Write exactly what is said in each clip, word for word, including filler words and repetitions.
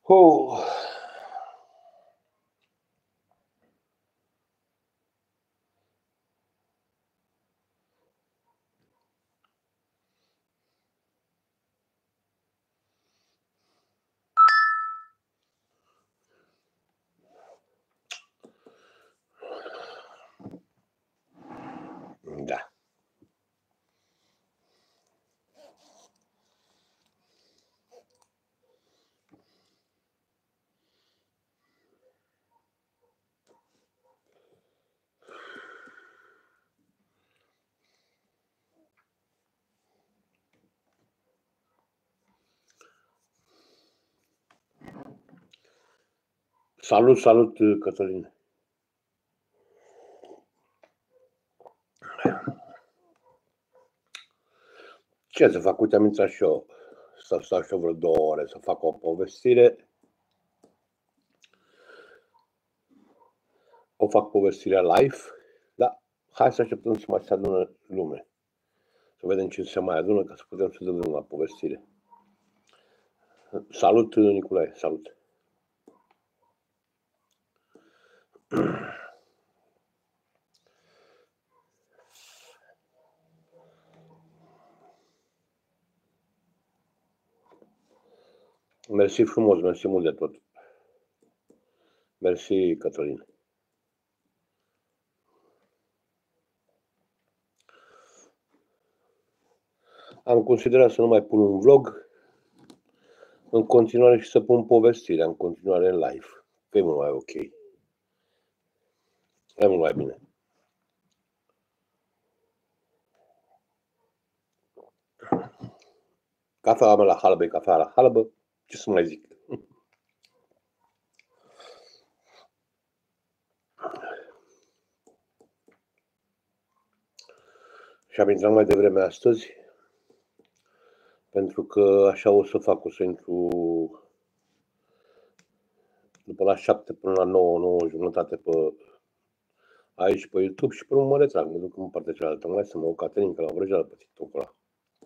Oh. Da. Salut, salut, Cătălin. Ce să fac? Uite, am intrat și eu. Să stau și eu vreo două ore să fac o povestire. O fac povestirea live, dar hai să așteptăm să mai se adună lume. Să vedem ce se mai adună ca să putem să dăm la povestire. Salut, Nicolae, salut. Mersi frumos, mersi mult de tot. Mersi, Cătălin. Am considerat să nu mai pun un vlog în continuare și să pun povestirea în continuare în live. Că e mult mai ok. E mult mai bine. Cafea mea la halbă e cafea la halbă. Ce să mai zic? Și am intrat mai devreme astăzi, pentru că așa o să fac, o să intru după la șapte până la nouă, nouă jumătate pe aici pe YouTube și până mă retrag, mă duc în partea cealaltă, mai să mă o caterincă la vrăjeală pe TikTok-ul ăla.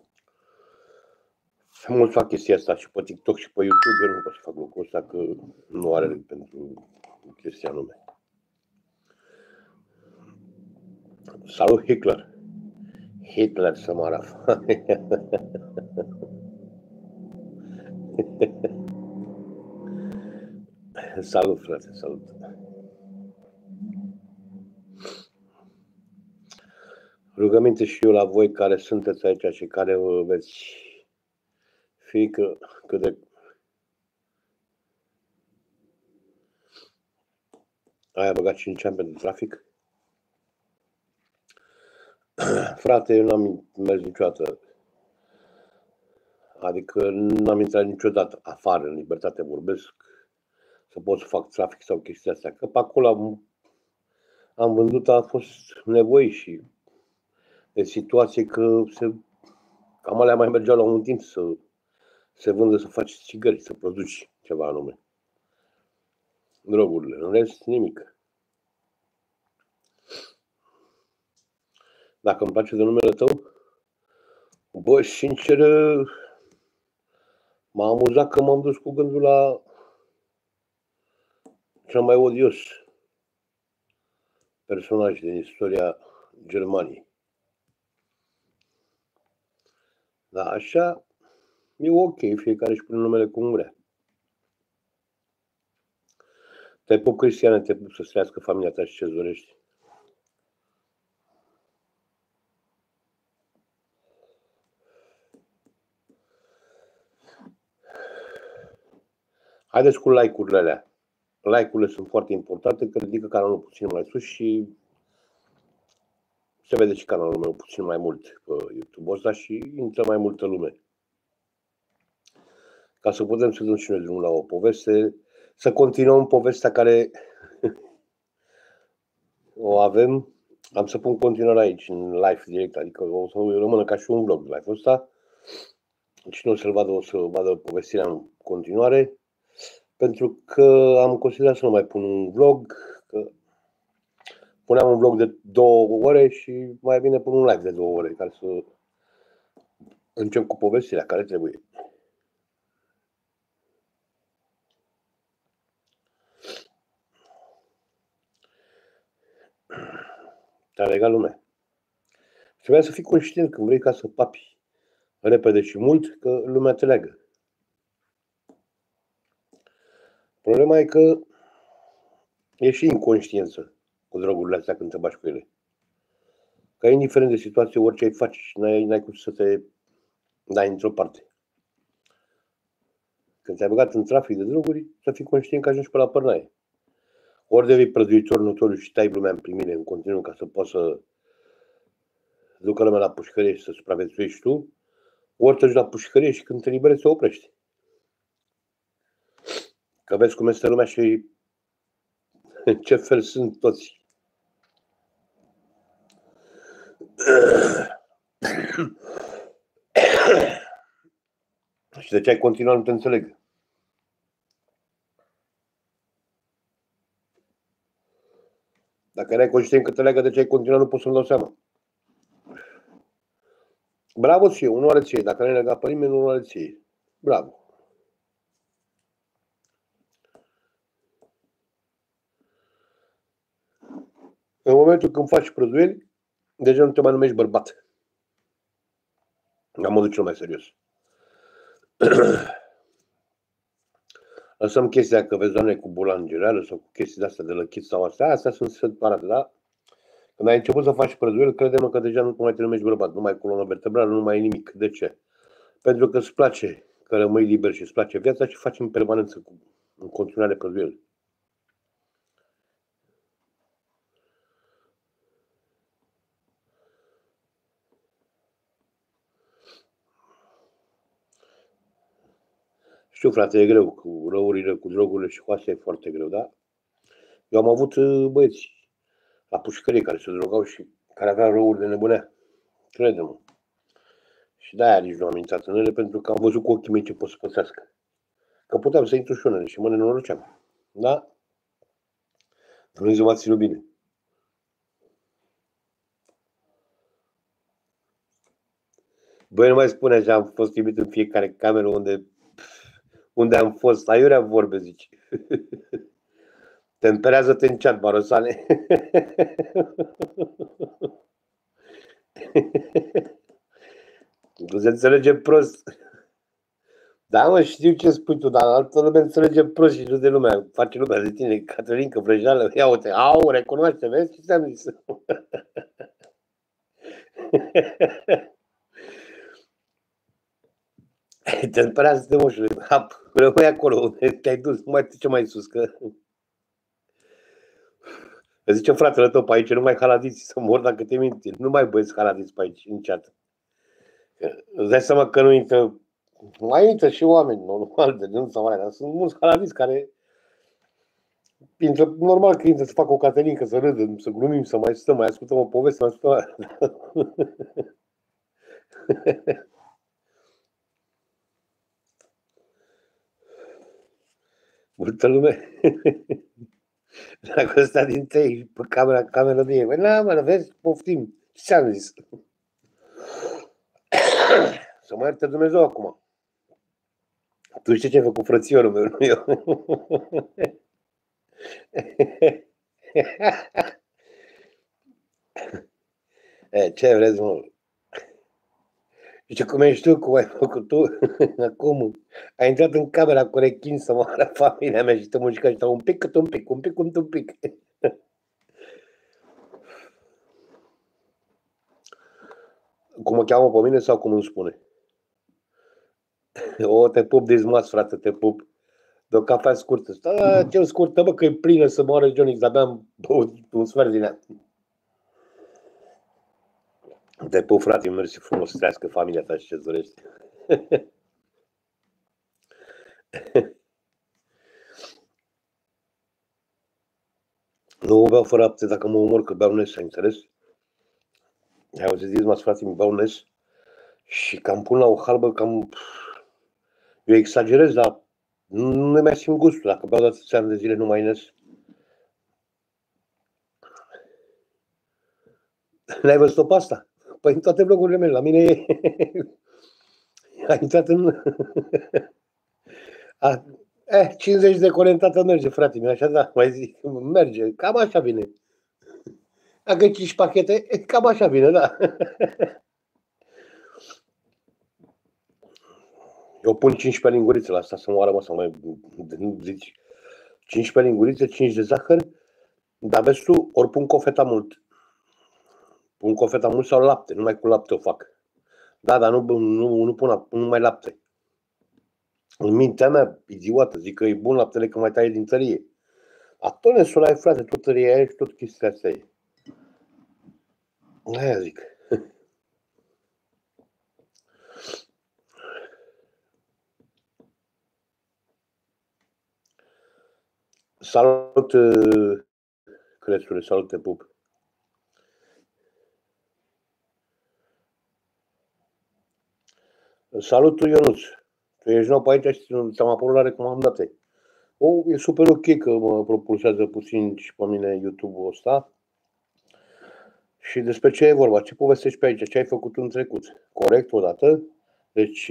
Mulți fac chestia asta și pe TikTok și pe YouTube, eu nu pot să fac lucrul ăsta că nu are pentru chestia nume. Salut, Hitler! Hitler să mă araf. Salut, frate, salut. Rugăminte și eu la voi care sunteți aici și care veți fi că, că de... Ai băgat cinci ani pentru trafic? Frate, eu n-am mers niciodată. Adică n-am intrat niciodată afară, în libertate vorbesc, să pot să fac trafic sau chestia astea. Că pe acolo am, am vândut, a fost nevoie și de situație că se, cam alea mai mergeau la un timp să se vândă, să faci țigări, să produci ceva anume. Drogurile, în rest nimic. Dacă îmi place de numele tău, bă, sincer, m-a amuzat că m-am dus cu gândul la cel mai odios personaj din istoria Germaniei. Dar așa e ok, fiecare își pune numele cum vrea. Te pup, Cristiane, te pup, să-ți trăiască familia ta și ce-ți dorești. Haideți cu like-urile alea. Like-urile sunt foarte importante, că ridică canalul puțin mai sus și se vede și canalul meu puțin mai mult pe YouTube-ul ăsta și intră mai multă lume. Ca să putem să dăm și noi drumul la o poveste, să continuăm povestea care o avem. Am să pun continuare aici, în live direct, adică o să rămână ca și un vlog live-ul ăsta. Cine o să-l vadă, o să vadă povestirea în continuare. Pentru că am considerat să nu mai pun un vlog, că puneam un vlog de două ore și mai bine pun un live de două ore, ca să încep cu povestirea care trebuie. te-a legat lumea. Trebuia să fii conștient când vrei ca să papi repede și mult, că lumea te leagă. Problema e că e și inconștiență cu drogurile astea când te bași cu ele. Că indiferent de situație, orice ai face și n-ai, n-ai cum să te dai într-o parte. Când te-ai băgat în trafic de droguri, să fii conștient că ajungi pe la părnaie. Ori devii prăduitor notoriu și tai lumea în primire în continuu ca să poți să ducă lumea la pușcărie și să supraviețuiești tu, ori te duci la pușcărie și când te liberezi se oprești. Că vezi cum este lumea și în ce fel sunt toți. Și de ce ai continuat, nu te înțeleg. Dacă erai conștient că te leagă, de ce ai continuat, nu pot să-mi dau seama. Bravo ție, onoare ție. Dacă nu ai legat pe nimeni, onoare ție. Bravo. În momentul când faci prăduieli, deja nu te mai numești bărbat. La modul cel mai serios. Lăsăm chestia că vezi doamne cu bulangereală sau cu chestii de astea de lăchit sau astea, astea sunt separate, da? Când ai început să faci prăduieli, crede-mă că deja nu mai te numești bărbat, nu mai ai coloană vertebrală, nu mai ai nimic. De ce? Pentru că îți place că rămâi liber și îți place viața și faci în permanență cu, în continuare prăduieli. Știu, frate, e greu cu răurile, cu drogurile și cu astea e foarte greu, da? Eu am avut băieți la pușcărie care se drogau și care aveau răuri de nebunea. Crede-mă. Și de-aia nici nu am intrat în ele, pentru că am văzut cu ochii mei ce pot să pățească. Că puteam să intru și unele și mă nenoroceam. Da? Dumnezeu m-a ținut bine. Băi, nu mai spune așa, am fost iubit în fiecare cameră unde, unde am fost. Aiurea vorbe, zici. Temperează-te în chat, Barosane. Nu se înțelege prost. Da, mă, știu ce spui tu, dar altă lume înțelege prost și nu de lumea. Face lumea de tine, Caterinca, vrăjeală. Ia uite, au, recunoaște, vezi ce ți-am zis? Temperează-te, moșule. Rămâi acolo unde te-ai dus, nu mai ce mai sus, că... Îți zice fratele tău pe aici, nu mai haladiți să mor dacă te minți. Nu mai băieți haladiți pe aici, în chat. Îți dai seama că nu intră... Mai intră și oameni normal de nu sau alea, dar sunt mulți haladiți care intră, normal că intră să facă o caterincă, să râdă, să glumim, să mai stăm, mai ascultăm o poveste, mai ascultăm... Multă lume. Dacă ăsta dintre ei pe camera, camera de ei. Băi, na, mă, vezi, poftim. Ce ți-am zis? Să mă ierte Dumnezeu acum. Tu știi ce ai făcut frățiorul meu, nu eu? E, ce vreți, mă? Știi cum ești tu, cum ai făcut tu? Acum ai intrat în camera cu rechin să moară familia mea și te mușcă și un pic cât un pic, un pic cât un pic. Cum mă cheamă pe mine sau cum îmi spune? O, te pup dizmas, frate, te pup. De o cafea scurtă. A, ce scurtă, bă, că e plină să moară Johnny, de-abia am băut un sfert din ea. Te pup, frate, mersi frumos să trăiască familia ta și ce-ți dorești. Nu beau fără apte dacă mă omor, că beau nes, ai înțeles? Ai auzit, dizmas, frate, mi beau nes și cam pun la o halbă, cam... Eu exagerez, dar nu mai simt gustul. Dacă beau de atâția ani de zile numai nes. N-ai văzut-o pe asta? Păi în toate blogurile mele, la mine e... A intrat în... A... Eh, cincizeci de conectată merge, frate, mi așa, da, mai zic, merge, cam așa vine. Dacă cinci pachete, cam așa vine, da. Eu pun cincisprezece lingurițe la asta să moară, mă, să mai zici. cincisprezece lingurițe, cinci de zahăr, dar vezi tu, ori pun cofeta mult. Pun cofeta mult sau lapte, numai cu lapte o fac. Da, dar nu, nu, nu pun numai lapte. În mintea mea, idiotă, zic că e bun laptele că mai taie din tărie. Atunci să ai, frate, tot tăria aia și tot chestia asta e. Aia zic. Salut, crețule, salut, te pup. Salut, Ionuț. Tu ești nou pe aici și ți-am apărut la recomandate. O, e super ok că mă propulsează puțin și pe mine YouTube-ul ăsta. Și despre ce e vorba? Ce povestești pe aici? Ce ai făcut în trecut? Corect, odată. Deci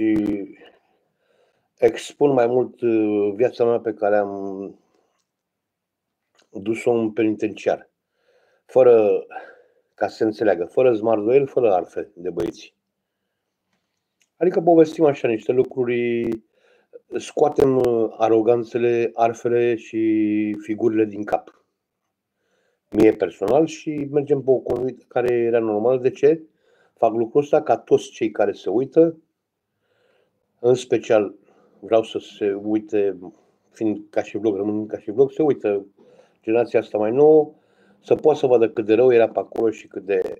expun mai mult viața mea pe care am dus-o în penitenciar. Fără, ca să se înțeleagă, fără zmardoiel, fără arfe de băieți. Adică povestim așa niște lucruri, scoatem aroganțele, arfele și figurile din cap. Mie personal și mergem pe o conduită care era normală. De ce? Fac lucrul ăsta ca toți cei care se uită, în special vreau să se uite, fiind ca și vlog, rămân ca și vlog, se uită generația asta mai nouă, să poată să vadă cât de rău era pe acolo și cât de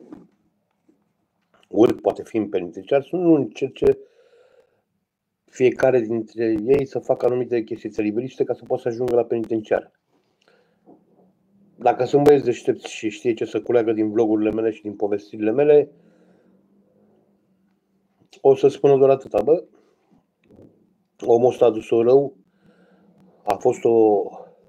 urât poate fi în penitenciar, să nu încerce fiecare dintre ei să facă anumite chestii țeliberiste ca să poată să ajungă la penitenciar. Dacă sunt băieți deștepți și știe ce să culeagă din vlogurile mele și din povestirile mele, o să spună doar atâta, bă, omul ăsta a dus-o rău, a fost o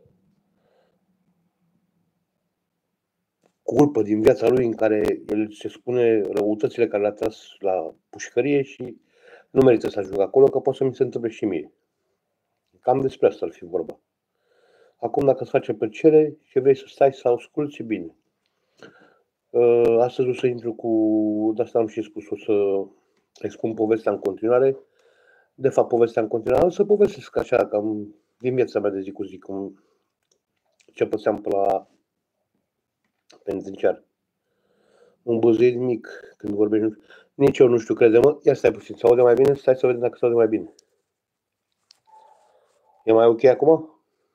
culpă din viața lui în care el se spune răutățile care le-a tras la pușcărie și nu merită să ajungă acolo, că poate să mi se întâmple și mie. Cam despre asta ar fi vorba. Acum, dacă îți face plăcere și vrei să stai să asculti, bine. Astăzi o să intru cu, de asta am și spus, o să expun povestea în continuare. De fapt, povestea în continuare, o să povestesc așa, cam din viața mea de zi cu zi, cum ce pățeam pe la penitenciar. Un băzuit mic, când vorbești, nici eu nu știu, crede-mă. Ia stai puțin, se aude mai bine? Stai să vedem dacă se aude mai bine. E mai ok acum?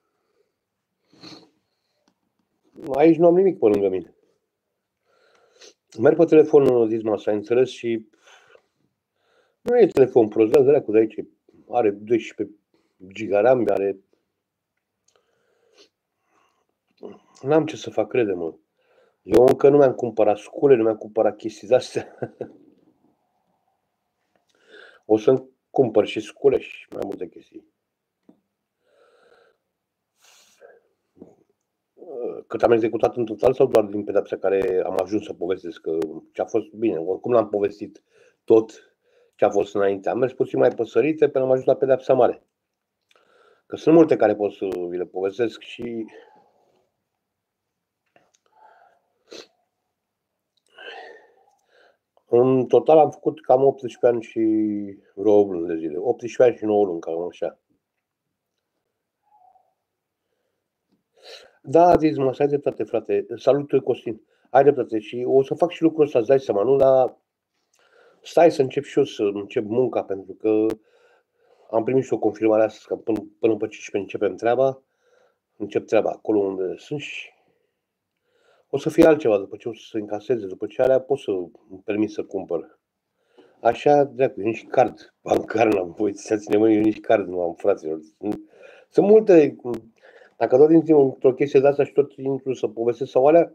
Aici nu am nimic pe lângă mine. Merg pe telefon, Disma, s-a înțeles, și nu e telefon prost, da, dracu, de aici are doisprezece giga RAM, are... N-am ce să fac, crede-mă. Eu încă nu mi-am cumpărat scule, nu mi-am cumpărat chestii de-astea. O să-mi cumpăr și scule și mai multe chestii. Cât am executat în total sau doar din pedepsa care am ajuns să povestesc? Că ce a fost bine, oricum l-am povestit tot ce a fost înainte. Am mers puțin mai păsărite până am ajuns la pedepsa mare. Că sunt multe care pot să vi le povestesc și în total am făcut cam optsprezece ani și vreo opt luni de zile. optsprezece ani și nouă luni, cam așa. Da, Disma, ai dreptate, frate. Salut, Costin. Ai dreptate și o să fac și lucrul ăsta, îți dai seama, nu? Dar stai să încep și eu să încep munca, pentru că am primit și o confirmare astăzi că până, până pe cincisprezece începem treaba. Încep treaba acolo unde sunt și o să fie altceva după ce o să se încaseze, după ce alea pot să îmi permit să cumpăr. Așa, dracu, eu nici card bancar n-am, voi țineți mă, eu nici card nu am, fraților. Sunt multe, dacă tot intru într-o chestie de asta și tot intru să povestesc sau alea,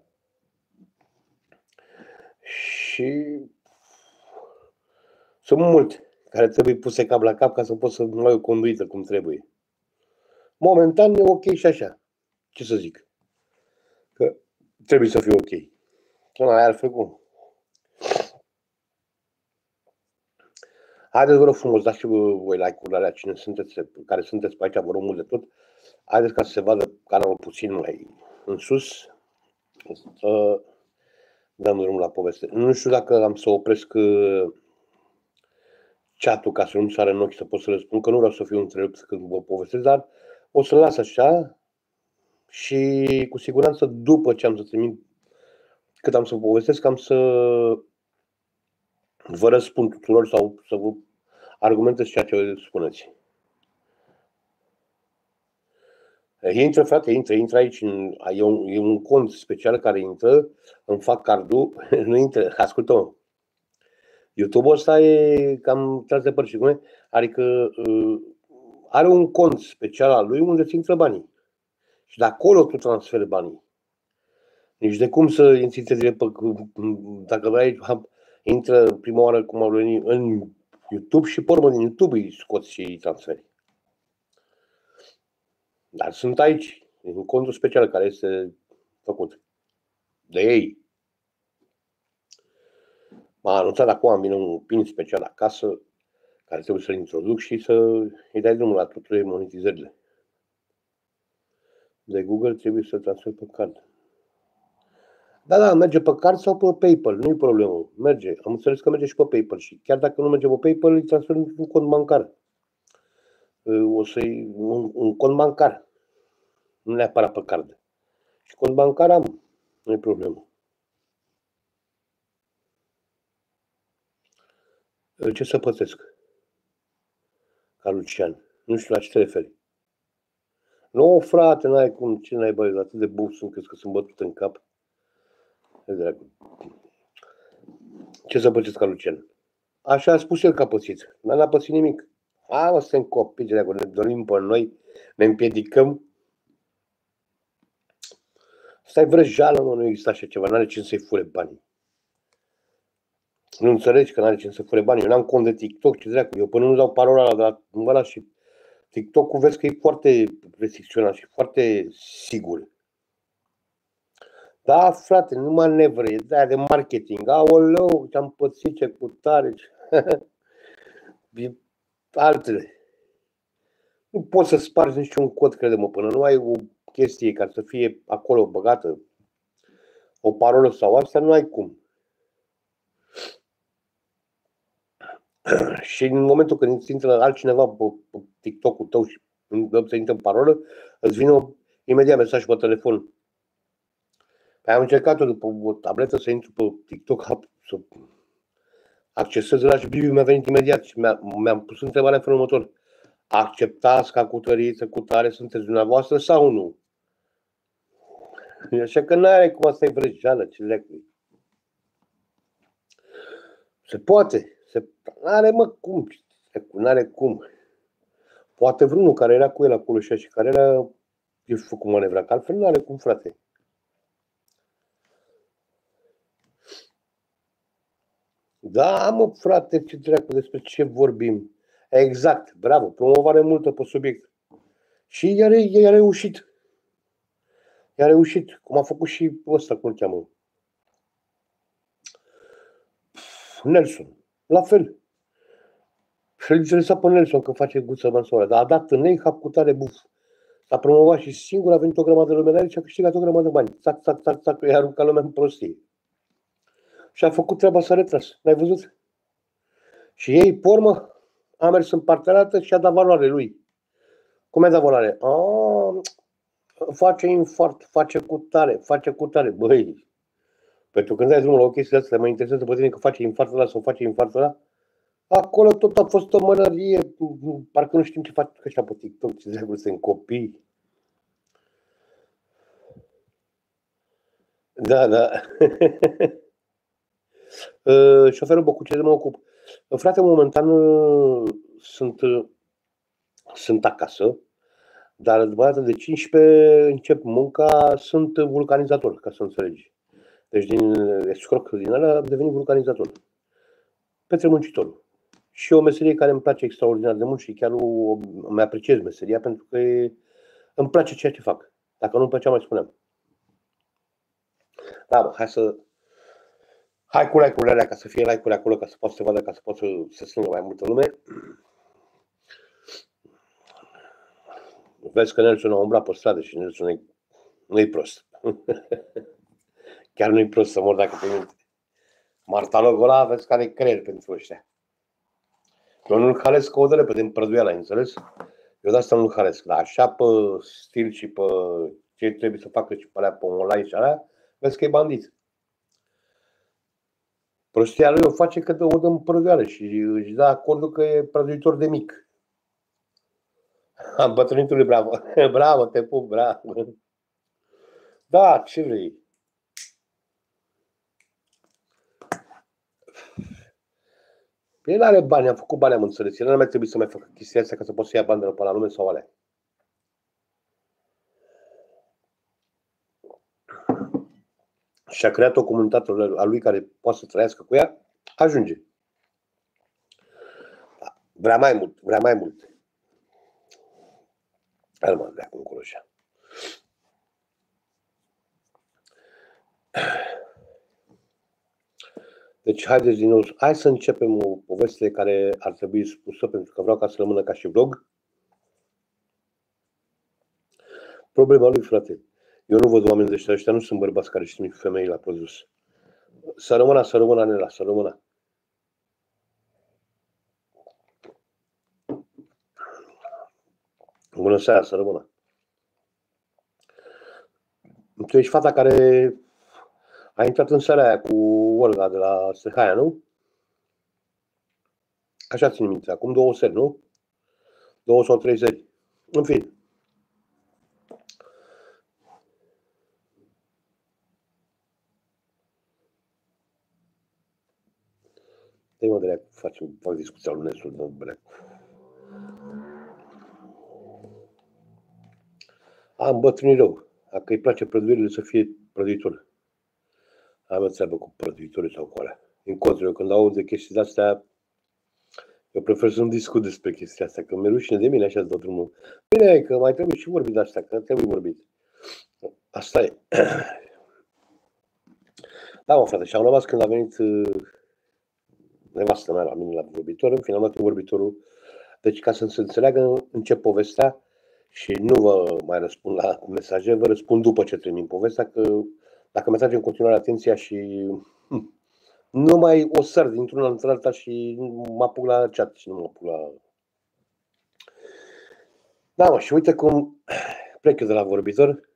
și sunt multe care trebuie puse cap la cap ca să pot să mai o conduită cum trebuie. Momentan e ok și așa. Ce să zic? Că trebuie să fie ok. Nu ai altfel cum. Haideți, vă rog frumos, dați și voi like-urile alea, cine sunteți, care sunteți pe aici, vă rog mult de tot. Haideți ca să se vadă canalul puțin mai în sus. dăm drumul la poveste. Nu știu dacă am să opresc chat-ul ca să nu-mi sară în ochi să pot să răspund, că nu vreau să fiu întrerupt când vă povestesc, dar o să-l las așa și cu siguranță după ce am să trimit, cât am să vă povestesc, am să vă răspund tuturor sau să vă argumentez ceea ce spuneți. Intră, frate, intră, intră aici, în, e, un, e un cont special care intră, îmi fac cardul, nu intră, ascultă-mă. YouTube-ul ăsta e cam tras de părți, cum adică uh, are un cont special al lui unde ți intră banii. Și de acolo tu transferi banii. Nici de cum să insistezi pe, dacă vrei, intră prima oară cum au venit în YouTube și pe urmă din YouTube îi scoți și îi transferi. Dar sunt aici, în un cont special care este făcut de ei. M-a anunțat acum, vine un pin special acasă care trebuie să-l introduc și să îi dai drumul la toate monetizările. De Google trebuie să transfer pe card. Da, da, merge pe card sau pe PayPal, nu-i problemă, merge. Am înțeles că merge și pe PayPal și chiar dacă nu merge pe PayPal, îi transfer un cont bancar. O să-i un, un cont bancar, nu neapărat pe card. Și cont bancar am, nu-i problemă. Ce să pățesc? Ca Lucian. Nu știu la ce te referi. Nu, frate, n-ai cum, ce n-ai băi, atât de buf sunt, crezi că sunt bătut în cap. Ce să pățesc ca Lucian? Așa a spus el că a pățit. N-a pățit nimic. A, mă, suntem copii de acolo, ne dorim pe noi, ne împiedicăm. Stai vrăjeală, mă, nu există așa ceva, n-are cine să-i fure banii. Nu înțelegi că n-are cine să fure banii. Eu n-am cont de TikTok, ce dracu. Eu până nu dau parola la, la, la, la și TikTok-ul vezi că e foarte restricționat și foarte sigur. Da, frate, nu manevră, e de-aia de marketing. Aoleu, ce-am pățit, ce cutare. Altele. Nu poți să spargi niciun cod, crede-mă, până nu ai o chestie care să fie acolo băgată, o parolă sau asta, nu ai cum. Și în momentul când îți intră altcineva pe, pe TikTok-ul tău și îți intră în parolă, îți vine imediat mesaj pe telefon. Păi am încercat-o după o tabletă să intru pe TikTok, să accesez la și Bibiu mi-a venit imediat și mi-am pus întrebarea în felul următor. Acceptați ca cutăriță, cutare sunteți dumneavoastră sau nu? Așa că n-are cum, asta e vrăjeală, ce lecu. Se poate. Se... N-are, mă, cum. N-are cum. Poate vreunul care era cu el acolo și care era, eu știu, făcut manevra, că altfel n-are cum, frate. Da, mă, frate, ce dracu, despre ce vorbim? Exact, bravo, promovare multă pe subiect. Și i-a, i-a reușit. I-a reușit, cum a făcut și ăsta, cum îl cheamă. Nelson, la fel. Și-l interesa pe Nelson că face guță mansoara, dar a dat în ei hap cu tare buf. S-a promovat și singur a venit o grămadă de lume la el și a câștigat o grămadă de bani. Țac, țac, țac, țac, i-a aruncat lumea în prostie. Și a făcut treaba, s-a retras. N-ai văzut? Și ei, pe urmă, a mers în partea altă și a dat valoare lui. Cum i-a dat valoare? A, face infart, face cutare, face cutare. Băi, pentru când dai drumul la o chestie asta, mă interesează pe tine că face infartul ăla sau face infartul ăla. Acolo tot a fost o mănărie, parcă nu știm ce fac ăștia pe TikTok, ce dracu, sunt copii. Da, da. Șoferul Băcuce, de mă ocup. Frate, momentan sunt, sunt acasă, dar după data de cincisprezece încep munca, sunt vulcanizator, ca să înțelegi. Deci din escroc din ăla am devenit vulcanizator. Petre muncitorul. Și o meserie care îmi place extraordinar de mult și chiar îmi apreciez meseria pentru că îmi place ceea ce fac. Dacă nu-mi plăcea, mai spuneam. Da, bă, hai să... Hai cu like-urile alea, ca să fie like-uri acolo, ca să poată să vadă, ca să poată să se strângă mai multă lume. Vezi că Nelson a umblat pe stradă și Nelson nu e prost. Chiar nu-i prost să mor dacă te minte. Martalogul ăla, vezi care-i creier pentru ăștia. Eu nu-l halesc o dă pe prăduiala, ai înțeles? Eu de asta nu-l halesc. Dar așa pe stil și pe ce trebuie să facă și pe alea, pe online și alea, vezi că e bandit. Prostia lui o face că o dă în prăduială și își dă acordul că e prăduitor de mic. Am bătrânitului, bravo. Bravo, te pup, bravo. Da, ce vrei? El are bani, a făcut bani, am înțeles. El nu mai trebuie să mai facă chestia asta ca să poți să ia bani de la, pe la lume sau alea. Și a creat o comunitate a lui care poate să trăiască cu ea, ajunge. Vrea mai mult, vrea mai mult. El mă vrea cum încolo așa. Deci, haideți din nou, hai să începem o poveste care ar trebui spusă, pentru că vreau ca să rămână ca și vlog. Problema lui, frate. Eu nu văd oameni de ăștia, ăștia nu sunt bărbați care știu femei la produs. Să rămână, să rămână, Nela, să rămână. Bună seara, să rămână. Tu ești fata care a intrat în seara aia cu Olga de la Strehaia, nu? Așa țin minte, acum două seri, nu? Două sau trei seri. În fine. Dă-i mă, dreacu, facem, fac discuția lui Nesul, dă dreacu. Am bătrânit rău. Dacă îi place prăduirile, să fie prăduitor. Am o treabă cu prăduitorii sau cu alea. În contră, eu când aud de chestii de-astea, eu prefer să nu discut despre chestia asta, că mi-e rușine de mine așa tot drumul. Bine, că mai trebuie și vorbit de asta, că trebuie vorbit. Asta e. Da, mă, frate, și am rămas când a venit nevastă mea la mine la vorbitor, în fine am dat vorbitorul. Deci, ca să se înțeleagă, încep povestea și nu vă mai răspund la mesaje, vă răspund după ce termin povestea, că dacă mi trage în continuare atenția și hm, nu mai o săr dintr-una într-alta și mă apuc la chat și nu mă apuc la... Da, mă, și uite cum plec eu de la vorbitor.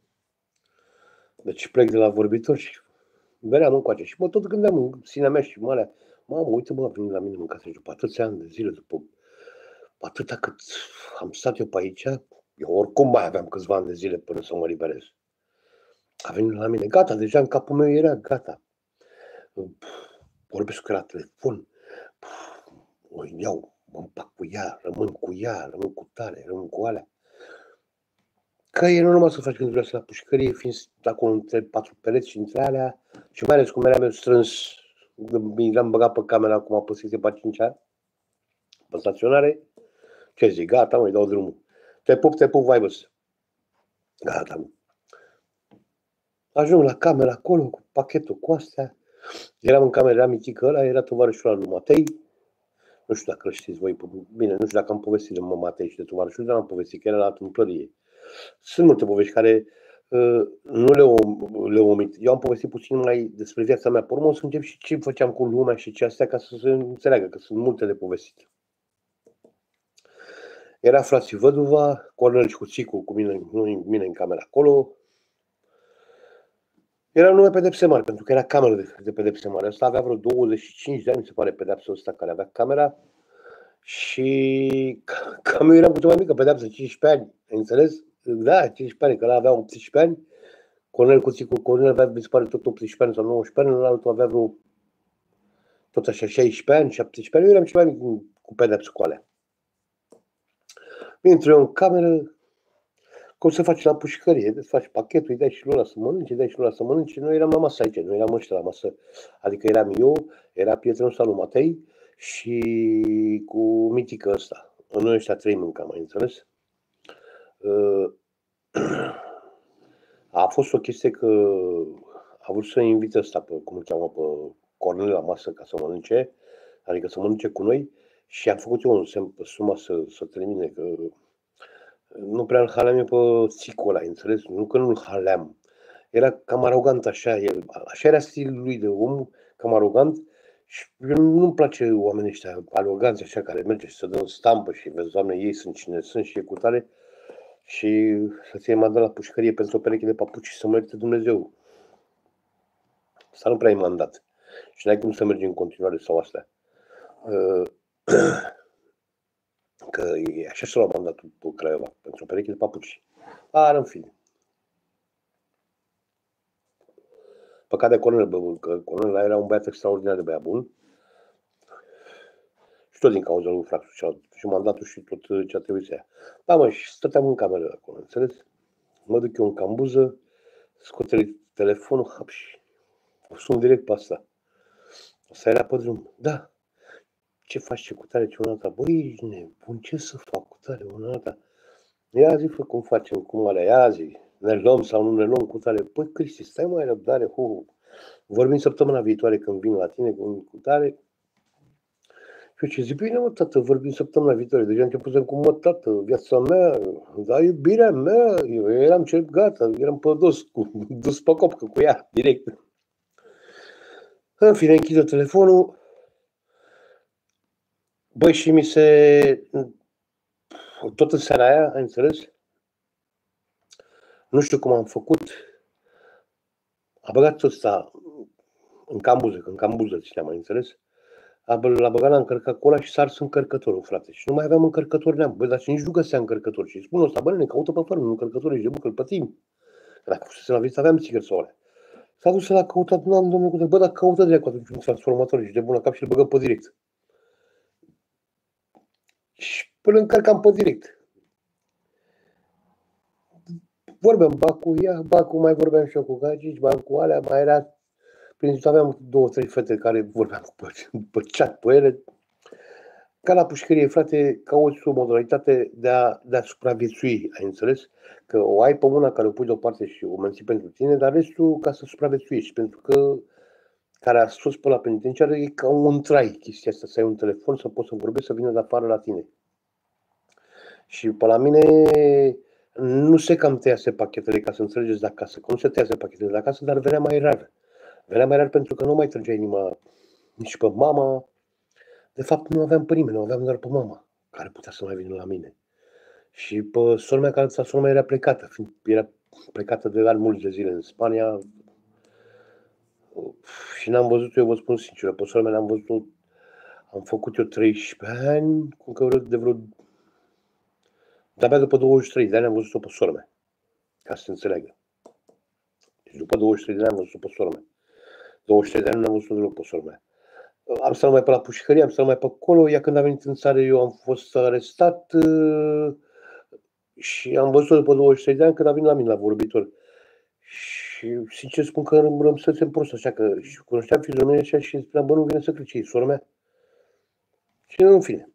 Deci plec de la vorbitor și veneam încoace și mă tot gândeam în sinea mea și mă alea, mamă, uite mă, a venit la mine în casă după atâția ani de zile, după atâta cât am stat eu pe aici, eu oricum mai aveam câțiva ani de zile până să mă liberez. A venit la mine, gata, deja în capul meu era gata. Vorbesc cu ea la telefon, o iau, mă împac cu ea, rămân cu ea, rămân cu tare, rămân cu alea. Că e normal să faci când vreau să la pușcărie, fiind acolo între patru pereți și între alea, și mai ales cum eram eu strâns, l-am băgat pe camera acum pe secție pe cinci ani, pe staționare. Ce zic, gata, mă, îi dau drumul. Te pup, te pup, vai băs. Gata, mă. Ajung la camera acolo, cu pachetul, cu astea. Eram în cameră, era mitică ăla, era tovarășul ăla lui Matei. Nu știu dacă îl știți voi, bine, nu știu dacă am povestit de mă Matei și de tovarășul, dar am povestit, că era la întâmplărie. Sunt multe povești care uh, nu le, le omit. Eu am povestit puțin mai despre viața mea. Pe urmă o să încep și ce făceam cu lumea și ce astea, ca să se înțeleagă, că sunt multe de povestit. Era frații Văduva, Cornel și cu Țicu cu mine, mine în camera acolo. Era nume pedepse mari, pentru că era cameră de, de pedepse mari. Asta avea vreo douăzeci și cinci de ani, mi se pare, pedepsa ăsta care avea camera. Și cam eu eram puțin mai mică, pedeapsă cincisprezece ani, înțeles? Da, cincisprezece ani, că ăla avea optsprezece ani. Cornel cu Țicu, Cornel avea, mi se pare, tot optsprezece ani sau nouăsprezece ani, altul avea vreo, tot așa, șaisprezece ani, șaptesprezece ani. Eu eram cel mai mic cu pedepsă cu alea. Intru eu în cameră, cum se face la pușcărie, îți faci pachetul, îi dai și lui ăla să mănânce, îi dai și lui ăla să mănânce. Noi eram la masă aici, noi eram ăștia la masă. Adică eram eu, era prietenul ăsta lui Matei și cu mitică ăsta. Noi ăștia trei mâncam, mai înțeles? A fost o chestie că a vrut să invite ăsta, pe, cum îl cheamă, pe Cornel la masă ca să mănânce, adică să mănânce cu noi și am făcut eu un semn pe suma să, să termine, că nu prea îl haleam eu pe Țicul ăla, înțeles? Nu că nu îl haleam. era cam arogant așa, el, așa era stilul lui de om, cam arogant. Și nu-mi place oamenii ăștia aroganți așa, care merge și să dă în stampă și vezi, Doamne, ei sunt cine sunt și e cu tare și să ți-ai mandat la pușcărie pentru o pereche de papuci și să mă ierte Dumnezeu. Asta nu prea e mandat. Și n-ai cum să mergi în continuare sau astea. Că e așa și-a luat mandatul pe Craiova, pentru o pereche de papuci. Dar în fine. Păcat de Cornel, bă, că Cornel era un băiat extraordinar de băiat bun. Și tot din cauza lui Fraxu și mandatul și tot ce a trebuit să ia. Da, mă, și stăteam în cameră acolo, înțeles? Mă duc eu în cambuză, scot telefonul, hap și sun direct pe asta. Asta era pe drum. Da. Ce faci, ce cu tare, ce una alta? Băi, ești nebun, ce să fac cu tare, una alta? Ia zi, fă, cum facem, cum alea, ia zi. Ne luăm sau nu ne luăm cu tare? Păi, Cristi, stai mai răbdare, hu. Vorbim săptămâna viitoare când vin la tine cu, cu tare. Și eu ce zic, bine mă, tată, vorbim săptămâna viitoare. Deja începusem cu mă, tată, viața mea, da, iubirea mea. Eu eram cel gata, eram pe dos, cu, dus pe copcă cu ea, direct. În fine, închide telefonul. Băi, și mi se... Tot în seara aia, ai înțeles? Nu știu cum am făcut. A băgat ăsta în cambuză, că în cambuză țineam, ai înțeles? L-a băgat la încărcat cu ăla și s-a ars încărcătorul, frate. Și nu mai aveam încărcător neam. Băi, dar și nici nu găsea încărcător. Și spun ăsta, bă, ne caută pe fără un încărcător, ești de bucă, îl plătim. Că dacă fusese la viață, aveam țigări sau alea. S-a dus la căutat, nu am domnul, bă, dar caută de acolo atunci un transformator, ești de bună cap și îl băgăm pe direct. Și până încărcam pe direct. Vorbeam, ba cu ea, ba cu mai vorbeam și eu cu gagici, ba cu alea, mai era... Prin aveam două, trei fete care vorbeam pe, pe chat, pe ele. Ca la pușcărie, frate, cauți o modalitate de a, de a supraviețui, ai înțeles? Că o ai pe una care o pui deoparte și o menții pentru tine, dar restul ca să supraviețuiești, pentru că care a sus pe la penitenciar e ca un trai chestia asta, să ai un telefon, să poți să vorbești, să vină de afară la tine. Și pe la mine nu se cam tăiase pachetele, ca să înțelegeți de acasă, că nu se tăiase pachetele de acasă, dar venea mai rar. Venea mai rar pentru că nu mai trăgea inima nici pe mama. De fapt, nu aveam pe nimeni, nu aveam doar pe mama, care putea să mai vină la mine. Și pe sora mea, care sora mea era plecată, fiind, era plecată de ani mulți de zile în Spania. Și n-am văzut, eu vă spun sincer, pe sora mea n-am văzut, am făcut eu treisprezece ani, cum că vreo, de vreo... De-abia după douăzeci și trei de ani am văzut-o pe sora mea, ca să se înțeleagă. Deci după douăzeci și trei de ani am văzut-o pe sora mea. douăzeci și trei de ani nu am văzut-o deloc pe sora mea. Am stat mai pe la pușcărie, am stat mai pe acolo, ea când a venit în țară eu am fost arestat și am văzut-o după douăzeci și trei de ani când a venit la mine la vorbitor. Și sincer spun că rămsesem prost așa, că și cunoșteam fizionomia așa și spuneam, bă, nu vine să cred ce e sora mea. Și în fine.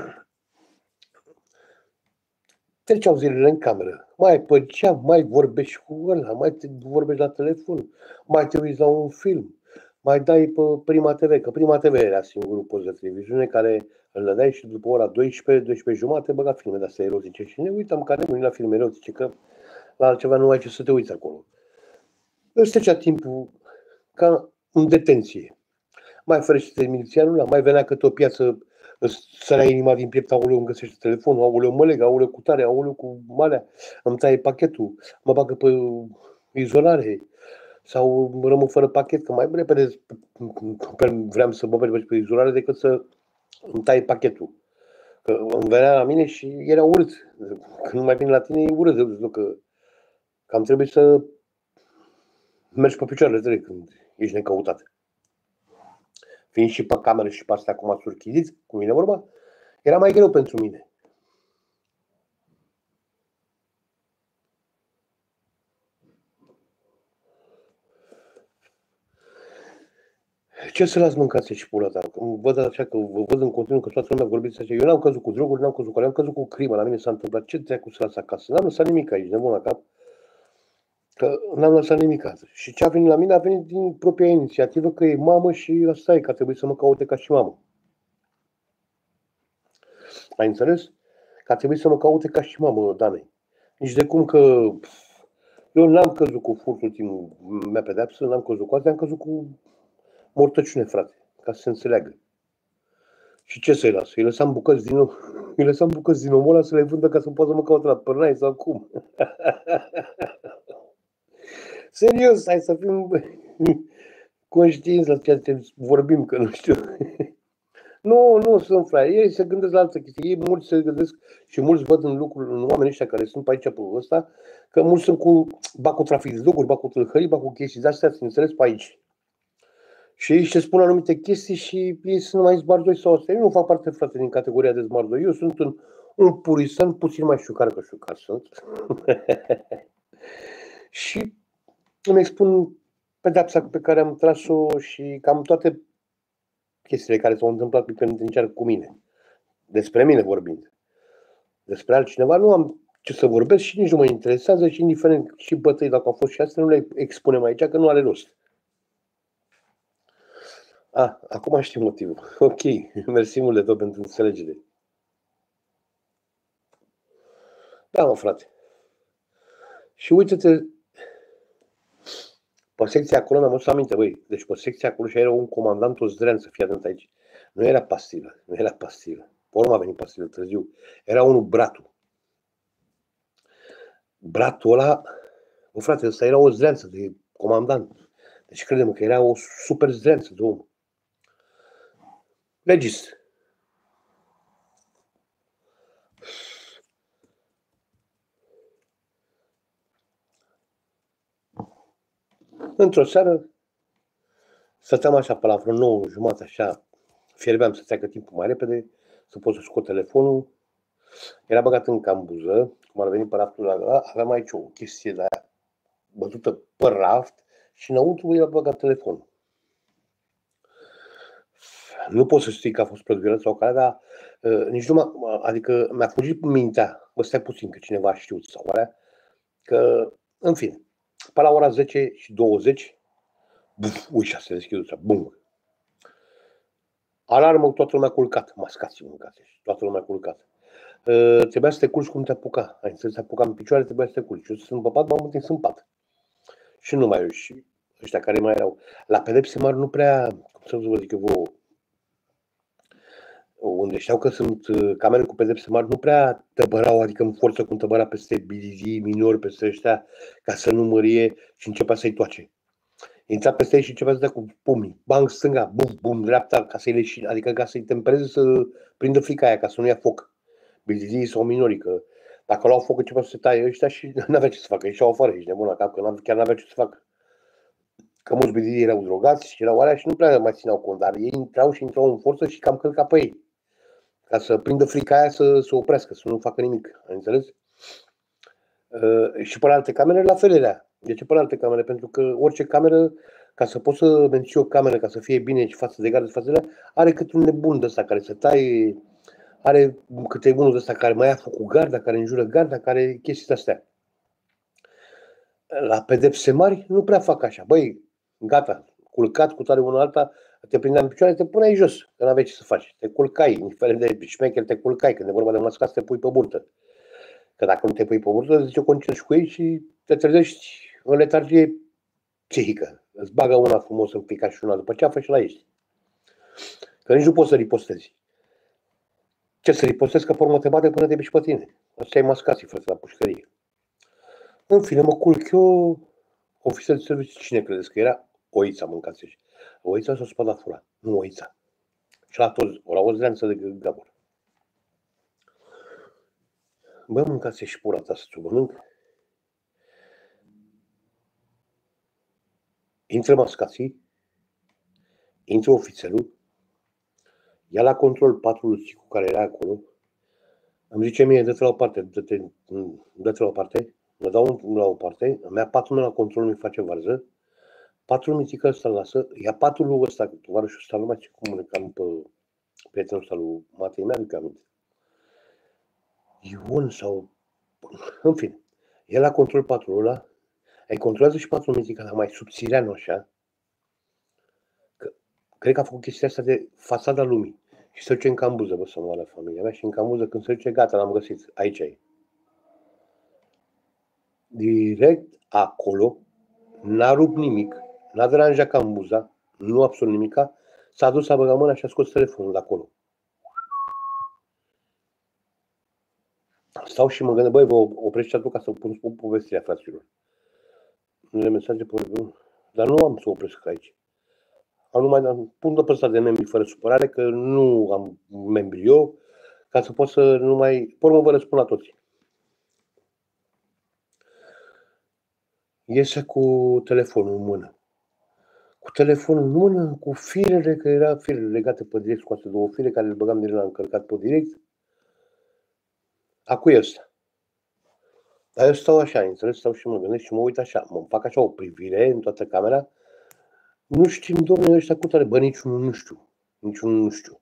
Treceau zilele în cameră, mai păceam, mai vorbești cu ăla, mai te vorbești la telefon, mai te uiți la un film, mai dai pe Prima T V, că Prima T V era singurul post de televiziune care îl dădeai și după ora douăsprezece, douăsprezece jumate băga filme de-astea erotice și ne uitam ca nebuni la filme erotice, că la altceva nu ai ce să te uiți acolo. Îți trecea timpul ca în detenție. Mai ferește milițianul ăla, mai venea câte o piață, îți sărea inima din piept, aoleu, îmi găsește telefonul, aoleu, mă leg, aoleu, cu tare, aoleu, cu malea, îmi taie pachetul, mă bagă pe izolare sau rămân fără pachet, că mai repede vreau să mă bag pe izolare decât să îmi taie pachetul. Că îmi venea la mine și era urât. Când nu mai vine la tine, e urât, că cam trebuie să mergi pe picioarele tale când ești necăutat. Fiind și pe cameră și pe astea cum ați urchizit, cum vine vorba, era mai greu pentru mine. Ce să las mâncați și pula ta? Văd așa că vă văd în continuu că toată lumea vorbiți așa. Eu n-am căzut cu droguri, n-am căzut cu alea, am căzut cu crimă. La mine s-a întâmplat. Ce treacu să las acasă? N-am lăsat nimic aici, nebun la cap. Că n-am lăsat nimic acasă. Și ce a venit la mine a venit din propria inițiativă, că e mamă și asta e, că a trebuit să mă caute ca și mamă. Ai înțeles? Că a trebuit să mă caute ca și mamă, Danei. Nici de cum că... Eu n-am căzut cu furt ultimul mea pedeapsă, n-am căzut cu asta, am căzut cu mortăciune, frate, ca să se înțeleagă. Și ce să-i las? Îi lăsam bucăți din om, îi lăsam bucăți din omul ăla să le vândă ca să poată mă caute la pârnaie sau cum? Serios, hai să fim conștienți la ceea ce vorbim, că nu știu. Nu, nu sunt frate. Ei se gândesc la altă chestie. Ei mulți se gândesc și mulți văd în lucruri, în oamenii ăștia care sunt pe aici, pe ăsta, că mulți sunt cu, ba cu trafic de droguri, ba cu tâlhării, ba cu chestii de astea, să înțeles, pe aici. Și ei își spun anumite chestii și ei sunt numai zbardoi sau astea. Eu nu fac parte, frate, din categoria de zbardoi. Eu sunt un, un purisan, puțin mai șucar, că șucar sunt. Și îmi expun pedepsa pe care am tras-o și cam toate chestiile care s-au întâmplat pe când încearcă cu mine. Despre mine vorbind. Despre altcineva nu am ce să vorbesc și nici nu mă interesează și indiferent și bătăi dacă au fost și astea, nu le expunem aici, că nu are rost. A, acum știu motivul. Ok, mersi mult de tot pentru înțelegere. Da, mă, frate. Și uite-te, pe secția acolo mi-am adus aminte, băi, deci pe secția acolo și era un comandant, o zdreanță, fii atent aici. Nu era pastilă, nu era pastilă. Pe urmă a venit pastilă târziu. Era unul Bratul. Bratul ăla, bă, frate, ăsta era o zdreanță de comandant. Deci crede-mă că era o super zdreanță de om. Regist. Într-o seară, stăteam așa pe la vreo nouă jumătate, așa, fierbeam să treacă timpul mai repede, să pot să scot telefonul. Era băgat în cambuză, cum ar veni pe raftul ăla, aveam aici o chestie de aia bătută pe raft și înăuntru era băgat telefonul. Nu pot să știi că a fost plăduială sau care, dar uh, nici nu m-a, adică mi-a fugit mintea, bă, stai puțin că cineva a știut sau alea, că, în fine, pe la ora zece și douăzeci, buf, ușa se deschide ușa, bum. Alarmă, toată lumea culcat, mascați mâncați, toată lumea culcat. Uh, trebuia să te culci cum te apuca, ai înțeles, te apuca în picioare, trebuia să te culci. Eu sunt pe pat, m-am întins în pat. Și nu mai eu, și ăștia care mai erau. La pedepse mari nu prea, cum să vă zic eu vouă, unde știau că sunt camere cu pedepse mari, nu prea tăbărau, adică în forță cum tăbăra peste bilizii minori, peste ăștia, ca să nu mărie și începea să-i toace. Intra peste ei și începea să dea cu pumnii, bang stânga, bum, bum, dreapta, ca să-i leși, adică ca să-i tempereze să prindă frica aia, ca să nu ia foc. Bilizii sau minorii, că dacă luau foc începea să se taie ăștia și n-avea ce să facă, ieșeau afară, ești nebun la cap, că chiar n-avea ce să facă. Că mulți bilizii erau drogați, erau alea și nu prea mai țineau cont, dar ei intrau și intrau în forță și cam călca pe ei. Ca să prindă frica aia să se oprească, să nu facă nimic. Ai înțeles? Uh, și pe alte camere, la fel era. De ce pe alte camere? Pentru că orice cameră, ca să poți să menții o cameră, ca să fie bine și față de gardă, față de alea, are câte un nebun de ăsta care se taie, are câte unul de ăsta care mai ia foc cu garda, care înjură garda, care chestii astea. La pedepse mari nu prea fac așa. Băi, gata, culcat cu tare una alta, te prindeam în picioare, te puneai jos, că n-aveai ce să faci. Te culcai, indiferent de șmecher, te culcai. Când e vorba de mascat, te pui pe burtă. Că dacă nu te pui pe burtă, zice, o concerci cu ei și te trezești în letargie psihică. Îți bagă una frumos în pica și una după ceafă și la ești. Că nici nu poți să ripostezi. Ce să ripostezi, că pe urmă te bate până te biși pe tine. Asta e mascații, frate, la pușcărie. În fine, mă culc eu, ofițer de serviciu, cine credeți că era? Oița, mâncați. Oița sau spada fura? Nu, Oița. Și la toți, ora o zdreanță de Gabor. Bă, mâncați și pura ta să-ți o mănânc. Intră mascații, intră ofițerul, ia la control patrul cu care era acolo, îmi zice mie, dă-te la o parte, dă-te, dă-te la o parte, mă dau la o parte, îmi ia patrul meu la control, mi face varză, patrul mitică ăsta lasă, ia patrul ăsta, tovarășul ăsta, nu mai știu cum cam pe prietenul ăsta lui Matei, mi-aduc aminte. Ion sau, în fine, ia la control patrul ăla, ai controlează și patrul mitică, dar mai subțireanu așa, că cred că a făcut chestia asta de fațada lumii. Și se duce în cambuză, bă, să moară familia mea, și în cambuză când se duce, gata, l-am găsit, aici e. Direct acolo, n-a rupt nimic, n-a deranjat cambuza, nu absolut nimica, s-a dus, a băgat mâna și a scos telefonul de acolo. Stau și mă gândesc, băi, vă oprește tu ca să pun spun povestirea, fraților. Unele mesaje pe dar nu am să opresc aici. Am numai pun de pe ăsta de membri fără supărare, că nu am membri eu, ca să pot să nu mai... Pe urmă vă răspund la toți. Iese cu telefonul în mână. Cu telefonul în mână, cu firele, că era firele legate pe direct, cu astea două fire care le băgam direct la încărcat pe direct. Acu e ăsta. Dar eu stau așa, înțeles, stau și mă gândesc și mă uit așa, mă fac așa o privire în toată camera. Nu știm, domnule, ăștia cu tare, bă, niciunul nu știu, niciunul nu știu.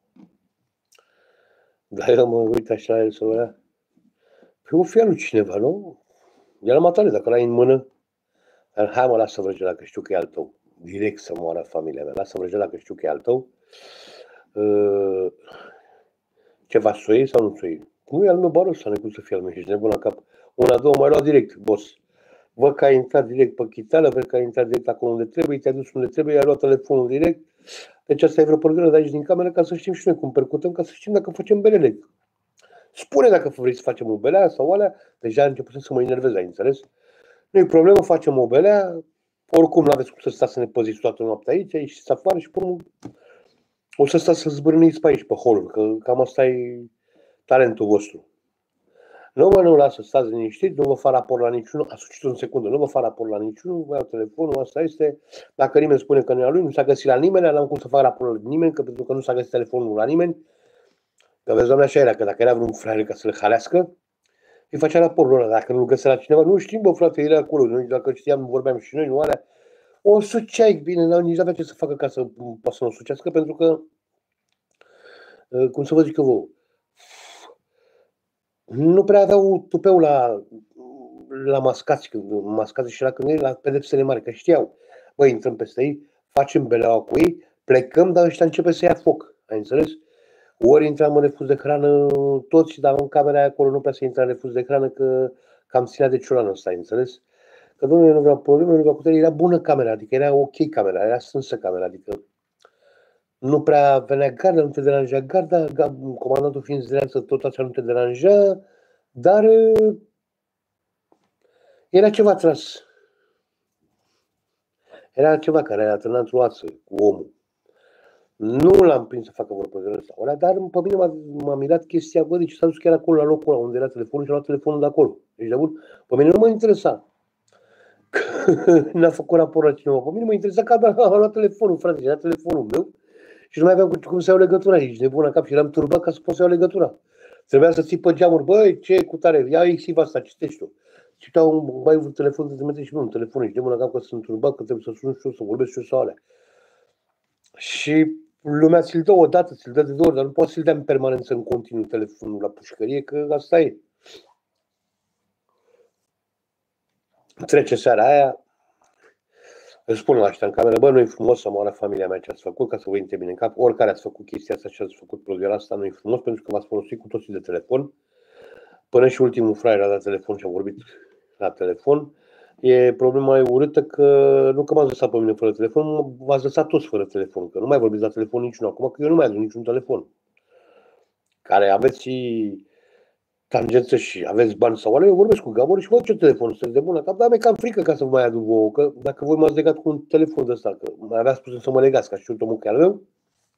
Dar eu mă uit așa la el să văd. Păi o fi al lui cineva, nu? El mă tare, dacă l-ai în mână. Hai mă, lasă vrăjea dacă știu că e al tău. Direct să moară familia mea. Lasă vrăjea dacă știu că e al tău. Uh, ceva să o iei sau nu să o iei? Nu e al meu baros, să ne cum să fie al meu. Ești nebun la cap. Una, două, mai luat direct, boss. Văd că ai intrat direct pe chitală, văd că ai intrat direct acolo unde trebuie, te-ai dus unde trebuie, ai luat telefonul direct. Deci asta e vreo porgără de aici din cameră ca să știm și noi cum percutăm, ca să știm dacă facem belele. Spune dacă vrei să facem o belea sau alea, deja a început să mă enervez, ai înțeles? Nu e problemă, facem o belea, oricum nu aveți cum să stați să ne păziți toată noaptea aici, ieșiți afară și până o să stați să zbârniți pe aici, pe holul, că cam asta e talentul vostru. Nu mă, nu lasă, stați liniștit, nu vă fac raport la niciunul, a sucit în secundă, nu vă fac raport la niciunul, vă iau telefonul, asta este, dacă nimeni spune că nu e al lui, nu s-a găsit la nimeni, n-am cum să fac raport la nimeni, că pentru că nu s-a găsit telefonul la nimeni, că vezi, doamne, așa era, că dacă era vreun fraier ca să-l halească, îi facea raportul ăla, dacă nu-l găsea la cineva, nu știm, bă, frate, era acolo, noi, dacă știam, nu vorbeam și noi, nu alea, o suceai, bine, nici n-avea ce să facă ca să poată să o sucească, pentru că, cum să vă zic eu vouă, nu prea aveau tupeu la, la mascați, mascați și la când la pedepsele mari, că știau, băi, intrăm peste ei, facem beleaua cu ei, plecăm, dar ăștia începe să ia foc, ai înțeles? Ori intram în refuz de hrană toți, dar în camera aia acolo nu prea să intra în refuz de hrană, că cam ținea de ciolanul ăsta, ai înțeles? Că, domnule, nu vreau probleme, nu vreau cu tare, era bună camera, adică era ok camera, era strânsă camera, adică nu prea venea garda, nu te deranja garda, comandantul fiind zreață, tot așa nu te deranja, dar era ceva tras. Era ceva care a târnat într-o ață cu omul. Nu l-am prins să facă vreo programă sau alea, dar pe mine m-a, m-a mirat chestia, bă, deci s-a dus chiar acolo, la locul ăla unde era telefonul și a luat telefonul de acolo. Deci, de bun, pe mine nu mă interesa. N-a făcut raport la cineva. Pe mine mă interesa că a luat telefonul, frate, era telefonul meu și nu mai aveam cum să iau legătura aici, de bun la cap și eram turbat ca să pot să iau legătura. Trebuia să ții pe geamuri, băi, ce cu tare, ia exiv asta, citești-o. Și uita un bai un telefon, te trimite și mie un telefon aici, de bun la cap că sunt turbat, că trebuie să sun și eu, să vorbesc și eu sau alea. Și lumea ți-l dă o dată, ți-l dă de două ori, dar nu poți să-l dea în permanență în continuu telefonul la pușcărie, că asta e. Trece seara aia, îți spun la ăștia în cameră, bă, nu-i frumos să moară familia mea ce ați făcut, ca să vă intre bine în cap. Oricare ați făcut chestia asta și ați făcut proziera asta, nu-i frumos, pentru că v-ați folosit cu toții de telefon. Până și ultimul fraier a dat telefon și a vorbit la telefon. E problema e urâtă că nu că m-ați lăsat pe mine fără telefon, v-ați lăsat toți fără telefon, că nu mai vorbiți la telefon niciunul acum, că eu nu mai am niciun telefon. Care aveți și tangență și aveți bani sau alea, eu vorbesc cu Gabor și văd ce telefon sunteți de bună cap, dar mi-e cam frică ca să vă mai aduc vouă, că dacă voi m-ați legat cu un telefon de ăsta, că mai avea spus să mă legați, ca știu omul că al meu,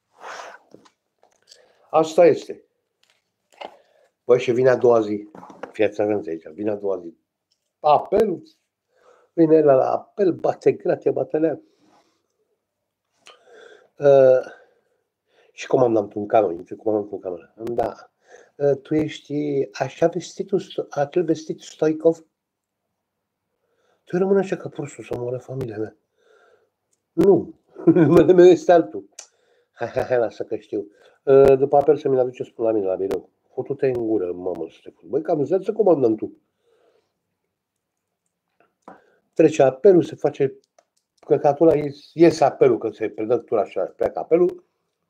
asta este. Băi, și vine a doua zi, fiați atenți aici, vine a doua zi, apelul, vine la, la apel, bate gratia, batelea. Uh, și comandantul în cameră, intră comandantul în cameră, da. Uh, tu ești așa vestitul, acel vestit Stoicov? Tu rămâne așa ca prostul să moară familia mea. Nu, numele meu este altul. Hai, hai, hai, lasă că știu. Uh, după apel să mi-l aduce, spun la mine la birou. Fotu-te în gură, mamă, să te fut. Băi, cam zeță comandantul. Trece apelul, se face căcatul ăla, iese apelul, că se predă tura așa, pleacă apelul.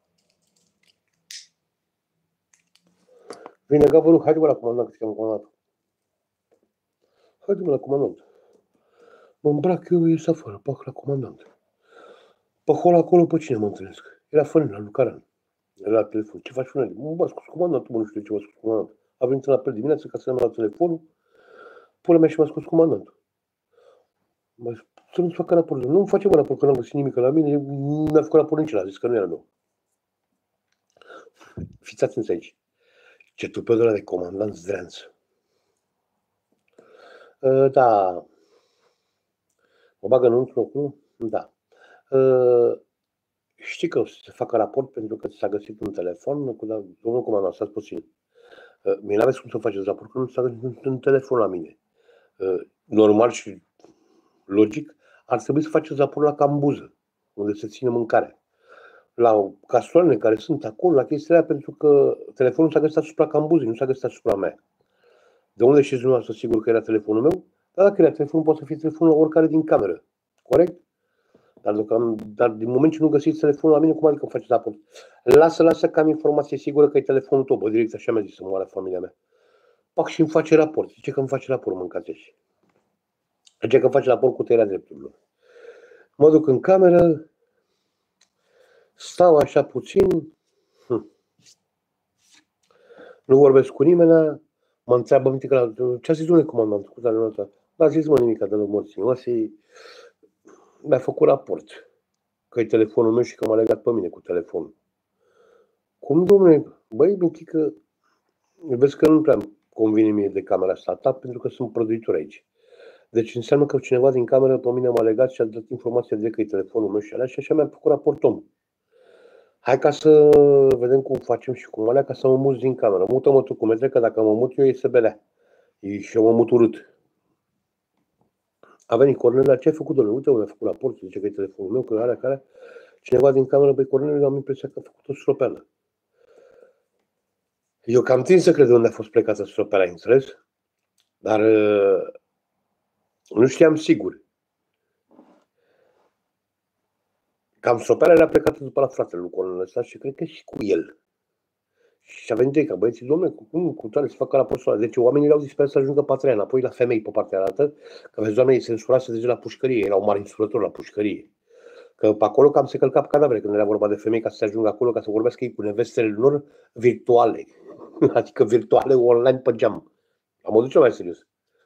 Vine Gavorul, haide-mă la comandant, că se cheamă comandantul. Haide-mă la comandant. Mă îmbrac eu, ies afară, pac la comandant. Pe acolo, acolo, pe cine mă întâlnesc? Era Fănel, la lui Caran. Era la telefon. Ce faci, Fănel? Mă, m-a scos comandantul, mă, nu știu ce m-a scos comandantul. A venit în apel dimineață ca să ne la telefonul. Pula mea și m-a scos comandantul. Mă, să nu-ți facă raport. Nu-mi face mă raport, că n-am găsit nimic la mine. Nu mi-a făcut raport nici ăla, a zis că nu era meu. Fiți atenți aici. Ce tupeu ăla de comandant Zdreanț. Uh, da. Mă bagă înăuntru, nu? Da. Uh, știi că o să se facă raport pentru că s-a găsit un telefon cu da, domnul comandant, stați puțin. Uh, mie n-aveți cum să faceți raport, că nu s-a găsit un, un telefon la mine. Uh, normal și logic, ar trebui să faceți raport la cambuză, unde se ține mâncare. La casoanele care sunt acolo, la chestiile alea, pentru că telefonul s-a găsit asupra cambuzei, nu s-a găsit asupra mea. De unde știți dumneavoastră sigur că era telefonul meu? Dar dacă era telefonul, poate să fie telefonul oricare din cameră. Corect? Dar, deocam, dar din moment ce nu găsiți telefonul la mine, cum adică faceți raport? Lasă, lasă că am informație sigură că e telefonul tău. Bă, direct așa mi-a zis să moară familia mea. Pac și îmi face raport. Zice că îmi face raport, mâncați așa. Zice că face raport cu tăierea drepturilor. Mă duc în cameră, stau așa puțin, hm. Nu vorbesc cu nimeni, mă întreabă minte că ce a zis domnule comandant? Cu tare noastră. N-a zis mă nimic de morții. Măsii mi-a făcut raport că e telefonul meu și că m-a legat pe mine cu telefonul. Cum, domnule? Băi, Mitică, vezi că nu prea convine mie de camera asta ta, pentru că sunt prăduitori aici. Deci înseamnă că cineva din cameră pe mine m-a legat și a dat informația de că e telefonul meu și alea și așa mi-a făcut raport om. Hai ca să vedem cum facem și cum alea ca să mă mut din cameră. Mută-mă tu cum e, că dacă mă mut eu e să belea. Și eu mă mut urât. A venit Cornelia, ce ai făcut, domnule? Uite, mi-a făcut raport, zice că e telefonul meu, că alea care... Cineva din cameră, pe Cornelia, am impresia că a făcut o stropeală. Eu cam tind să cred de unde a fost plecată stropeala, înțeles? Dar nu știam sigur. Cam stropeala era plecată după la fratele lui Cornelia ăsta și cred că și cu el. Și a venit ei ca băieții, domnule, cum cu tare să facă raportul ăla? Deci oamenii le-au zis pe să ajungă pe a treia, înapoi la femei pe partea altă, că vezi, doamne, ei se însurase deja la pușcărie, erau mari însurători la pușcărie. Că pe acolo cam se călca pe cadavre când era vorba de femei ca să se ajungă acolo, ca să vorbească ei cu nevestele lor virtuale. Adică virtuale online pe geam. La modul cel mai serios.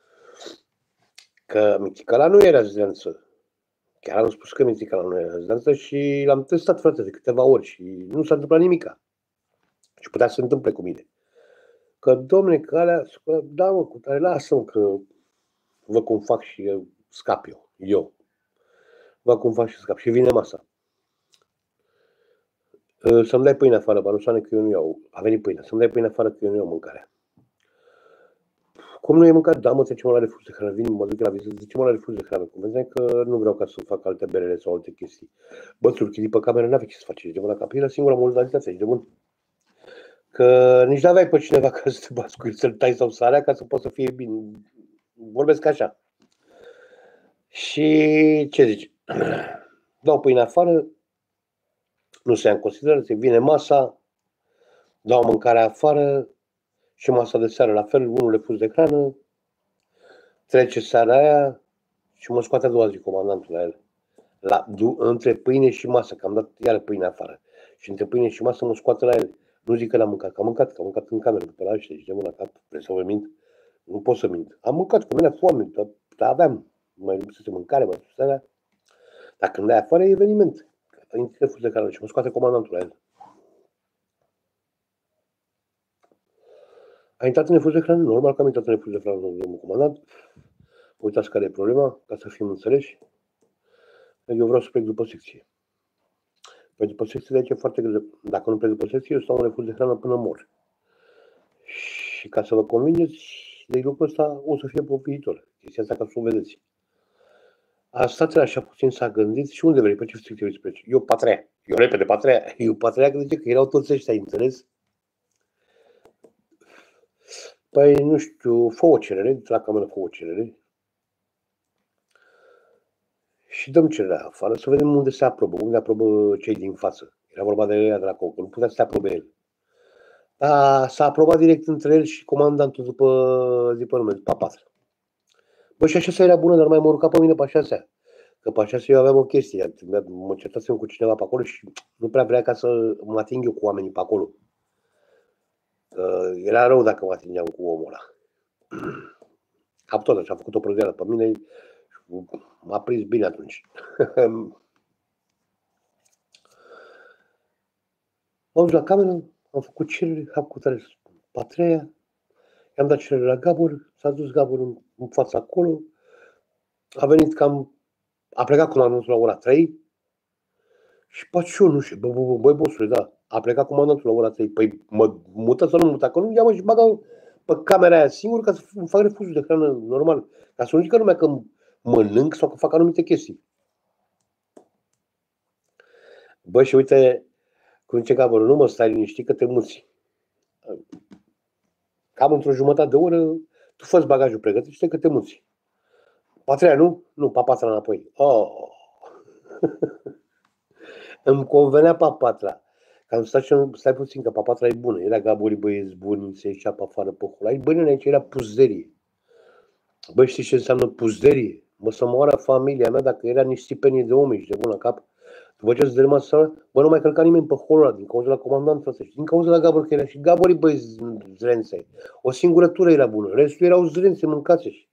Că Miticala nu era rezidență. Chiar am spus că Miticala nu era rezidență și l-am testat, frate, de câteva ori și nu s-a întâmplat nimica. Și putea să se întâmple cu mine. Că, domne, că alea, da, mă, cu tare, lasă-mă că văd cum fac și eu, scap eu. Eu. Văd cum fac și scap. Și vine masa. Să-mi dai pâine afară, Barușane, că eu nu iau. A venit pâine. Să-mi dai pâine afară, că eu nu iau mâncarea. Cum nu e mâncat? Da, mă, trece-mă la refuz de hrană. Vin, mă duc la vizită, zice-mă la refuz de hrană. Cum vedeai că nu vreau ca să fac alte berele sau alte chestii. Bă, țurchii pe cameră n-avea ce să faci. De mâna capilă, singura modalitate. Și de bun. Că nici n-aveai pe cineva ca să te bați cu el, să-l tai sau să alea, ca să poți să fie bine. Vorbesc așa. Și ce zici? Dau pâine afară, nu se ia în considerare, vine masa, dau mâncarea afară și masa de seară la fel, unul le pus de hrană, trece seara aia și mă scoate a doua zi comandantul la el. La, între pâine și masă, că am dat iară pâine afară. Și între pâine și masă mă scoate la el. Nu zic că l-am mâncat, că am mâncat, că am mâncat în cameră după la ăștia și de mâna cap, vrei să vă mint? Nu pot să mint. Am mâncat, că mi-a foame, dar, dar aveam, mai lipsese mâncare, mai lipsese. Dar când ai afară e eveniment. Intră fuz de hrană și mă scoate comandantul la el. A intrat în refuz de hrană? Normal că am intrat în refuz de hrană, domnul comandant. Uitați care e problema, ca să fim înțeleși. Eu vreau să plec după secție. Păi după secție de aici e foarte greu. Dacă nu plec după secție, eu stau în refuz de hrană până mor. Și ca să vă convingeți, de lucrul ăsta o să fie pe viitor. Chestia asta ca să o vedeți. A stat așa puțin, s-a gândit și unde vrei, pe ce secție vrei să pleci? Eu patrea. Eu repede patrea. Eu patrea că zice că erau toți ăștia, înțeles? Păi, nu știu, fă o cerere, la cameră fă o cerere. Și dăm cererea afară să vedem unde se aprobă, unde aprobă cei din față. Era vorba de ea de la Concă, nu putea să se aprobe el. Dar s-a aprobat direct între el și comandantul după, după nume, după patru. Bă, și așa era bună, dar mai mă urca pe mine pe șasea. Că pe șasea eu aveam o chestie, mă certasem cu cineva pe acolo și nu prea vrea ca să mă ating eu cu oamenii pe acolo. Că era rău dacă mă atingeam cu omul ăla. Am tot așa, am făcut o prădeală pe mine, m-a prins bine atunci. M-am dus la cameră, am făcut cerere, am făcut pe a treia, i-am dat cerere la Gabor, s-a dus Gabor în, în fața acolo, a venit cam, a plecat comandantul la ora trei și pe ce eu nu știu, bă, bă, bă, băi, bossule, da, a plecat comandantul la ora trei, păi mă mută sau nu mută, că nu ia mă și bagă pe camera aia singur ca să fac refuzul de hrană normal, ca să nu zică lumea că mănânc sau că fac anumite chestii. Bă, și uite, cum zice Gabor, nu mă stai liniștit că te muți. Cam într-o jumătate de oră, tu fă-ți bagajul pregătit și că te muți. Pa treia, nu? Nu, pa patra înapoi. Oh. Îmi convenea pa patra. Că am stat și stai puțin, că pa patra e bună. Era Gaborii băieți buni, se ieșea pe afară pe hulai. Băi, nene, aici era puzderie. Băi, știi ce înseamnă puzderie? Mă, să moară familia mea dacă era niște stipenie de oameni și de bun la cap. După ce se dărâma seara, bă, nu mai călca nimeni pe holul ăla din cauza la comandant ăsta și din cauza la Gabor, că era și Gaborii băieți zrenței. O singură tură era bună, restul erau zrențe mâncați.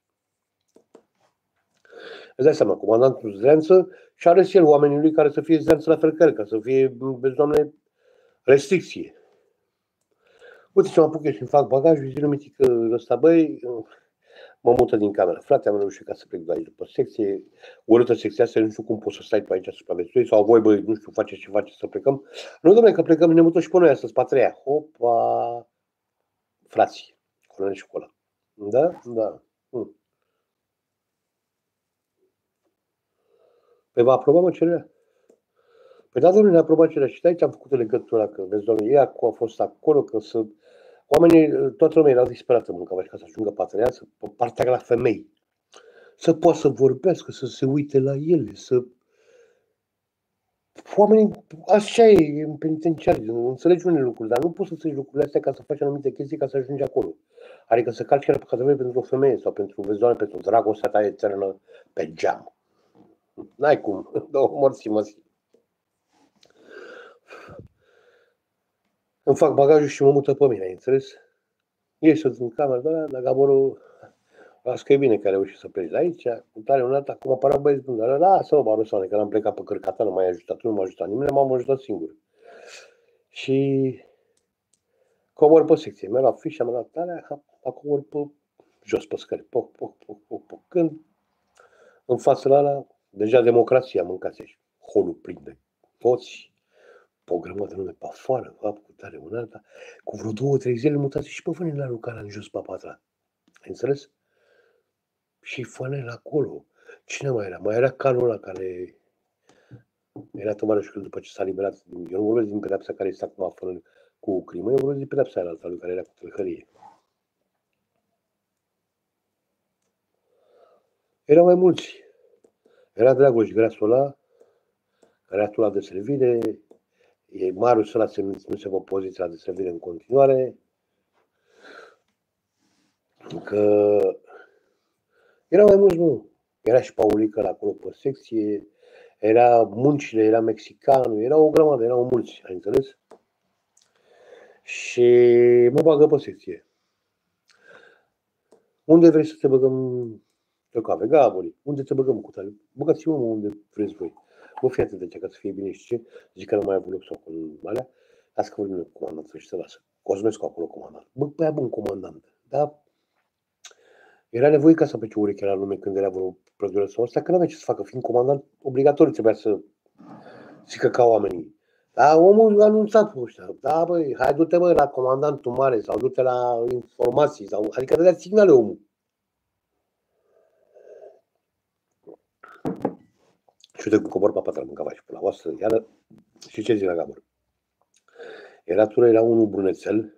Îți dai seama, comandantul Zrență și are și el oamenii lui care să fie Zrență la fel ca el, ca să fie, vezi, Doamne, restricție. Uite ce mă apuc eu și-mi fac bagajul și zilul mitică ăsta, băi, mă mută din cameră. Frate, am reușit ca să plec de aici după secție, urâtă secția asta, nu știu cum poți să stai pe aici să supraviețuiești, sau voi, băi, nu știu, faceți ce faceți să plecăm. Nu, domnule, că plecăm, ne mutăm și pe noi astăzi, pe a treia. Hopa, frații, colonel școala. Da? Da. Hm. Păi va aproba, mă, cererea? Păi da, domnule, ne-a aprobat cererea și de aici am făcut o legătură, că vezi, domnule, ea a fost acolo, că să... Oamenii, toată lumea erau disperată, mâncava și ca să ajungă pe a treia, să partea la femei. Să poată să vorbească, să se uite la ele, să... Oamenii, așa e în penitenciar, înțelegi unele lucruri, dar nu poți să înțelegi lucrurile astea ca să faci anumite chestii ca să ajungi acolo. Adică să calci chiar pe categorie pentru o femeie sau pentru, vezi, doamne, pentru dragostea ta eternă pe geam. N-ai cum, două morți măsi. Îmi fac bagajul și mă mută pe mine, ai înțeles? Ieși din cameră, dar la Gaborul, las că e bine că a reușit să pleci de aici, cu tare un alt, acum apărea băieți buni, dar lasă-mă, Barusoane, că l-am plecat pe cărcata, nu m-ai ajutat, nu m-a ajutat nimeni, m-am ajutat singur. Și cobor pe secție, mi-a luat fișa, mi-a luat tarea, a cobor pe jos pe scări, poc, poc, poc, poc, poc. Când în fața la ala, deja democrația mâncați aici, holul plin de toți, pe o grămadă de lume pe afară, cu tare un alta, cu vreo două, trei zile mutați și pe Fănel la Lucana în jos pe a patra. Ai înțeles? Și Fănel acolo. Cine mai era? Mai era calul ăla care era tovarășul după ce s-a liberat. Eu nu vorbesc din pedepsa care este acum Fănel cu crimă, eu vorbesc din pedepsa aia alta lui care era cu tâlhărie. Erau mai mulți. Era Dragoș Grasul ăla, care a atulat de servire, e Marius ăla se menținuse pe poziția de servire în continuare, că erau mai mulți, nu. Era și Paulică acolo pe secție, era Muncile, era Mexicanul, era o grămadă, erau mulți, ai înțeles? Și mă bagă pe secție. Unde vrei să te băgăm pe cave? Gabori, unde te băgăm cu tale? Băgați-mă unde vreți voi. Bă, fii atât de ce, ca să fie bine și ce? Zic că nu mai a avut loc sau cu alea. Lasă că vorbim cu comandantul și să lasă. Cosmescu acolo comandant. Bă, pe aia bun comandant. Dar era nevoie ca să plece urechea la lume când era vreo prădură sau asta, că n-avea ce să facă. Fiind comandant, obligatoriu trebuia să zică ca oamenii. Dar omul a anunțat pe ăștia. Da, băi, hai du-te, bă, la comandantul mare sau du-te la informații. Sau, adică dădea signale omul. Și uite cum cobor pe patra mâncava și pe la oasă. Iară, și ce zic la Gabor? Era tură, era unul brunețel.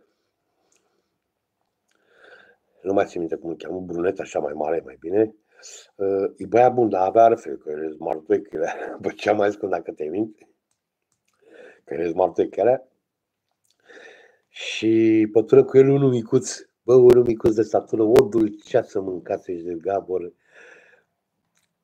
Nu mai țin minte cum îl cheamă, brunet așa mai mare, mai bine. E băiat bun, dar avea arfe, că el e smartway, că era, bă, ce am mai zis că dacă te mint, că el e smartway, că era. Și pătură cu el unul micuț, bă, unul micuț de statură, o dulceață mâncați aici de Gabor.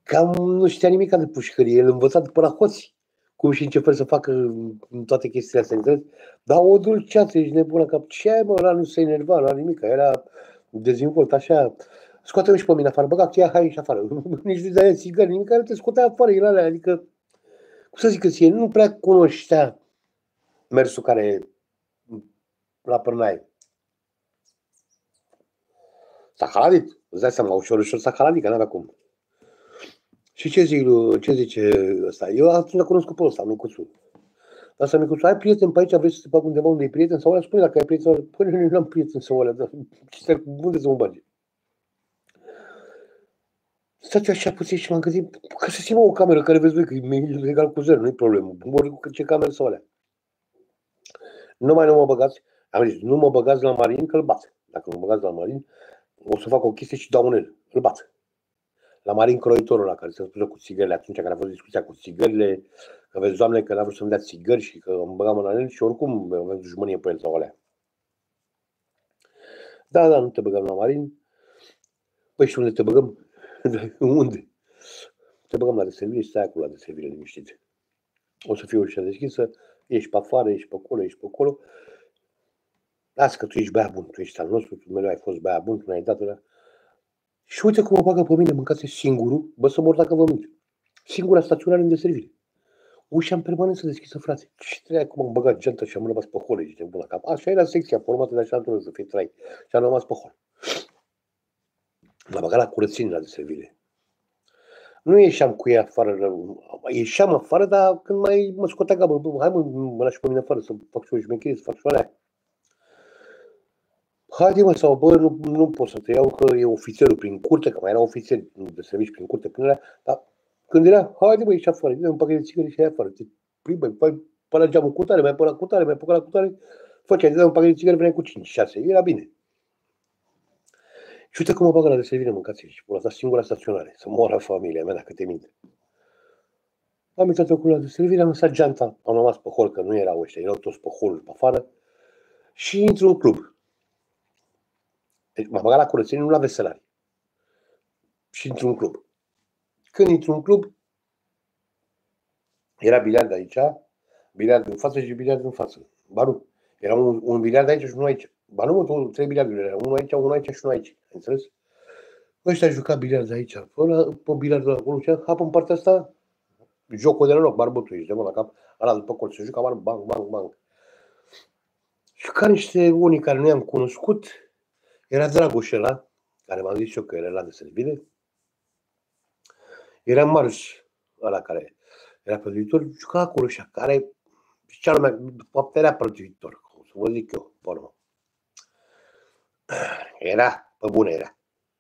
cam nu știa nimic de pușcărie, el învăța după la hoți cum și începe să facă toate chestiile astea, înțeles? Dar o dulceață, ești nebună cap. Ce ai, mă, ăla nu se enerva, la nimic, era dezvoltat așa. Scoate-mă și pe mine afară, băga cheia, hai și afară. Nici nu dai țigări, nimic, care te scotea afară, el alea, adică, cum să zic că ție, nu prea cunoștea mersul care la pârnaie. S-a haladit, îți dai seama, ușor, ușor s-a haladit, că n-avea cum. Și ce zic, ce zice ăsta? Eu atunci l-am cunoscut pe ăsta, micuțul. Asta micuțul, ai prieten pe aici, vrei să te fac undeva unde e prieten? Sau ăla, spune dacă ai prieten, păi nu am prieten sau ăla, dar unde să mă bage? Stați așa puțin și m-am gândit, că să țin o cameră care vezi voi că e legal cu zero, nu-i problemă. Ori cu ce cameră sau alea. Nu mai nu mă băgați, am zis, nu mă băgați la Marin că îl bat. Dacă mă băgați la Marin, o să fac o chestie și dau un el, îl bat. La Marin Croitorul ăla care se spune cu țigările atunci, care a fost discuția cu țigările, că vezi, Doamne, că n-a vrut să-mi dea țigări și că îmi băgam în el și oricum avem dușmănie pe el sau alea. Da, da, nu te băgăm la Marin. Păi și unde te băgăm? Unde? Te băgăm la deservire și stai acolo la deservire liniștit. O să fie ușa deschisă, ești pe afară, ești pe acolo, ești pe acolo. Lasă că tu ești băiat bun, tu ești al nostru, tu mereu ai fost băiat bun, tu n-ai dat ăla. Și uite cum mă bagă pe mine, mâncați singurul, bă să mor dacă vă mint. Singura staționare în deservire. Ușa în permanență deschisă, frate. Ce treia cum am băgat geanta și am rămas pe hol, ești nebun la cap. Așa era secția formată de așa natură să fie trai. Și am rămas pe hol. L-am băgat la curățenie la deservire. Nu ieșeam cu ea afară, ieșeam afară, dar când mai mă scotea gabă, bă, hai mă, mă lași pe mine afară să fac și o șmecherie, să fac și o alea. Haide mă, sau bă, nu, nu pot să te iau că e ofițerul prin curte, că mai era ofițer de servici prin curte până alea, dar când era, haide mă, ieși afară, dă un pachet de țigări și ai afară, te plimbă, fai pe la geamul cu tare, mai pe la cu tare, mai pe la cu tare, făceai, dă un pachet de țigări, veneai cu cinci, șase, era bine. Și uite cum mă bagă la deservire, mâncați și până asta singura staționare, să moară familia mea dacă te minte. Am intrat acolo la deservire, am lăsat geanta, am rămas pe hol, că nu erau ăștia, erau toți pe hol, pe afară, și intru în club. Deci m-a băgat la curățenie, nu la veselare. Și intru în club. Când intru în club, era biliard aici, biliard în față și biliard în față. Ba nu, era un, un biliard aici și unul aici. Ba nu, mă, trei biliarduri era, unul aici, unul aici și unul aici. Înțeles? Ăștia juca biliard aici, ăla, pe biliardul acolo, și hap în partea asta, jocul de noroc, barbutul, ești de mă la cap, ăla după colț, se juca bang, bang, bang, bang. Și ca niște unii care nu i-am cunoscut, era Dragoș ăla, care m-am zis eu că era la deservire. Era Marș, ăla care era prăduitor, juca acolo și care cea lumea, de fapt era prăduitor, cum să vă zic eu, pe urmă. Era, pe bune era.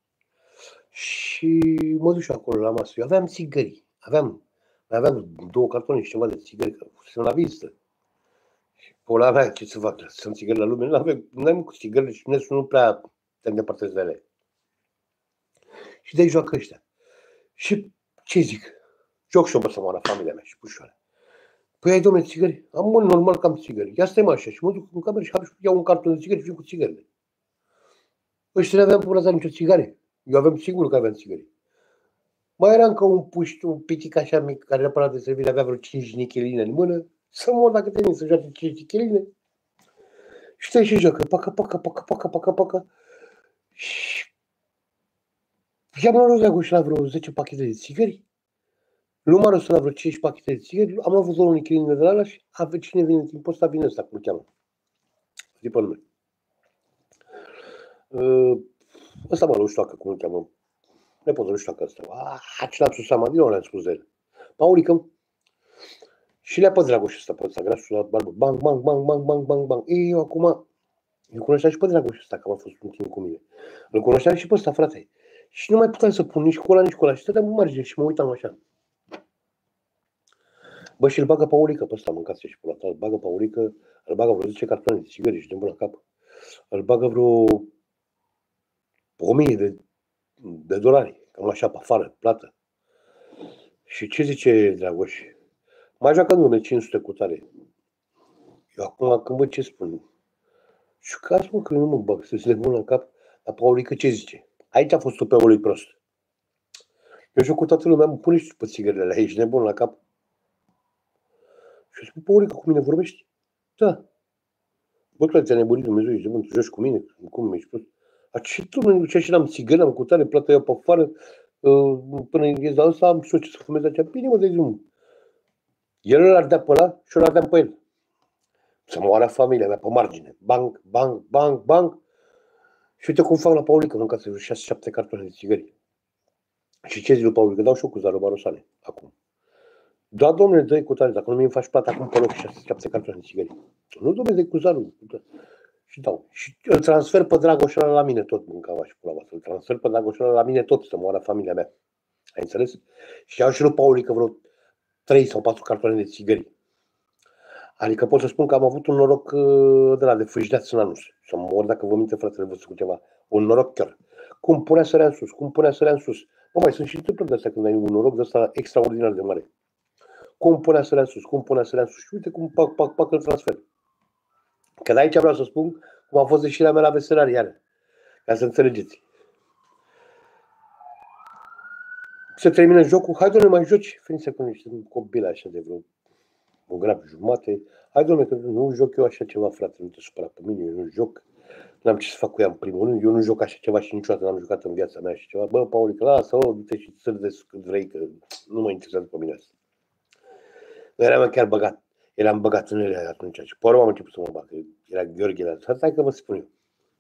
Și mă duc și acolo la masă. Eu aveam țigări, aveam, mai aveam două cartone și ceva de țigări, că sunt la vizită. Și pe ăla mea, ce să fac, sunt țigări la lume, nu avem, nu am cu țigările și nu prea te îndepărtezi de ele. Și de-aia joacă ăștia. Și ce zic? Joc și eu, bă, să moară familia mea și pușoare. Păi ai, domnule, țigări? Am, mă, normal că am țigări. Ia stai mă așa și mă duc în cameră și iau un carton de țigări și vin cu țigările. Ăștia n-aveam până la nicio țigare. Eu aveam sigur că aveam țigări. Mai era încă un puști, un pitic așa mic, care era până de servire, avea vreo cinci nicheline în mână. Să mor dacă te să joace cinci nicheline. Și stai și joacă, pacă, pacă, pacă, pacă, pacă, pacă. Și i-am luat Dragoș la vreo zece pachete de țigări. Lui Marius la vreo cinci pachete de țigări. Am avut două nicheline de la ala și a, cine vine în timpul ăsta, vine ăsta, cum îl cheamă. Zi pe nume. Ăsta mă, nu știu dacă cum îl cheamă. Nepotul, nu știu dacă ăsta. Ah, ce l-am sus seama, din nou le-am spus de el. Paulică. Și le-a pe Dragoș ăsta, pe ăsta, grasul la barbă. Bang, bang, bang, bang, bang, bang, bang. Ei, eu acum, eu cunoșteam și pe Dragoș ăsta, că am fost un timp cu mine. Îl cunoșteam și pe ăsta, frate. Și nu mai puteam să pun nici cu ăla, nici cu ăla. Și stăteam în margine și mă uitam așa. Bă, și îl bagă Paulică pe ăsta, mâncați și pe ăla. Îl bagă Paulică, îl bagă vreo zece cartoane de țigări și de la cap. Îl bagă vreo o mie de, de dolari. Cam așa, pe afară, plată. Și ce zice Dragoș? Mai joacă numele cinci sute cu tare. Eu acum când văd ce spun. Jucați mă că nu mă bag, să-ți le bun la cap. Dar Paulică ce zice? Aici a fost pe lui prost. Eu joc cu toată lumea, mă pune și pe țigările alea, ești nebun la cap. Și eu spun, Paurică, cu mine vorbești? Da. Bă, tu ți-a nebunit Dumnezeu, ești nebun, tu joci cu mine? Cum ești prost? A, ce tu mă ducea și l-am țigări, am cu tare, plată eu pe afară, până ies la ăsta, am și eu ce să fumez acea. Bine, mă, de zi, el îl ardea pe ăla și eu îl ardeam pe el. Să mă oară familia mea pe margine. Bang, bang, bang, bang. Și uite cum fac la Paulică, mâncați șase șapte cartoane de țigări. Și ce zic lui Paulică? Dau și eu cu Zaru Barosane, acum. Da, domnule, dă-i cu tare, dacă nu mi-mi faci plată acum pe loc șase șapte cartoane de țigări. Nu, domnule, dă-i cu Zaru. Și dau. Și îl transfer pe Dragoș ăla la mine tot, mâncava și pula voastră. Îl transfer pe Dragoș ăla la mine tot, să moară familia mea. Ai înțeles? Și iau și lui Paulică vreo trei sau patru cartoane de țigări. Adică pot să spun că am avut un noroc de la de fâșdeați în anus. Să mă mor dacă vă minte, fratele, vă cu ceva. Un noroc chiar. Cum punea sărea în sus, cum punea sărea în sus. Mă, mai sunt și întâmplări de astea când ai un noroc de ăsta extraordinar de mare. Cum punea sărea în sus, cum punea sărea în sus. Și uite cum pac, pac, pac îl transfer. Că de aici vreau să spun cum a fost ieșirea mea la veselarii, iară. Ca să înțelegeți. Se termină jocul. Hai, doamne, mai joci? Fiind să când niște copile așa de vreo o grabă jumate. Hai, dom'le, că nu joc eu așa ceva, frate, nu te supăra pe mine, eu nu joc. N-am ce să fac cu ea în primul rând, eu nu joc așa ceva și niciodată n-am jucat în viața mea așa ceva. Bă, Paulică, lasă-o, du-te și țârde cât vrei, că nu mă interesează pe mine asta. Eram chiar băgat, eram băgat în ele atunci și pe urmă am început să mă bag, că era Gheorghe la stai că vă spun eu.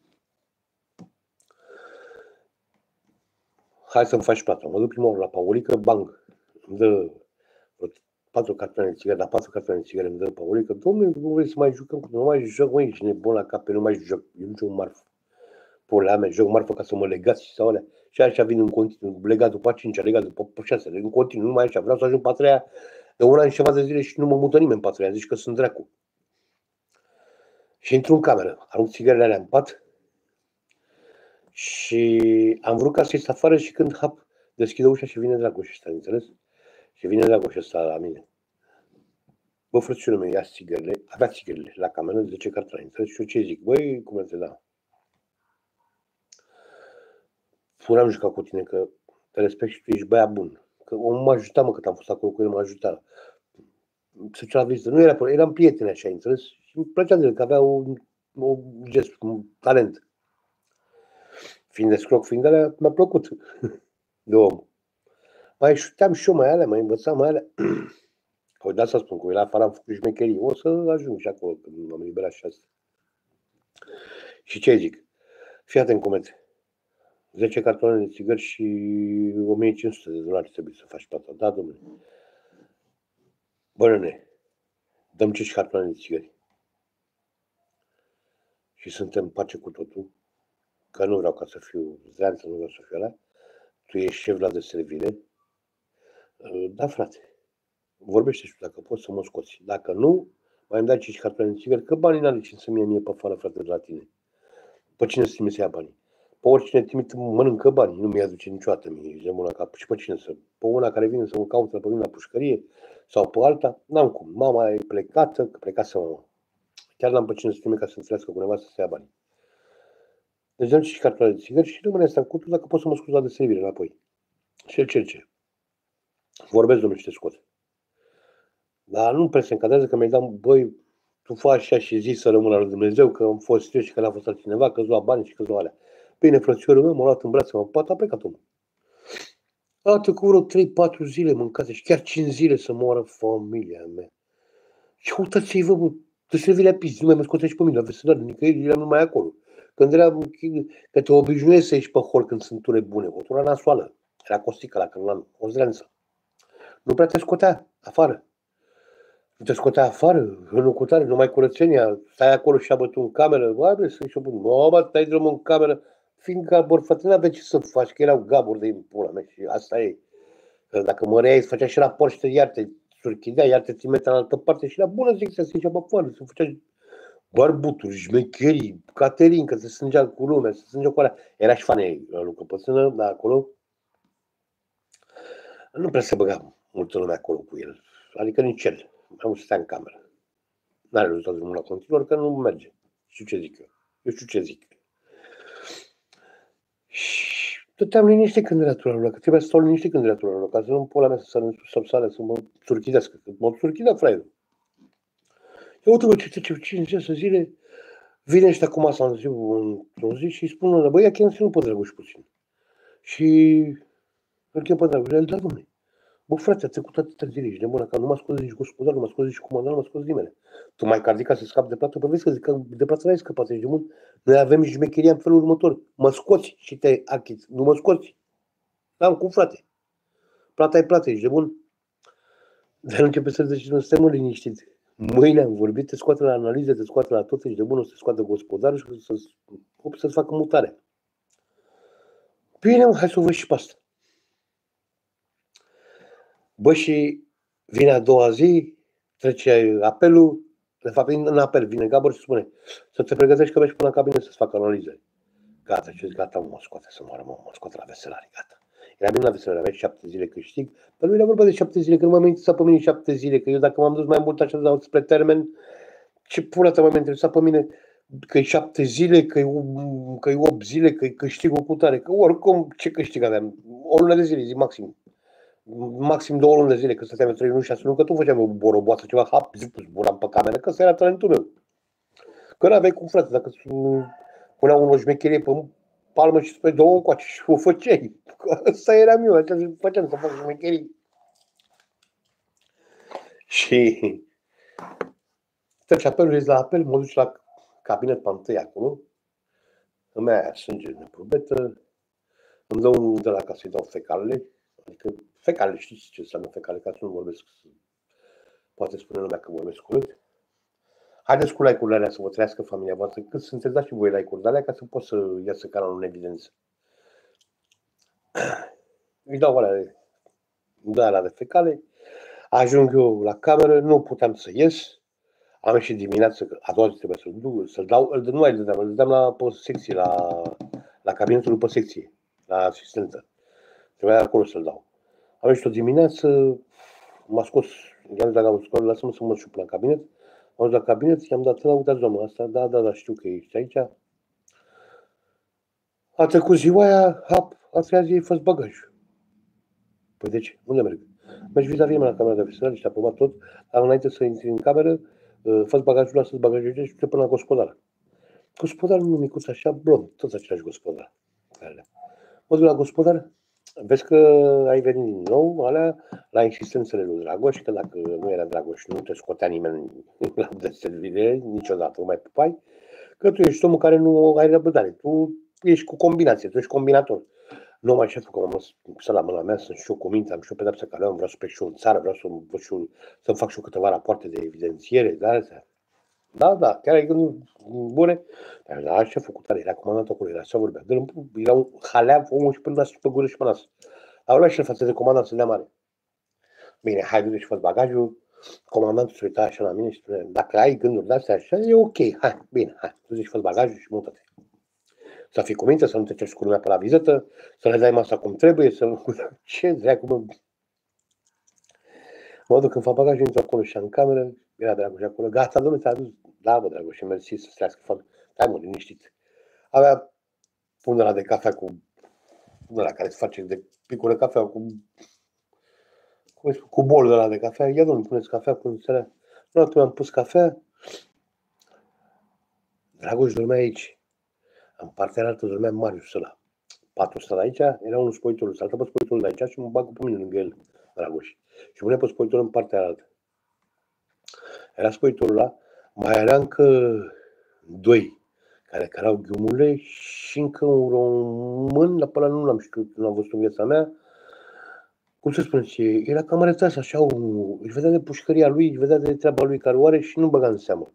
Hai să-mi faci plata. Mă duc prima oară la Paulică, bang, îmi dă patru cartoane de țigări, dar patru cartoane de țigări îmi dă Paulică. Dom'le, nu vrei să mai jucăm? Nu mai joc, măi, ești nebun la cap, nu mai joc. Eu nu joc marfă. Pula mea, joc marfă ca să mă legați sau alea. Și așa vin în continuu, legat după a cincea, legat după a șasea, în continuu, numai așa. Vreau să ajung pe a treia de un an și ceva de zile și nu mă mută nimeni pe a treia, zici că sunt dracu. Și intru în cameră, arunc țigările alea în pat și am vrut ca să ies afară și când hap, deschide ușa și vine Dragoș ăsta, înțeles? Și vine Dragoș ăsta la mine. Bă, frățiunul meu, ia țigările, avea țigările la cameră, zece cartoane, înțeles? Și eu ce zic? Băi, cum te da? N-am jucat cu tine, că te respect și tu ești băiat bun. Că omul m-a ajutat, mă, că am fost acolo cu el, m-a ajutat. Să ce la vizită. Nu era, eram prieteni așa, înțeles? Și îmi plăcea de el, că avea un, un gest, un talent. Fiind de scroc, fiind de alea, mi-a plăcut de om. Mai șuteam și eu mai alea, mai învățam mai alea. Că de asta spun, că la afară am făcut șmecherii. O să ajung și acolo, când m-am eliberat și asta. Și ce zic? Fii atent cum merge. zece cartoane de țigări și o mie cinci sute de dolari trebuie să faci plata. Da, domnule. Bă, nene, dăm cinci cartoane de țigări. Și suntem în pace cu totul. Că nu vreau ca să fiu zreanță, nu vreau să fiu ăla. Tu ești șef la deservire. Da, frate. Vorbește și tu dacă poți să mă scoți. Dacă nu, mai îmi dai cinci cartoane de țigări, că banii n-are cine să-mi ia mie pe afară, frate, de la tine. Pe cine să trimite să ia banii? Pe oricine trimite mănâncă banii, nu mi-i aduce niciodată mie, ești de la cap. Și pe cine să? Pe una care vine să mă caută pe mine la pușcărie sau pe alta? N-am cum. Mama e plecată, că plecase mama. Chiar n-am pe cine să trimite ca să înțelească cu nevastă să ia banii. Deci dăm cinci cartoane de țigări și rămâne asta în cutul dacă poți să mă scuzi la deservire înapoi. Și el ce ce? Vorbesc, domnule, și te scot. Dar nu prea se încadrează că mi-ai dat, băi, tu faci așa și zi să rămână la Dumnezeu, că am fost eu și că n-a fost altcineva, că îți lua bani și că îți lua alea. Bine, frățiorul meu, m-a luat în brațe, m-a pat, a plecat omul. A trecut vreo trei patru zile mâncate și chiar cinci zile să moară familia mea. Și uitați-i, vă, bă, deservirea pis, nu mai mă scotești pe mine la veselare, nicăieri, eram numai acolo. Când era, că te obișnuiești să ieși pe hol când sunt ture bune, o tură nasoală. Era costică la Cârlan, o zreanță. Nu prea te scotea afară. Nu te scotea afară, în locutare, numai curățenia, stai acolo și abătu în cameră, bă, bă, să-i și-o bun, bă, bă, stai drumul în cameră, fiind gabor, frate, n-avea ce să faci, că erau gaburi de pula mea și asta e. Că dacă măreai, îți făcea și raport și te iar te surchidea, iar te trimitea în altă parte și la bună zic să se ieșea pe afară, să făcea barbuturi, șmecherii, Caterin, că se strângea cu lumea, se strângea cu alea. Era și fanei la lucrăpățână, dar acolo nu prea se băga multă lume acolo cu el, adică nici el. Am să stea în cameră. N-are rezultat drumul la continuare, că nu merge. Știu ce zic eu. Eu știu ce zic. Și Stăteam liniștit când era tura lui, că trebuia să stau liniștit când era tura lui, ca să nu pula mea să sară în sus sau sare, să mă surchidească, că mă surchidea fraierul. Eu uite-mă ce trece cinci șase zile, vine ăștia cu masa în zi, într-o zi și îi spun, băi, ia chem să nu pe Dragoș puțin. Și îl chem pe Dragoș, el, da, dom'le, bă, frate, a trecut atâtea zile, ești de bună, că nu m-a scos nici gospodar, nu m-a scos nici comandant, nu m-a scos nimeni. Tu mai cardi ca să scapi de plată, păi vezi că zic că de plată n-ai scăpat, ești de bun. Noi avem șmecheria în felul următor, mă scoți și te achiți, nu mă scoți. Am cum, frate. Plata e plată, ești de bun. Dar începe să zici, nu stai mă liniștit. Mâine am vorbit, te scoate la analize, te scoate la tot, ești de bun, o să te scoate gospodarul și să, să-ți facă mutare. Bine, hai să o văd și pe asta. Bă, și vine a doua zi, trece apelul, de fapt în apel vine Gabor și spune să te pregătești că mergi până în cabinet să-ți facă analize. Gata, și zic, gata, mă scoate să moară, mă, mă scoate la veselare, gata. Era bine la veselare, avea șapte zile câștig, dar nu era vorba de șapte zile, că nu m-am interesat pe mine șapte zile, că eu dacă m-am dus mai mult așa dau spre termen, ce pula ta m-am interesat pe mine că e șapte zile, că e, că e opt zile, că e câștigul cu tare, că oricum ce câștig aveam, o lună de zile, zi maxim. Maxim două luni de zile, că stăteam trei luni, șase luni, că tu făceam o boroboasă, ceva, hap, zic, zburam pe cameră, că ăsta era talentul meu. Că n-aveai cum, frate, dacă puneau o șmecherie pe palmă și spre două încoace și o făceai. Că ăsta eram eu, așa făceam să fac șmecherii. Și trece apelul, la apel, mă duci la cabinet pe întâi acolo, îmi ia sânge în probetă, îmi dă un de la ca să-i dau fecalele, adică fecale, știți ce înseamnă fecale, ca să nu vorbesc, poate spune lumea că vorbesc curând. Haideți cu like-urile alea să vă trăiască familia voastră, cât sunteți, dați și voi like-uri alea ca să pot să iasă canalul în evidență. Îi dau alea de, dau alea de fecale, ajung eu la cameră, nu puteam să ies, am ieșit dimineață, că a doua zi trebuia să-l duc, să-l dau, îl, nu mai îl dădeam, îl dădeam la pe secție, la, la cabinetul după secție, la asistentă. Trebuia acolo să-l dau. Am ieșit o dimineață, m-a scos, i-am zis la Gabor, lasă-mă să mă șup la cabinet. Am dus la cabinet, i-am dat, uitați doamna asta, da, da, da, știu că ești aici. A trecut ziua aia, hap, a treia zi ai fost bagajul. Păi de ce? Unde merg? Mergi vis-a-vis la camera de veselare și a aprobat tot, dar înainte să intri în cameră, fă bagajul, lasă-ți bagajul și te până la gospodar. Gospodarul nu micuț așa, blond, toți același gospodar. Mă duc la gospodar, vezi că ai venit din nou, alea, la insistențele lui Dragoș, că dacă nu era Dragoș, nu te scotea nimeni la deservire, niciodată, nu mai pupai, că tu ești omul care nu ai răbdare, tu ești cu combinație, tu ești combinator. Nu mai șeful că m-am să la mâna mea, sunt și eu cu minte, am și eu pedepsă care am, vreau să plec și eu în țară, vreau să văd și eu, să-mi fac și eu câteva rapoarte de evidențiere, da, da, da, chiar ai gânduri bune. Dar da, șeful cu tare, era comandantul acolo, era așa vorbea. Era un haleav, omul și pe nas, și pe gură și pe nas. Dar luat și el față de comandant să le mare. Bine, hai, du-te și fă bagajul. Comandantul se uita așa la mine și spune, dacă ai gânduri de-astea așa, e ok, hai, bine, hai, du-te și fă bagajul și mută-te. Să fii cu minte, să nu te ceri cu lumea pe la vizită, să le dai masa cum trebuie, să nu... Ce dracu, mă... Mă duc în fac bagajul, intru acolo și în cameră, era Dragoș acolo, gata, domnule, ți-a adus. Da, bă, Dragoș, mersi, să strească, fac. Hai, mă, liniștit. Avea punerea de cafea cu... Punerea care îți face de picură cafea cu... Cum spun, cu bolul ăla de cafea. Ia, domnule, puneți cafea, puneți ăla. Nu, atunci am pus cafea. Dragoș dormea aici. În partea altă dormea Marius ăla. Patul ăsta de aici, era unul spoitorul, saltă pe spoitorul de aici și mă bag pe mine lângă el, Dragoș. Și pune pe spoitorul în partea altă. Era spoitorul ăla, mai era încă doi care cărau ghiumurile și încă un român, dar pe ăla nu l-am știut, nu l-am văzut în viața mea. Cum să spun, era cam arătat așa, își vedea de pușcăria lui, își vedea de treaba lui care o are și nu băga în seamă.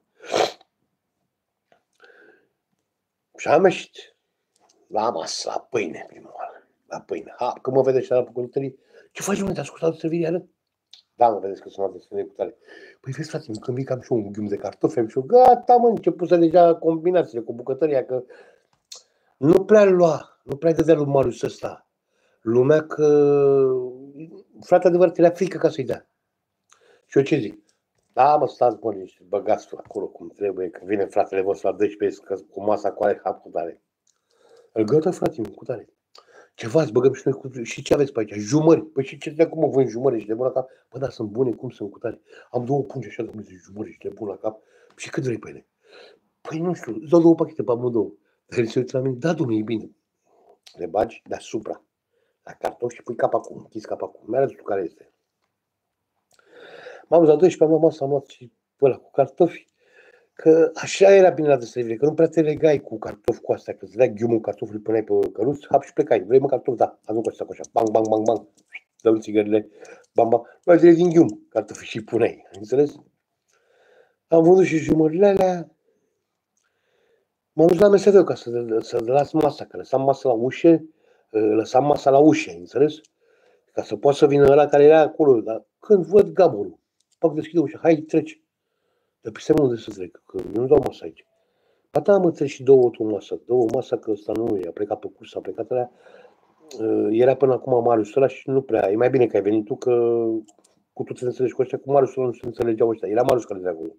Și am ieșit la masă, la pâine, prima oară, la pâine. Ha, când mă vede și la păcălitării, ce faci, mă, te-a ascultat de servire iară? Da, mă, vedeți că sunt de servire cu tare. Păi vezi, frate, când vii cam și un ghium de cartofi, am și eu, gata, mă, începuse deja combinațiile cu bucătăria, că nu prea lua, nu prea dădea lui Marius ăsta. Lumea că, frate, adevărat, era frică ca să-i dea. Și eu ce zic? Da, mă, stați, mă, niște băgați acolo cum trebuie, că vine fratele vostru la doisprezece, că cu masa cu are hap cu tare. Îl gătă, frate, cu tare. Ce faci? Băgăm și noi cu... Și ce aveți pe aici? Jumări. Păi și ce de acum vând jumări și de bun la cap? Bă, da, sunt bune, cum sunt cu tare? Am două pungi așa, domnule, zic, jumări și de bun la cap. Și cât vrei pe ele? Păi nu știu, îți dau două pachete pe amândouă. Dar el se uită la mine, da, domnule, e bine. Le bagi deasupra, la cartofi și pui capacul, închis capacul. Mi arăți tu care este. M-am dus la doisprezece, am luat masa, am luat și pe ăla cu cartofi. Că așa era bine la deservire, că nu prea te legai cu cartofi cu astea, că îți dai ghiumul cartofului, puneai pe căruț, hap și plecai. Vrei mă cartofi? Da, aruncă și sacoșa. Bang, bang, bang, bang. Dăm țigările, bang, bang. Luai direct din ghium cartofii și puneai. Înțeles? Am vândut și jumările alea. M-am dus la M S V ca să, să las masa, că lăsam masa la ușă, lăsam masa la ușă, înțeles? Ca să poată să vină ăla care era acolo. Dar când văd gaborul, pac, deschide ușa, hai, treci. Dar pe semnul unde să trec, că nu dau masă aici. Ba da, mă, treci și două o masă. Două masă, că ăsta nu e, a plecat pe curs, a plecat alea. Era până acum Marius ăla și nu prea. E mai bine că ai venit tu, că cu tu te înțelegi cu ăștia, cu Marius ăla nu se înțelegeau ăștia. Era Marius care de acolo.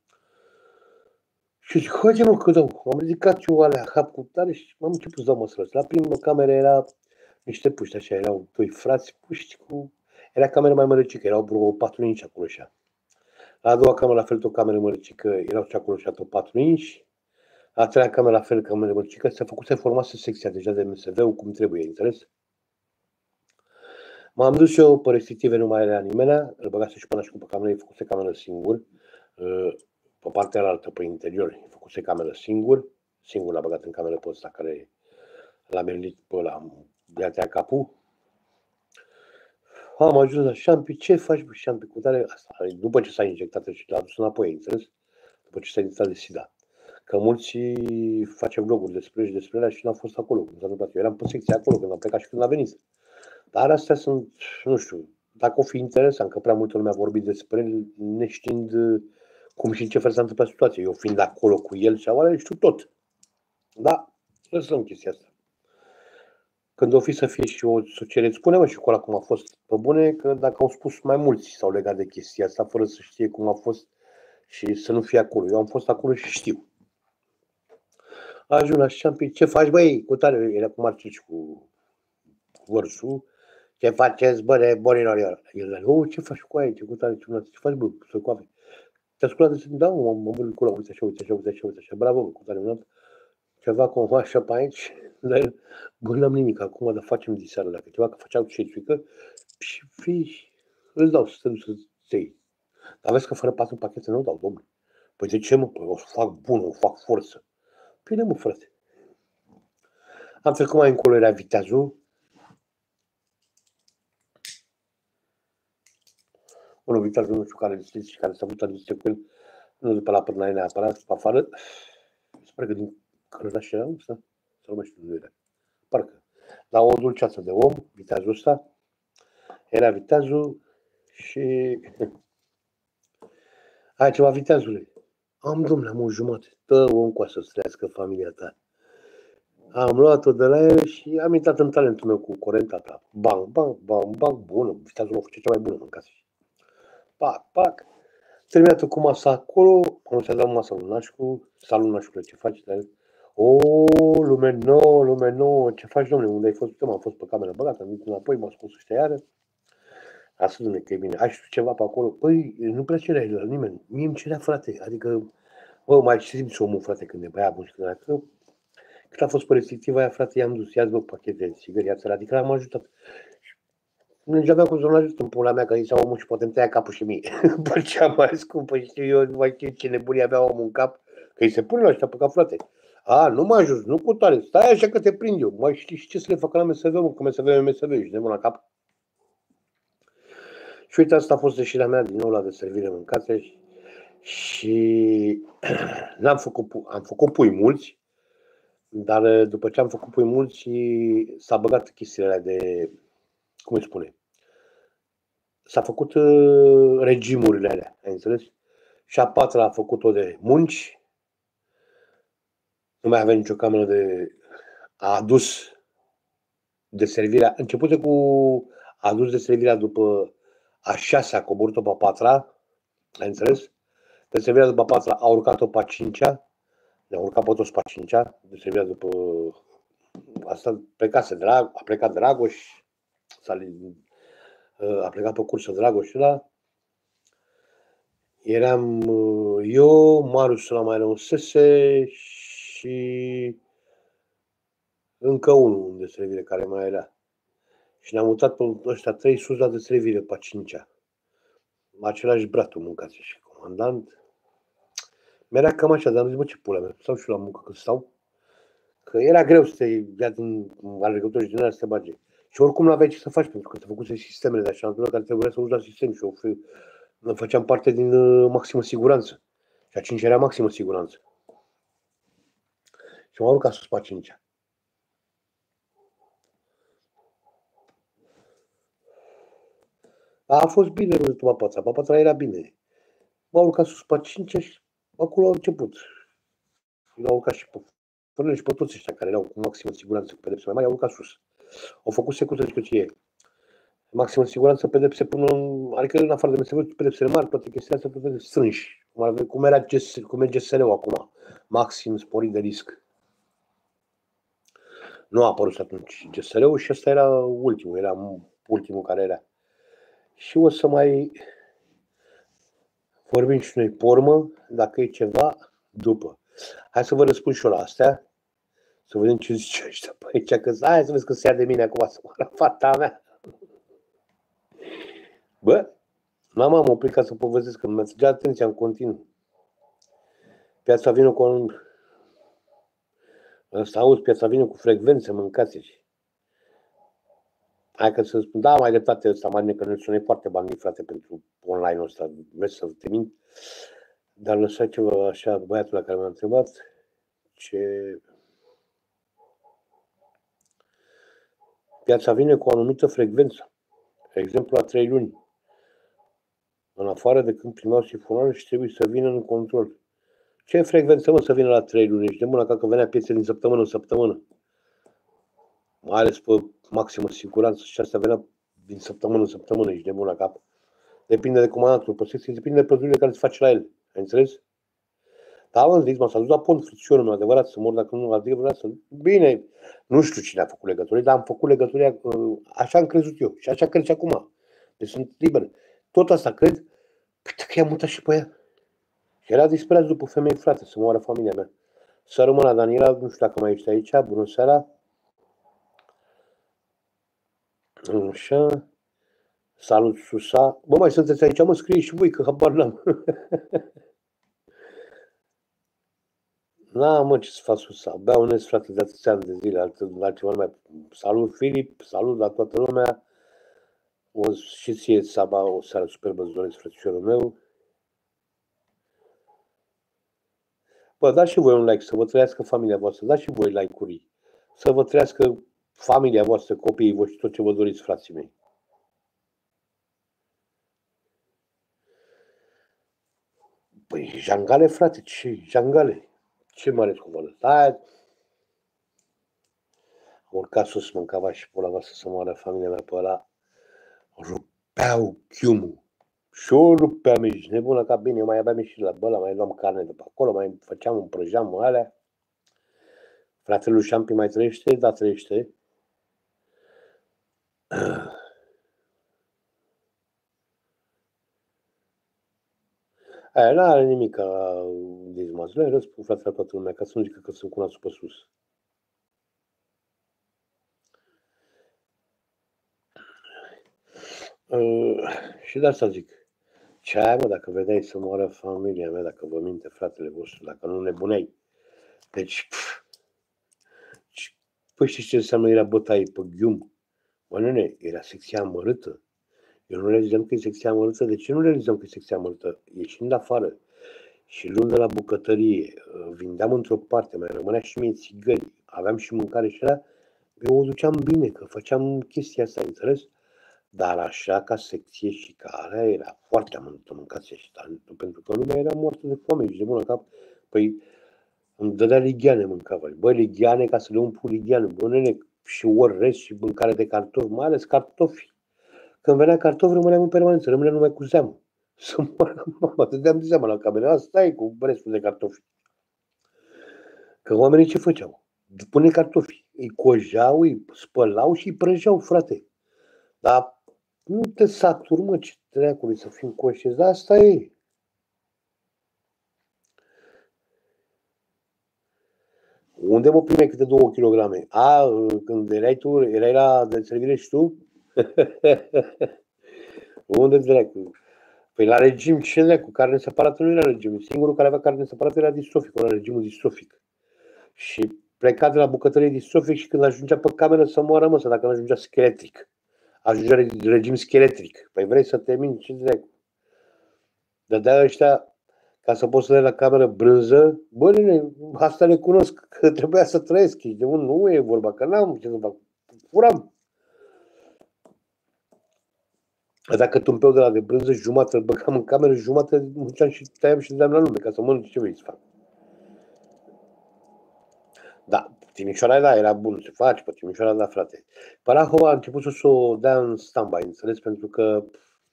Și zic, haide mă, că dau. Am ridicat eu alea, hap cu tare și m-am început să dau măsără. La prima cameră era niște puști, așa, erau doi frați puști cu... Era cameră mai mărăcică, erau vreo patru inci acolo așa. La a doua cameră, la fel, o cameră mărăcică, erau și acolo și tot patru inci. La a treia cameră, la fel, cameră mărăcică, se făcuse, formase secția deja de M S V-ul cum trebuie, înțeles? M-am dus eu pe restrictive, nu mai era nimeni, îl băgase și până și cu pe cameră, îi făcuse cameră singur. Pe partea alaltă, pe interior, îi făcuse cameră singur. Singur l-a băgat în cameră pe ăsta care l-a merlit pe ăla, i-a tăiat capul. Am ajuns la Șampi, ce faci, bă, Șampi, cu tare? Asta, după ce s-a injectat și l-a dus înapoi, înțeles? După ce s-a injectat de SIDA. Că mulți face vloguri despre și despre alea și n-a fost acolo, cum s-a întâmplat. Eu eram pe secția acolo când am plecat și când a venit. Dar astea sunt, nu știu, dacă o fi interesant, că prea multă lume a vorbit despre el, neștiind cum și în ce fel s-a întâmplat situația. Eu fiind acolo cu el și alea, știu tot. Da, lăsăm chestia asta. Când o fi să fie și o societate, spune-mă și cu ăla cum a fost pe bune, că dacă au spus mai mulți s-au legat de chestia asta, fără să știe cum a fost și să nu fie acolo. Eu am fost acolo și știu. Ajung la Șampi, ce faci, băi, cu tare, era cu Marcici, cu vărsul, ce faceți, bă, de bonilor, eu. El, oh, ce faci cu aia, ce cu tare, ce, ce faci, bă, să coafe. Te-a sculat de da, mă, mă băl cu ăla, uite așa, uite așa, uite așa, uite așa, bravo, bă, cu tare, minunat. Ceva cum așa pe aici, dar bă, n-am nimic acum, dar facem diseară, dacă ceva, că făceam șețuică și fii, îți dau să te duci să te iei. Dar vezi că fără patru pachete nu dau, domnule. Păi de ce, mă? Păi o să fac bună, o fac forță. Bine, mă, frate. Am trecut mai încolo, era viteazul. Unul viteazul, nu știu care știți și care s-a avut adiție cu el, nu după la până neapărat, pe afară. Sper că din Călăraș era ăsta, să nu mai știu de ele. Parcă. La o dulceață de om, viteazul ăsta, era viteazul și... Ai ceva, viteazule? Am, domnule, am o jumătate. Dă o încoasă să trăiască familia ta. Am luat-o de la el și am intrat în talentul meu cu corentata. Bang, bang, bang, bang, bună. Viteazul mă face cea mai bună mâncare. Pac, pac. Terminat-o cu masa acolo, am să dau masa lui Nașcu, salut Nașcule, ce faci? O, lume nouă, lume nouă, ce faci, domnule, unde ai fost? Am fost pe cameră băgată, am venit înapoi, m-a spus ăștia iară. Asta, domnule, că e bine. Ai știu ceva pe acolo? Păi, nu prea cerea la nimeni. Mie îmi cerea, frate, adică, bă, mai simți omul, frate, când e băiat bun și când că cât a fost pe restrictiva aia, frate, i-am dus, ia-ți, bă, pachete de țigări, ia-ți, adică l-am ajutat. Nu aveam cum să-l ajut în pula mea, că zicea omul și poate îmi tăia capul și mie. Bă, cea mai scumpă, știu eu, nu mai știu ce nebunie avea omul în cap, că îi se pune la ăștia pe cap, frate. A, nu mă ajut, nu cu tare, stai așa că te prind eu. Mai știi și ce să le facă la M S V, mă, că M S V e M S V, ești nebun la cap. Și uite, asta a fost ieșirea mea din nou la deservire mâncate și, și am făcut, am făcut pui mulți, dar după ce am făcut pui mulți, s-a băgat chestiile alea de, cum îi spune, s-a făcut uh, regimurile alea, ai înțeles? Și a patra a făcut-o de munci, nu mai avea nicio cameră de... A adus deservirea, începuse cu a adus deservirea după a șasea, a coborât-o pe a patra, ai înțeles? Deservirea după a patra a urcat-o pe a cincea, ne-a urcat pe toți pe a cincea, deservirea după asta plecase Drag, a plecat Dragoș, s-a, a plecat pe cursă Dragoș ăla. Eram eu, Marius ăla mai rămăsese și încă unul în destrăvire care mai era. Și ne-am mutat pe ăștia trei sus la destrăvire, pe a cincea. Același bratul mâncase și comandant. Mi-era cam așa, dar am zis, bă, ce pula mea, stau și eu la muncă când stau. Că era greu să te ia din alergători generali să te bage. Și oricum nu aveai ce să faci, pentru că te făcuse sistemele de așa natură care trebuia să uși la sistem și eu făceam parte din uh, maximă siguranță. Și a cincea era maximă siguranță. Și m-am urcat sus pe a cincea. A fost bine rândul Papatra. Papatra era bine. M-am urcat sus pe a cincea și acolo au început. L-au urcat și pe până și pe toți ăștia care erau cu maximă siguranță cu pedepse mai mari, au urcat sus. Au făcut secută discuție. Maximă siguranță, pedepse până în, adică în afară de meserie, pedepsele mari, toate chestiile astea, toate strânși. Cum era G S, cum e G S R-ul acum. Maxim sporit de risc. Nu a apărut atunci G S R-ul și ăsta era ultimul, era ultimul care era. Și o să mai vorbim și noi pe urmă, dacă e ceva, după. Hai să vă răspund și eu la astea. Să vedem ce zice ăștia pe aici, că hai să vezi că se ia de mine acum, să moară fata mea. Bă, n-am am oprit ca să povestesc, că mi-a trăgea atenția în continuu. Piața vine cu un... Ăsta auzi, piața vine cu frecvențe, mâncați. Hai că să spun, da, mai dreptate ăsta, Marine, că ne sună foarte bandit, frate, pentru online-ul ăsta. Vreți să te mint? Dar lăsa ceva așa, băiatul la care m-a întrebat, ce... Piața vine cu o anumită frecvență. De exemplu, la trei luni. În afară de când primeau sifonare și trebuie să vină în control. Ce frecvență, mă, să vină la trei luni? Ești de bună ca că venea piețe din săptămână în săptămână. Mai ales pe maximă siguranță și asta venea din săptămână în săptămână. Ești de bună cap. Depinde de comandantul pe secție, depinde de plăturile care se face la el. Ai înțeles? Da, mă, zic, mă, s-a dus la pont fricțiunul meu, adevărat, să mor dacă nu, adevărat să... Bine, nu știu cine a făcut legăturii, dar am făcut legăturii, așa am crezut eu și așa cred și acum. Deci sunt liber. Tot asta cred, păi că i-am mutat și pe ea. Și era disperat după femei, frate, să moară familia mea. Să rămână Daniela, nu știu dacă mai ești aici, bună seara. Așa. Salut, Susa. Bă, mai sunteți aici, mă, scrie și voi, că habar n-am. N-am, mă, ce să fac Susa. Bea un es, frate, de atâția ani de zile, altceva nu mai... Salut, Filip, salut la toată lumea. O și ție, Saba, o seară superbă, îți doresc, frățiorul meu. Bă, dați și voi un like, să vă trăiască familia voastră, dați și voi like-uri. Să vă trăiască familia voastră, copiii voștri, tot ce vă doriți, frații mei. Păi, jangale, frate, ce jangale? Ce mare scuvălă? Hai! Am urcat sus, mâncava și pula voastră să moară familia mea pe ăla. Rupeau chiumul. Și o rupeam, ești nebună ca bine, eu mai aveam și la băla, mai luam carne de pe acolo, mai făceam, împrăjeam alea. Fratele lui Șampi mai trăiește? Da, trăiește. Aia n-are nimic ca dizmas. Le răspund, frate, la toată lumea, ca să nu zică că sunt cu nasul pe sus. Uh, și de asta zic. Ce ai, mă, dacă vedeai să moară familia mea, dacă vă minte fratele vostru, dacă nu nebuneai. Deci, pf, păi știți ce înseamnă era bătaie pe ghium? Mă, nene, era secția amărâtă. Eu nu realizam că e secția amărâtă. De ce nu realizam că e secția amărâtă? Ieșind afară și luând de la bucătărie, vindeam într-o parte, mai rămânea și mie țigări, aveam și mâncare și era, eu o duceam bine, că făceam chestia asta, înțeles? Dar așa ca secție și ca alea era foarte amărâtă mâncația și talentul, pentru că lumea era moartă de foame și de bună cap. Păi îmi dădea ligheane mâncava. Băi, ligheane ca să le umplu ligheane. Bă, nene, și orez și mâncare de cartofi, mai ales cartofi. Când venea cartofi, rămâneam în permanență, rămâneam numai cu zeamă. Să moară mama, dădeam de zeamă la cameră. Asta e cu restul de cartofi. Că oamenii ce făceau? Pune cartofi. îi cojeau, îi spălau și îi prăjeau, frate. Dar nu te saturi, mă, ce treacului să fim conștienți, dar asta e. Unde mă primeai câte două kilograme? A, când erai tu, erai la de servire și tu? Unde dracu? Păi la regim ce dracu? Carne separată nu era regim. Singurul care avea carne separată era distrofic, era regimul distrofic. Și pleca de la bucătărie distrofic și când ajungea pe cameră să moară, mă, dacă nu ajungea scheletric. Ajungea regim scheletric. Păi vrei să te minți, ce dracu? Dădea ăștia ca să poți să le la cameră brânză, bă, nene, asta le cunosc, că trebuia să trăiesc, de unul nu e vorba, că n-am ce să fac, furam. Dacă tâmpeau de la de brânză, jumătate îl băgam în cameră, jumătate munceam și tăiam și dădeam la lume, ca să mănânc ce vrei să fac. Da, Timișoara, da, era bun, se face pe Timișoara, da, frate. Parahova a început să o dea în stand-by, înțeles, pentru că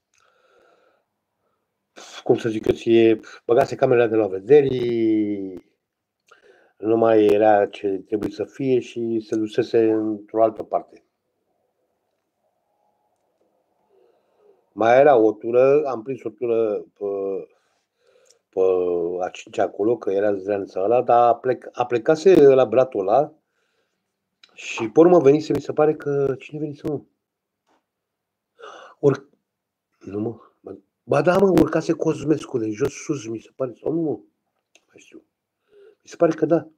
cum să zic eu ție, băgase camerele de la vederii, nu mai era ce trebuie să fie și se dusese într-o altă parte. Mai era o tură, am prins o tură pe, pe a cincea acolo, că era zreanța ăla, dar a, plec, a plecase la bratul ăla și pe urmă venise, mi se pare că, cine venise, mă? Or, nu mă, ba da, mă, urcase Cosmescu de jos sus, mi se pare, sau nu, mă, mai știu. Mi se pare că da.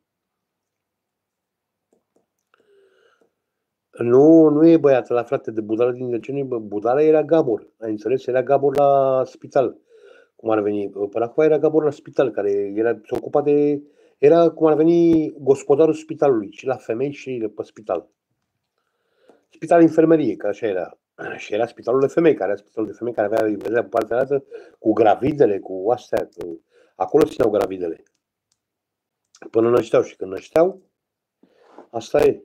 Nu, nu e băiatul la frate de Budala din decenii, Budala era Gabor, ai înțeles? Era Gabor la spital, cum ar veni. Paracova era Gabor la spital, care era, se ocupa de, era cum ar veni gospodarul spitalului, și la femei și pe spital. Spital infermerie, că așa era. Și era spitalul de femei, care era spitalul de femei, care avea, vedea pe partea altă, cu gravidele, cu astea, cu... acolo țineau gravidele. Până nășteau și când nășteau, asta e.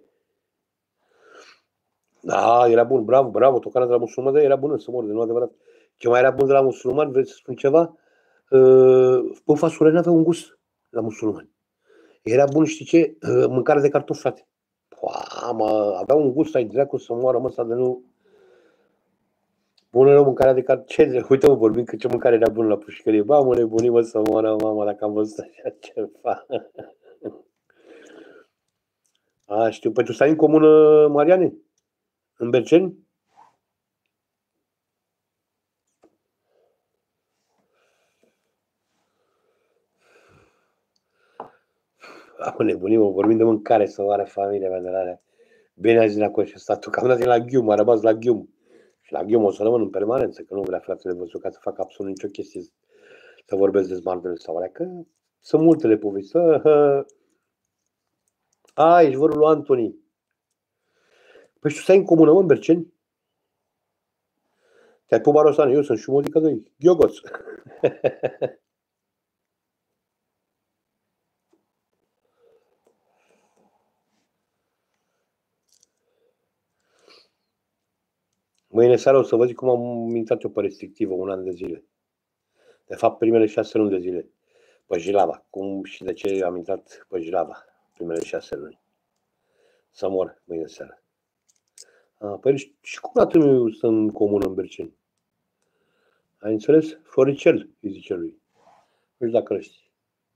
Da, era bun, bravo, bravo, tocana de la musulman, dar era bună să mor, de nu adevărat. Ce mai era bun de la musulman, vreți să spun ceva? Bă, fasole n-avea un gust la musulman. Era bun, știi ce? Mâncare de cartofi, frate. Pua, mă, avea un gust, ai dracu să moară, mă, de nu... Bună rău, mâncarea de cartofi. Ce? Uite, mă, vorbim că ce mâncare era bună la pușcărie. Ba, mă, nebunii, mă, să moară, mama, dacă am văzut așa ceva. A, știu, păi tu stai în comună, Mariane? În Berceni? Am nebunit, mă, vorbim de mâncare, să oare familia mea de la alea. Bine ai zis la coș, statul, că am dat la ghium, a rămas la ghium. Și la ghium o să rămân în permanență, că nu vrea fratele văzut ca să fac absolut nicio chestie, să vorbesc de smardele sau alea, că sunt multele povesti. A, ești vorul lui Antoni. Păi și tu stai în comună, mă, în Berceni? Te-ai pus Barosan, eu sunt și muzica doi. Ghiogoț. Mâine seara o să văd cum am intrat eu pe restrictivă un an de zile. De fapt, primele șase luni de zile. Pe Jilava. Cum și de ce am intrat pe Jilava primele șase luni. Să mor mâine seara. A, păi și cum la tine sunt în comună în Berceni? Ai înțeles? Floricel, îi zice lui. Nu știu dacă îl știi.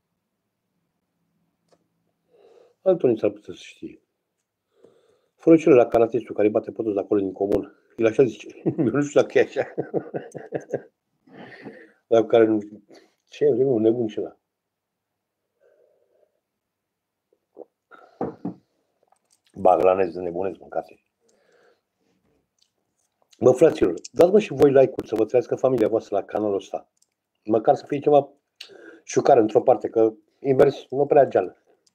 Antoni s-ar putea să știe. Floricel la caratistul care îi bate pe toți de acolo din comună. El așa zice. Eu nu știu dacă e așa. Dar care nu știu. Ce e, un nebun și ăla. Baglanez de nebunez, mâncați. Bă, fraților, dați-mă și voi like-uri să vă trăiască familia voastră la canalul ăsta. Măcar să fie ceva șucare într-o parte, că invers nu prea geală.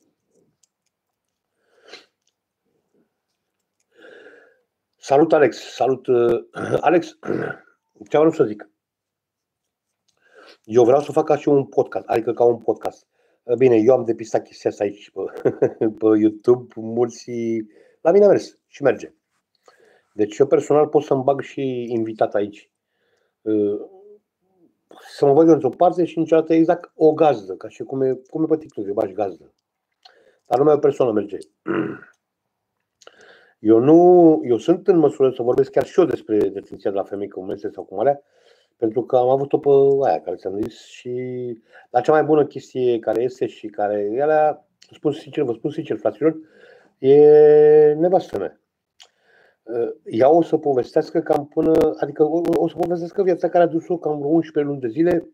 Salut, Alex. Salut, Alex. Ce vreau să zic? Eu vreau să fac ca și un podcast, adică ca un podcast. Bine, eu am depistat chestia asta aici pe, pe YouTube, mulți, la mine a mers și merge. Deci eu personal pot să-mi bag și invitat aici. Să mă văd eu într-o parte și niciodată exact o gazdă, ca și cum e, cum e pe TikTok, eu bagi gazdă. Dar numai o persoană merge. Eu nu, eu sunt în măsură să vorbesc chiar și eu despre detenția de la femei cum este sau cum alea, pentru că am avut-o pe aia care ți-am zis și la cea mai bună chestie care este și care e alea, spun sincer, vă spun sincer, fraților, e nevastă mea. Ea o să povestească cam până, adică o, o să povestească viața care a dus-o cam vreo unsprezece luni de zile.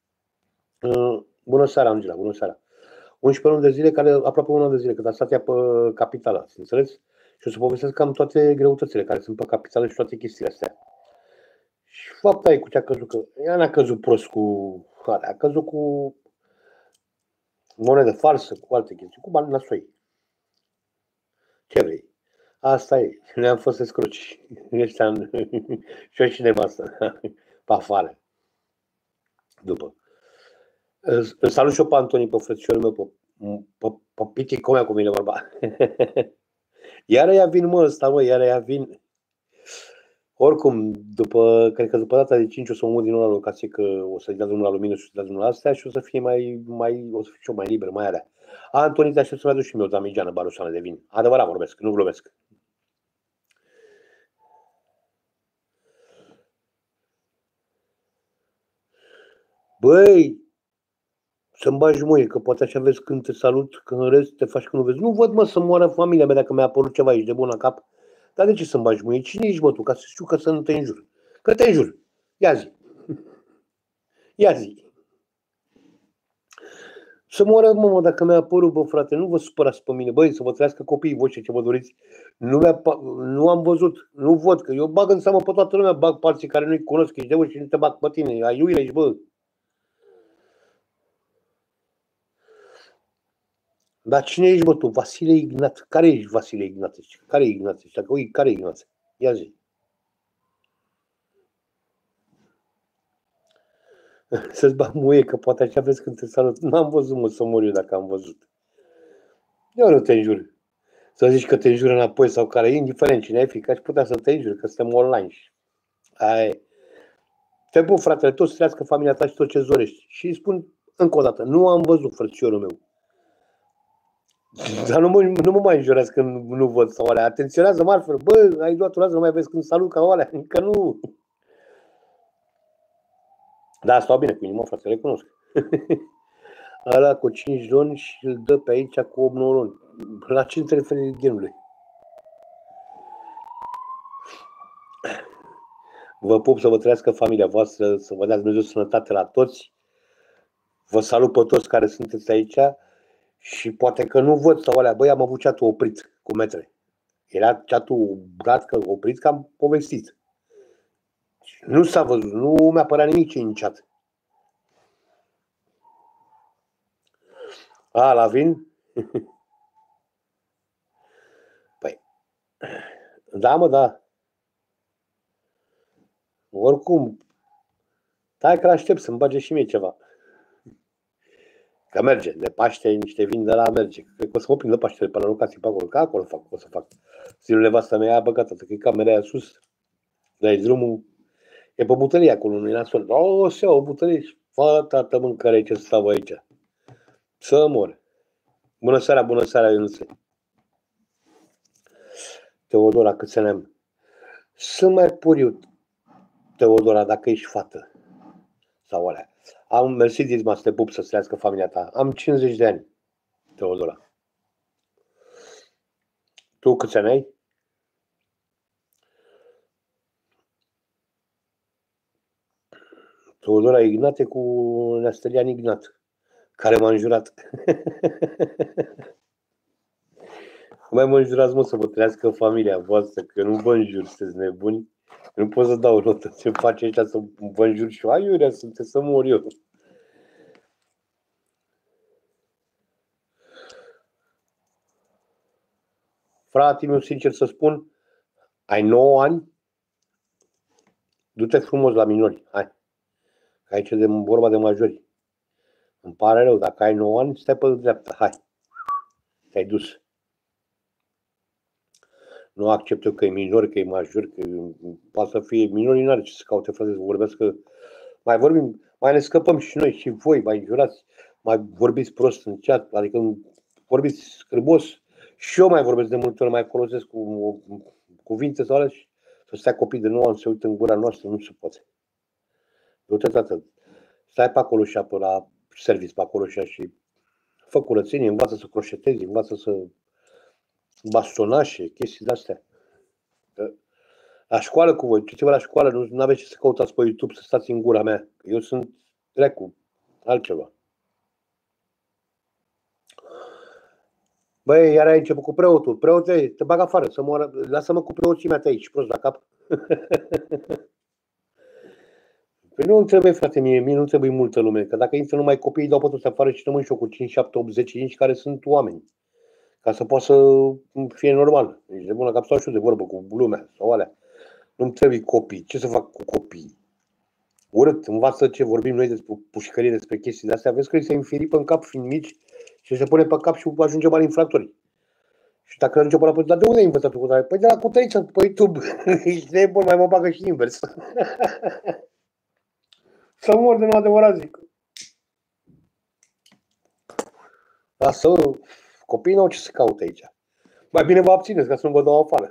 Bună seara, Angela, bună seara. unsprezece luni de zile, care aproape un an de zile, cât a stat ea pe capitală, înțeles? Și o să povestesc cam toate greutățile care sunt pe capitală și toate chestiile astea. Și fapta e cu ce a căzut, că ea n-a căzut prost cu, a căzut cu monedă falsă, cu alte chestii, cu bani nasoi. Ce vrei? Asta e. Noi am fost escroci. Ăștia și eu și nevastă. Pe afară. După. Îl salut și eu pe Antoni, pe frățiorul meu, pe, pe, pe Piti, cum e cu mine vorba. Iar ea vin, mă, ăsta, mă, iar ea vin. Oricum, după, cred că după data de cinci o să mă mut din nou la locație, că o să-i dea drumul la lumină și o să-i dea drumul la astea și o să fie mai, mai, o să fie și eu mai liber, mai alea. A, Antoni, te aștept să-mi aduc și mie o damigeană barusană de vin. Adevărat vorbesc, nu glumesc. Băi, să-mi bagi muie, că poate așa vezi când te salut, că în rest te faci că nu vezi. Nu văd, mă, să moară familia mea dacă mi-a apărut ceva aici de bun la cap. Dar de ce să-mi bagi muie? Cine ești, mă, tu? Ca să știu că să nu te înjur. Că te înjur. Ia zi. Ia zi. Să moară, mă, dacă mi-a apărut, bă, frate, nu vă supărați pe mine. Băi, să vă trăiască copiii voștri ce vă doriți. Nu, nu am văzut, nu văd, că eu bag în seamă pe toată lumea, bag pe alții care nu-i cunosc, ești de ori și nu te bag pe tine. Ai uile, ești, bă. Dar cine ești, bă, tu? Vasile Ignat. Care ești Vasile Ignat? Care e Ignat? Dacă ui, care e Ignat? Ia zi. Să-ți bag muie, că poate așa vezi când te salut. N-am văzut, mă, să mor eu dacă am văzut. Eu nu te înjur. Să zici că te înjură înapoi sau care, indiferent cine ai fi, că aș putea să te înjur, că suntem online. Aia te pup, fratele, tot să trăiască familia ta și tot ce-ți dorești. Și îi spun încă o dată, nu am văzut, frățiorul meu. Dar nu mă, nu mă mai înjurați când nu văd sau alea. Atenționează marfă. Bă, ai luat rază, nu mai vezi când salut ca alea. Încă nu. Da, stau bine cu inima, frate, recunosc. Ăla cu cinci luni și îl dă pe aici cu opt nouă luni. La ce te referi genului? Vă pup, să vă trăiască familia voastră, să vă dea Dumnezeu sănătate la toți. Vă salut pe toți care sunteți aici. Și poate că nu văd sau alea, băi, am avut chat-ul oprit cu metre. Era chat-ul că oprit, că am povestit. Nu s-a văzut, nu mi-a părea nimic ce în chat. A, la vin? Păi, da, mă, da. Oricum, stai că aștept să-mi bage și mie ceva. Că merge, de Paște, niște vin de la merge. Cred că o să mă prind de Paște pe la locații pe acolo, că acolo fac, o să fac. Zilul nevastă mea a băgat atât, că e camera aia sus, dai drumul, e pe butelie acolo, nu e nasol. O, să iau o butelie și fă, tată, mâncare ce să stau aici. Să mor. Bună seara, bună seara, Ionuțe. Teodora, câți ani am? Sunt mai puriu, Teodora, dacă ești fată. Sau alea. Am mersi, Dizma, să te pup, să-ți trăiască familia ta. Am cincizeci de ani, Teodora. Tu câți ani ai? Teodora Ignate cu Nastelian Ignat, care m-a înjurat. Mai mă înjurați, mă, să vă trăiască familia voastră, că nu vă înjur, sunteți nebuni. Nu pot să dau notă. Ce face ăștia să vă înjur și eu? Aiurea, sunteți să mor eu. Frate meu, sincer să spun, ai nouă ani? Du-te frumos la minori, hai. Că aici e vorba de majori. Îmi pare rău, dacă ai nouă ani, stai pe dreapta, hai. Te-ai dus. Nu accept eu că e minor, că e major, că poate să fie minori, n-are ce să caute, frate, să vorbească. Mai vorbim, mai ne scăpăm și noi, și voi, mai înjurați, mai vorbiți prost în chat, adică vorbiți scârbos Și eu mai vorbesc de multe ori, mai folosesc cu cuvinte sau alea și să stea copii de nouă ani, să uită în gura noastră, nu se poate. Deodată, stai pe acolo și apă la service pe acolo și, și fă curățenie, învață să croșetezi, învață să bastonașe, chestii de-astea. La școală cu voi, duceți-vă la școală, nu aveți ce să căutați pe YouTube, să stați în gura mea. Eu sunt trecu, altceva. Băi, iar ai început cu preotul. Preote, te bag afară, să moară. Lasă-mă cu preoții mea aici, prost la cap. Păi nu trebuie, frate, mie, mie nu trebuie multă lume, că dacă intră numai copiii, dau pe toți afară și rămân și eu cu cinci, șapte, opt, zece inci care sunt oameni. Ca să poată să fie normal. Deci de bună cap stau și eu de vorbă cu lumea sau alea. Nu-mi trebuie copii. Ce să fac cu copii? Urât, învață ce vorbim noi despre pușcărie, despre chestii de astea. Vezi că îi se înfiripă în cap fiind mici și se pune pe cap și ajunge mari infractori. Și dacă ajunge pe la păi, dar de unde ai învățat tu cu tare? Păi de la cutăiță, pe YouTube. Ești nebun, mai mă bagă și invers. Să mor de nu adevărat, zic. Lasă, copiii n-au ce să caute aici. Mai bine vă abțineți ca să nu vă dau afară.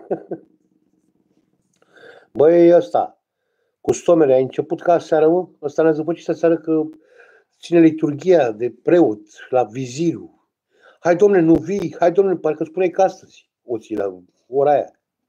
Băi, ăsta, cu stomele, ai început ca seară, mă? Ăsta ne-a zăpăcit să seară că ține liturghia de preot la Viziru. Hai, domne, nu vii, hai, domne, parcă spuneai că astăzi o ții la ora aia.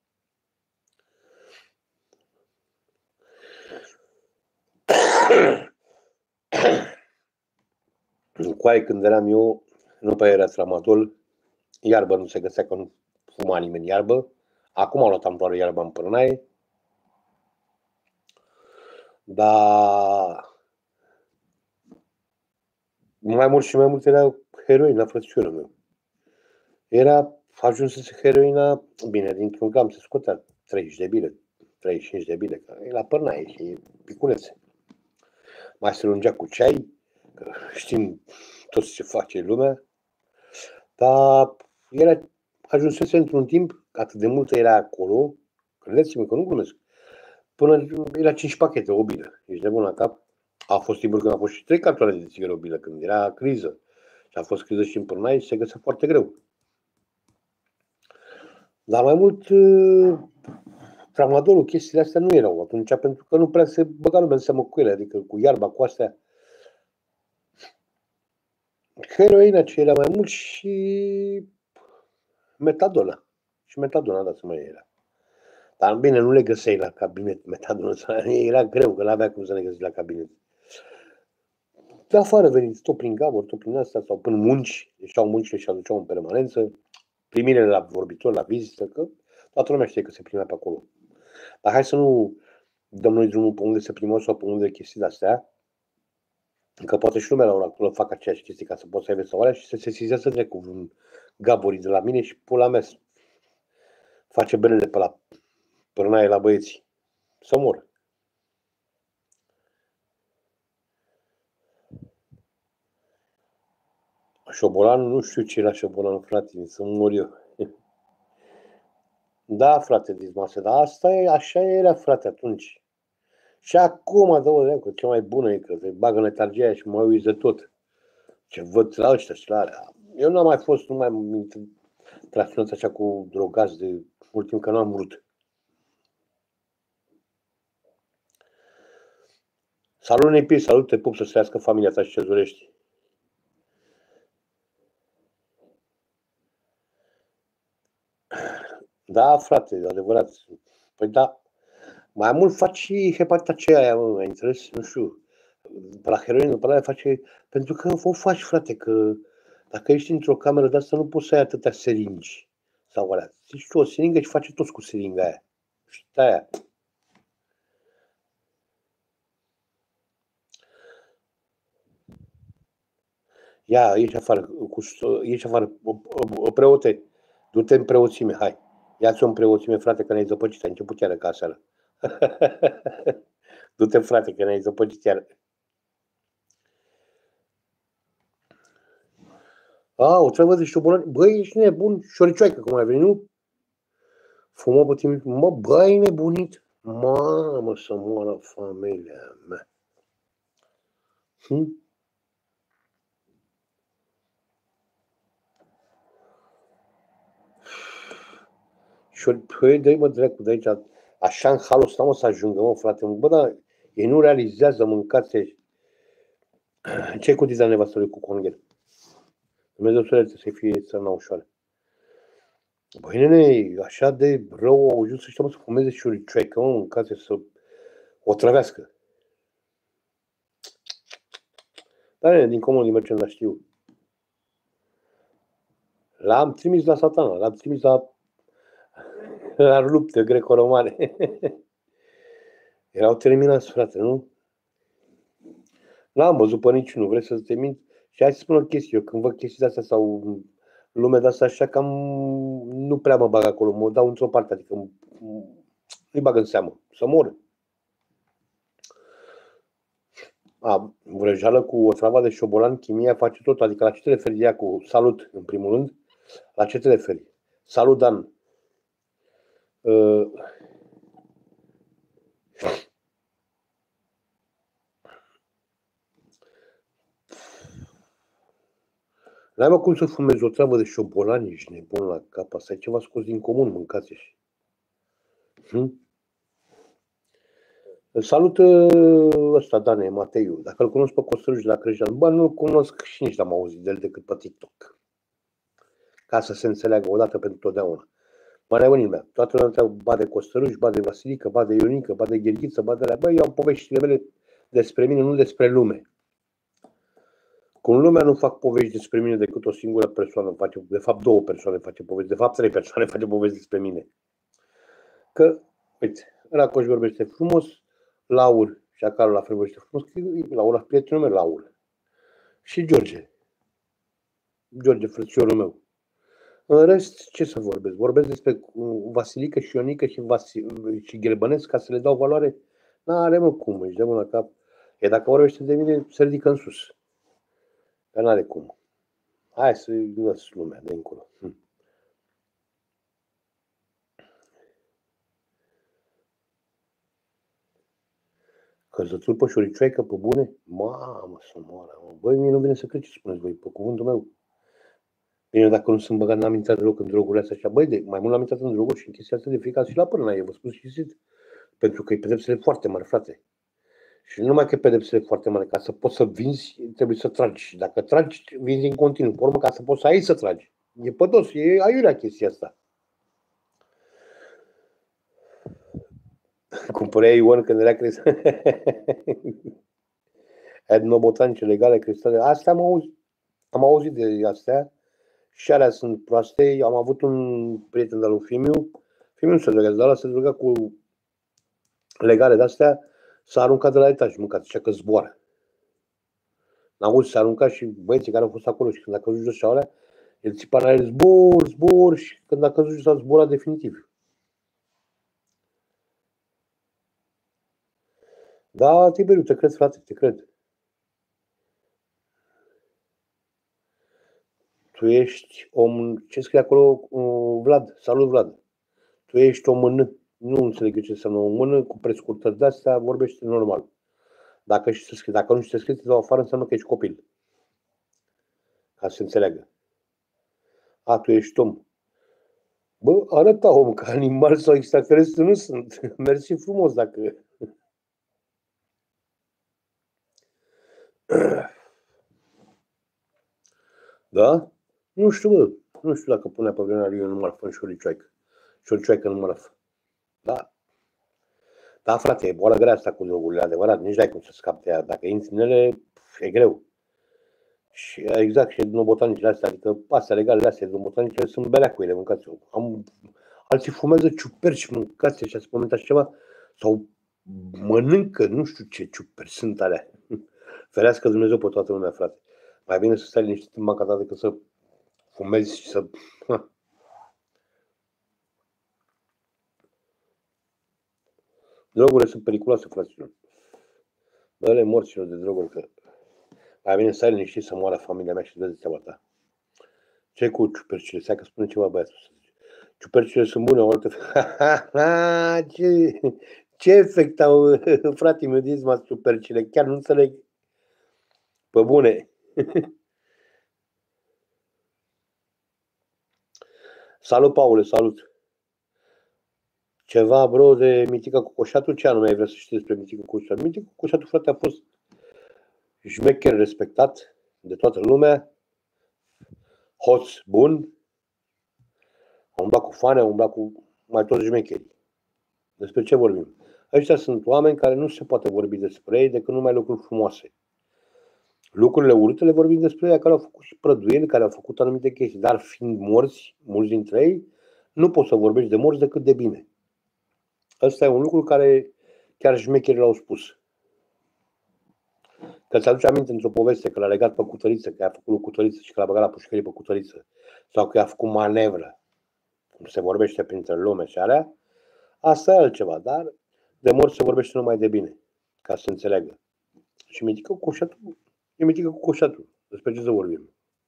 Cu aia când eram eu, nu pe era tramadol, iarbă nu se găsea, că nu fuma nimeni iarbă. Acum am luat amploare iarba în pârnaie. Dar mai mult și mai mult era heroina, frățiorul meu. Era ajunsese heroina, bine, dintr-un gram se scotea treizeci de bile, treizeci și cinci de bile, că e la pârnaie și piculețe. Mai se lungea cu ceai, că știm toți ce face lumea, dar era, ajunsese într-un timp, atât de multă era acolo, credeți-mă că nu glumesc, până era cinci pachete, o bilă. Ești de bun la cap. A fost timpul când a fost și trei cartoane de țigări o bilă, când era criză. Și a fost criză și în pârnaie și se găsea foarte greu. Dar mai mult, tramadolul, chestiile astea nu erau atunci, pentru că nu prea se băga lumea în seamă cu ele, adică cu iarba, cu astea. Heroina ce era mai mult și metadona. Și metadona, da, să mai era. Dar bine, nu le găseai la cabinet metadona, era greu, că n-avea cum să le găsești la cabinet. De afară veniți, tot prin gaburi, tot prin asta, sau până munci, ieșeau muncile și aduceau în permanență, primire la vorbitor, la vizită, că toată lumea știe că se primea pe acolo. Dar hai să nu dăm noi drumul pe unde se primau sau pe unde chestii de-astea, că poate și lumea la ora actuală fac aceeași chestii ca să poți să ai vesauarea și se sesizează direct cu un gaborii de la mine și pula mea face belele pe la pârnaie la băieții. Să mor. Șobolanul, nu știu ce era șobolanul, frate, să mor eu. Da, frate, Dismase, dar asta e, așa era, frate, atunci. Și acum, dă că cea mai bună e că se bagă în letargia și mă uiți de tot. Ce văd la ăștia și la alea. Eu nu am mai fost, nu mai am tracționat așa cu drogați de mult timp, că nu am vrut. Salut, Nepi, salut, te pup, să trăiască familia ta și ce dorești. Da, frate, adevărat. Păi da, mai mult faci și hepatita C aia, mă, ai înțeles? Nu știu. Pe la heroină, pe la aia face... Pentru că o faci, frate, că dacă ești într-o cameră de asta, nu poți să ai atâtea seringi. Sau alea. Zici tu, o seringă și face toți cu seringa aia. Și aia. Ia, ieși afară, cu, ieși afară, preote, du-te în preoțime, hai. Ia-ți-o în preoțime, frate, că ne-ai zăpăcit, ai început iară ca seara. Du-te, frate, că ne-ai zăpăcit iară. A, o treabă de șobolan. Băi, ești nebun, șoricioaică, cum ai venit, nu? Fumă pe tine, mă, băi, nebunit. Mamă, să moară familia mea. Hm? Și eu, păi, dă-i mă dracu de aici, așa în halul ăsta, mă, să ajungă, mă, frate, bă, dar ei nu realizează, mâncați. Ce-ai cu tiza nevastă lui cu Conghel? Dumnezeu să să fie țărna ușoară. Băi, nene, așa de rău au ajuns ăștia, mă, să fumeze șuricioaică, mă, mâncați, să o trăvească. Dar, nene, din comun, din mercenda știu. L-am trimis la Satana, l-am trimis la, la lupte greco-romane. Erau terminați, frate, nu? N-am văzut pe niciunul, vrei să te mint? Și hai să spun o chestie, eu când văd chestii de astea sau lumea de asta așa, cam nu prea mă bag acolo, mă dau într-o parte, adică nu-i bag în seamă, să mor. A, vrăjeală cu o travă de șobolan, chimia face tot, adică la ce te referi ea cu salut, în primul rând? La ce te referi? Salut, Dan. Uh, N-ai mă cum să fumezi o travă de șobolani, ești nebun la cap, asta e ceva scos din comun, mâncați și. Hm? Îl salută ăsta, Dane, Mateiu. Dacă îl cunosc pe Costăruș de la Crăjean, bă, nu-l cunosc și nici n-am auzit de el decât pe TikTok. Ca să se înțeleagă odată pentru totdeauna. Marea unii mea, toată lumea întreabă, ba de Costăruș, ba de Vasilică, ba de Ionică, ba de Gherghiță, ba de alea. Bă, eu am poveștile mele despre mine, nu despre lume. Cum lumea nu fac povești despre mine decât o singură persoană face, de fapt două persoane face povești, de fapt trei persoane face povești despre mine. Că, uite, Racoș vorbește frumos, Laur și acolo la fel vorbește frumos, că Laura, prietenul meu, Laur. Și George. George, frățiorul meu. În rest, ce să vorbesc? Vorbesc despre Vasilică și Ionică și, Vasi, și Gherbănesc ca să le dau valoare? N-are mă cum, își dă mă la cap. E dacă vorbește de mine, se ridică în sus. Că n-are cum. Hai să-i lăs lumea de încolo. Hm. Căzătul pe șoricioaică, pe bune? Mamă, să moară. Mă. Băi, mie nu vine să cred ce spuneți voi, pe cuvântul meu. Bine, dacă nu sunt băgat, n-am intrat deloc în drogurile astea așa. Băi, de, mai mult am intrat în droguri și în chestia asta de fiecare și la până vă spun și zid. Pentru că e pedepsele foarte mari, frate. Și nu numai că e pedepsele foarte mari, ca să poți să vinzi, trebuie să tragi. Și dacă tragi, vinzi în continuu. Pe urmă, ca să poți să ai să tragi. E pădos, e aiurea chestia asta. Cum părea Ion când era crescut. Etnobotanice legale, cristale. Astea am auzit. Am auzit de astea. Și alea sunt proaste. Am avut un prieten de-al lui Fimiu. Fimiu se drăgea, dar ăla se drăgea cu legale de-astea. S-a aruncat de la etaj, mâncat, zicea că zboară. N-am auzit, s-a aruncat și băieții care au fost acolo și când a căzut jos și alea, el țipa la el, zbor, zbor și când a căzut s-a zburat definitiv. Da, Tiberiu, te cred, frate, te cred. Tu ești om, ce scrie acolo, Vlad, salut Vlad. Tu ești o mână, nu înțeleg eu ce înseamnă o mână, cu prescurtări de-astea, vorbește normal. Dacă, și se scrie, dacă nu știi să scrie, te dau afară, înseamnă că ești copil. Ca să se înțeleagă. A, tu ești om. Bă, arăta om, ca animal sau extraterestru nu sunt. Mersi frumos dacă... Da? Nu știu, bă. Nu știu dacă punea pe vremea lui eu nu marfă în șoricioaică. Șoricioaică nu marfă. Da. Da, frate, e boală grea asta cu drogurile, adevărat. Nici n-ai cum să scapi de ea. Dacă intri în ele, e greu. Și exact, și etnobotanicile astea, adică astea legale astea, etnobotanicile sunt beleacuile, mâncați. Am, alții fumează ciuperci, mâncați și ați comentat ceva, sau mănâncă, nu știu ce ciuperci sunt alea. Ferească Dumnezeu pe toată lumea, frate. Mai bine să stai liniștit în banca ta decât să fumezi și să... Drogurile sunt periculoase, fraților. Dă-le morților de droguri, că mai bine să stai liniștit să moară familia mea și vezi treaba ta. Ce cu ciupercile? Stai că spune ceva băiatul să zice. Ciupercile sunt bune, o altă... ce, ce efect au, frate, meu, diz-mă ciupercile? Chiar nu înțeleg. Pe bune. Salut, Paule, salut. Ceva, bro, de Mitică Cocoșatu. Ce anume ai vrea să știi despre Mitică Cocoșatu? Mitică Cocoșatu, frate, a fost șmecher respectat de toată lumea, hoț bun, a umblat cu fane, a umblat cu mai toți șmecherii. Despre ce vorbim? Ăștia sunt oameni care nu se poate vorbi despre ei decât numai lucruri frumoase. Lucrurile urâte le vorbim despre ei, care au făcut și prăduieli, care au făcut anumite chestii, dar fiind morți, mulți dintre ei, nu poți să vorbești de morți decât de bine. Ăsta e un lucru care chiar șmecherii l-au spus. Că ți-aduce aminte într-o poveste că l-a legat pe Cutăriță, că i-a făcut Cutăriță și că l-a băgat la pușcărie pe Cutăriță, sau că i-a făcut manevră, cum se vorbește printre lume și alea, asta e altceva, dar de morți se vorbește numai de bine, ca să se înțeleagă. Și Mitică Cocoșatu e Mitică Cocoșatu. Despre ce să vorbim?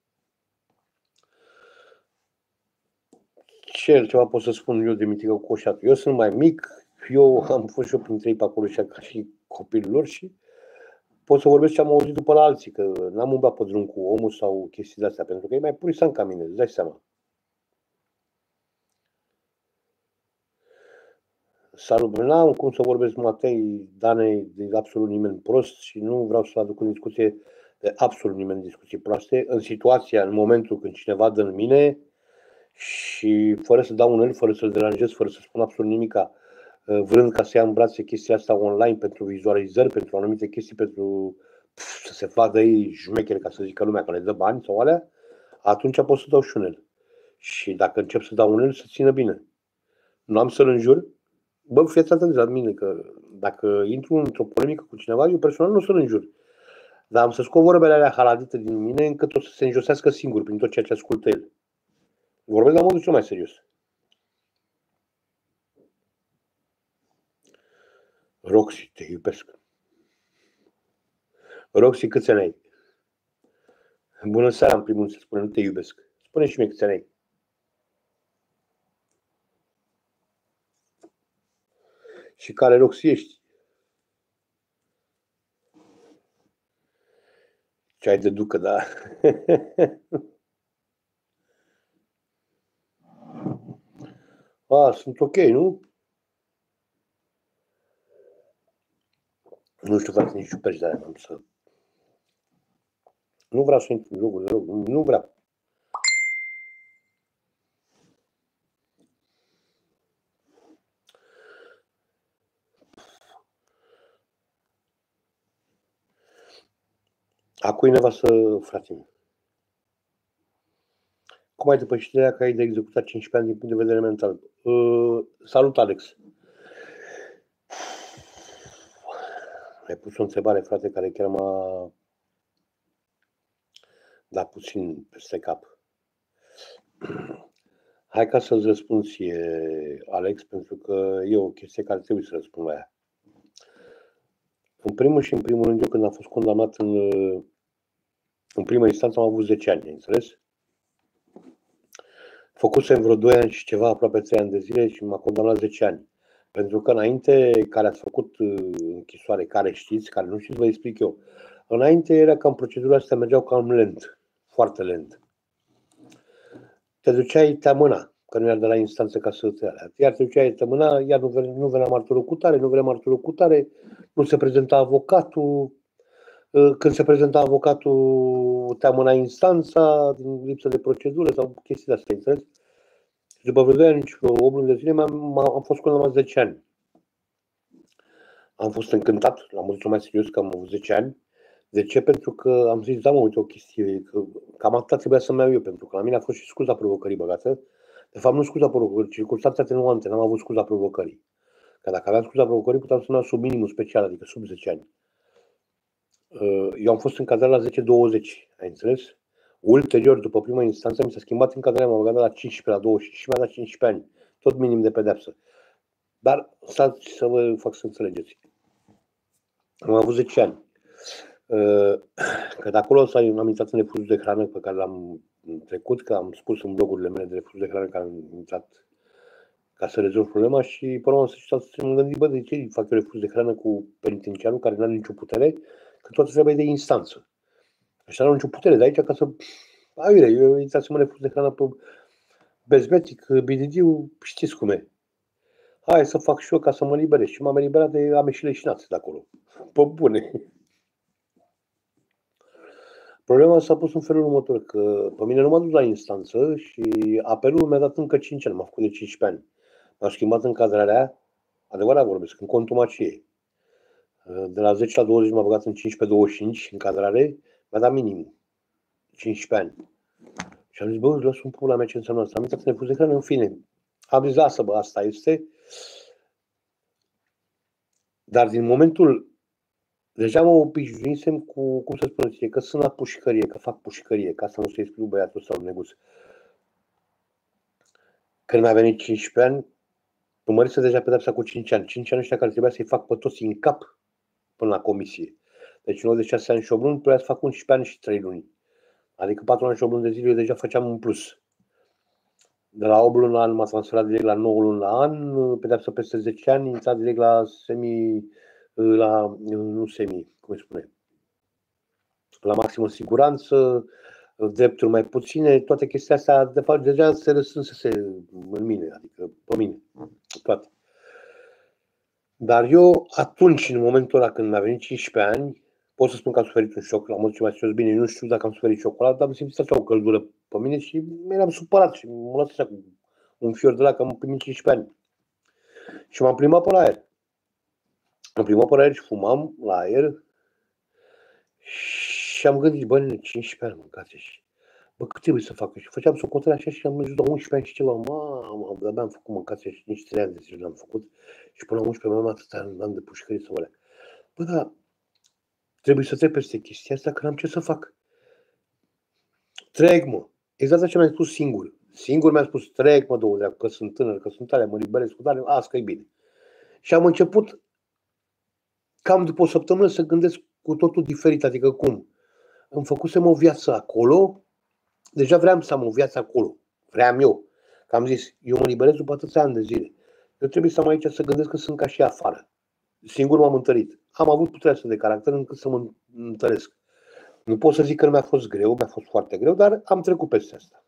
Ce ceva pot să spun eu de Mitică Cocoșatu? Eu sunt mai mic, eu am fost și eu printre ei pe acolo și ca și copilul lor și pot să vorbesc ce am auzit după la alții, că n-am umblat pe drum cu omul sau chestii de astea, pentru că e mai purisan ca mine, îți dai seama. Salut, n-am cum să vorbesc Matei, Danei, de absolut nimeni prost și nu vreau să aduc în discuție de absolut nimeni discuții proaste. În situația, în momentul când cineva dă în mine și fără să dau un el, fără să-l deranjez, fără să spun absolut nimica, vrând ca să ia în brațe chestia asta online pentru vizualizări, pentru anumite chestii, pentru pf, să se vadă ei jmecheri, ca să zică lumea că le dă bani sau alea, atunci pot să dau și un el. Și dacă încep să dau un el, să țină bine. Nu am să-l înjur. Bă, fiați atent la mine, că dacă intru într-o polemică cu cineva, eu personal nu o să-l înjur. Dar am să scot vorbele alea haladite din mine încât o să se înjosească singur prin tot ceea ce ascultă el. Vorbesc la modul cel mai serios. Roxy, te iubesc. Roxy, câți ani ai? Bună seara, în primul rând, să spune, nu te iubesc. Spune și mie câți ani ai. Și care Roxy ești? Ce ai de ducă, da? A, sunt ok, nu? Nu știu, frate, nici ciuperci de-aia, am să... Nu vreau să intru în jocul de rog, nu vreau. A cui nevastă, frate meu? Cum ai depășit ideea că ai de executat cincisprezece ani din punct de vedere mental? Uh, salut, Alex! Ai pus o întrebare, frate, care chiar m-a dat puțin peste cap. Hai ca să-ți răspund ție, Alex, pentru că e o chestie care trebuie să răspund la ea. În primul și în primul rând, eu când am fost condamnat în, în prima instanță, am avut zece ani, ai înțeles? Făcusem vreo doi ani și ceva, aproape trei ani de zile și m-a condamnat zece ani. Pentru că înainte, care ați făcut închisoare, care știți, care nu știți, vă explic eu. Înainte era cam procedurile astea mergeau cam lent, foarte lent. Te duceai, te amâna, că nu era de la instanță ca să te alea. Iar te duceai, te amâna, iar nu venea, nu venea martorul cu tare, nu venea martorul cu tare, nu se prezenta avocatul. Când se prezenta avocatul, te amâna instanța din lipsă de procedură sau chestii de astea, înțeles? Și după vreo doi ani, o lună de zile, am, am fost condamnat zece ani. Am fost încântat, l-am văzut mai serios că am avut zece ani. De ce? Pentru că am zis, da, mă, uite o chestie, că cam atâta trebuia să-mi iau eu, pentru că la mine a fost și scuza provocării băgată. De fapt, nu scuza provocării, circunstanțe atenuante, n-am avut scuza provocării. Că dacă aveam scuza provocării, puteam să-mi iau sub minimul special, adică sub zece ani. Eu am fost încadrat la zece douăzeci, ai înțeles? Ulterior, după prima instanță, mi s-a schimbat încadrarea, m-a băgat de la cincisprezece la douăzeci și mi-a dat cincisprezece ani. Tot minim de pedeapsă. Dar stați să vă fac să înțelegeți. Am avut zece ani. Că de acolo am intrat în refuzul de hrană pe care l-am trecut, că am spus în blogurile mele de refuz de hrană care am intrat ca să rezolv problema și până la urmă să mă gândit, bă, de ce fac eu refuz de hrană cu penitenciarul care nu are nicio putere, că toată treaba e de instanță. Așa nu au nicio putere de aici ca să... Aiure, eu intrasem în refuz de hrană pe bezmetic, bididiu, știți cum e. hai să fac și eu ca să mă liberez. Și m-am eliberat de am ieșit leșinați de acolo. Pe bune. Problema s-a pus în felul următor, că pe mine nu m-a dus la instanță și apelul mi-a dat încă cinci ani, m-a făcut de cincisprezece ani. M-a schimbat încadrarea, adevărat vorbesc, în contumacie. De la zece la douăzeci m-a băgat în cincisprezece douăzeci și cinci încadrare, mi-a dat minim cincisprezece ani. Și am zis, bă, lăs un pula mea ce înseamnă asta. Am intrat în refuz de hrană, în fine. Am zis, lasă bă, asta este. Dar din momentul, deja mă obișnuisem cu, cum să spuneți, că sunt la pușcărie, că fac pușcărie, ca să nu se exclu băiatul sau neguț. Când mi-a venit cincisprezece ani, urmărise deja pedepsa cu cinci ani. cinci ani ăștia care trebuia să-i fac pe toți în cap până la comisie. Deci în loc de șase ani și opt luni, trebuia să fac unsprezece ani și trei luni. Adică patru ani și opt luni de zile eu deja făceam un plus. De la opt luni la an m-a transferat direct la nouă luni la an, pedepsa peste zece ani, intrat direct la semi, la, nu semi, cum îi spune, la maximă siguranță, drepturi mai puține, toate chestiile astea, de fapt, deja se răsânsese în mine, adică pe mine, toate. Dar eu, atunci, în momentul ăla când mi-a venit cincisprezece ani, pot să spun că am suferit un șoc, la mulți mai serios, bine, nu știu dacă am suferit șocul ăla, dar am simțit așa o căldură pe mine și eram supărat și m-am lăsat așa cu un fior de la că am primit cincisprezece ani. Și m-am plimbat pe la aer. M-am plimbat pe la aer și fumam la aer și am gândit, bă, cincisprezece ani, mâncați și bă, cât trebuie să fac? Și făceam socoterea așa și am ajuns la unsprezece ani și ceva, mamă, de-abia am făcut mâncați și nici trei ani de zile l-am făcut și până la unsprezece mai am atâta am de pușcărie să vă bă, dar trebuie să trec peste chestia asta, că n-am ce să fac. Trec, mă. Exact așa mi-am spus singur. Singur mi-am spus, trec, mă, două că sunt tânăr, că sunt tare, mă liberez cu tare, asta că e bine. Și am început cam după o săptămână să gândesc cu totul diferit, adică cum? Îmi făcusem o viață acolo, deja vreau să am o viață acolo. Vreau eu. Că am zis, eu mă liberez după atâția ani de zile. Eu trebuie să am aici să gândesc că sunt ca și afară. Singur m-am întărit. Am avut puterea asta de caracter încât să mă întăresc. Nu pot să zic că nu mi-a fost greu, mi-a fost foarte greu, dar am trecut peste asta.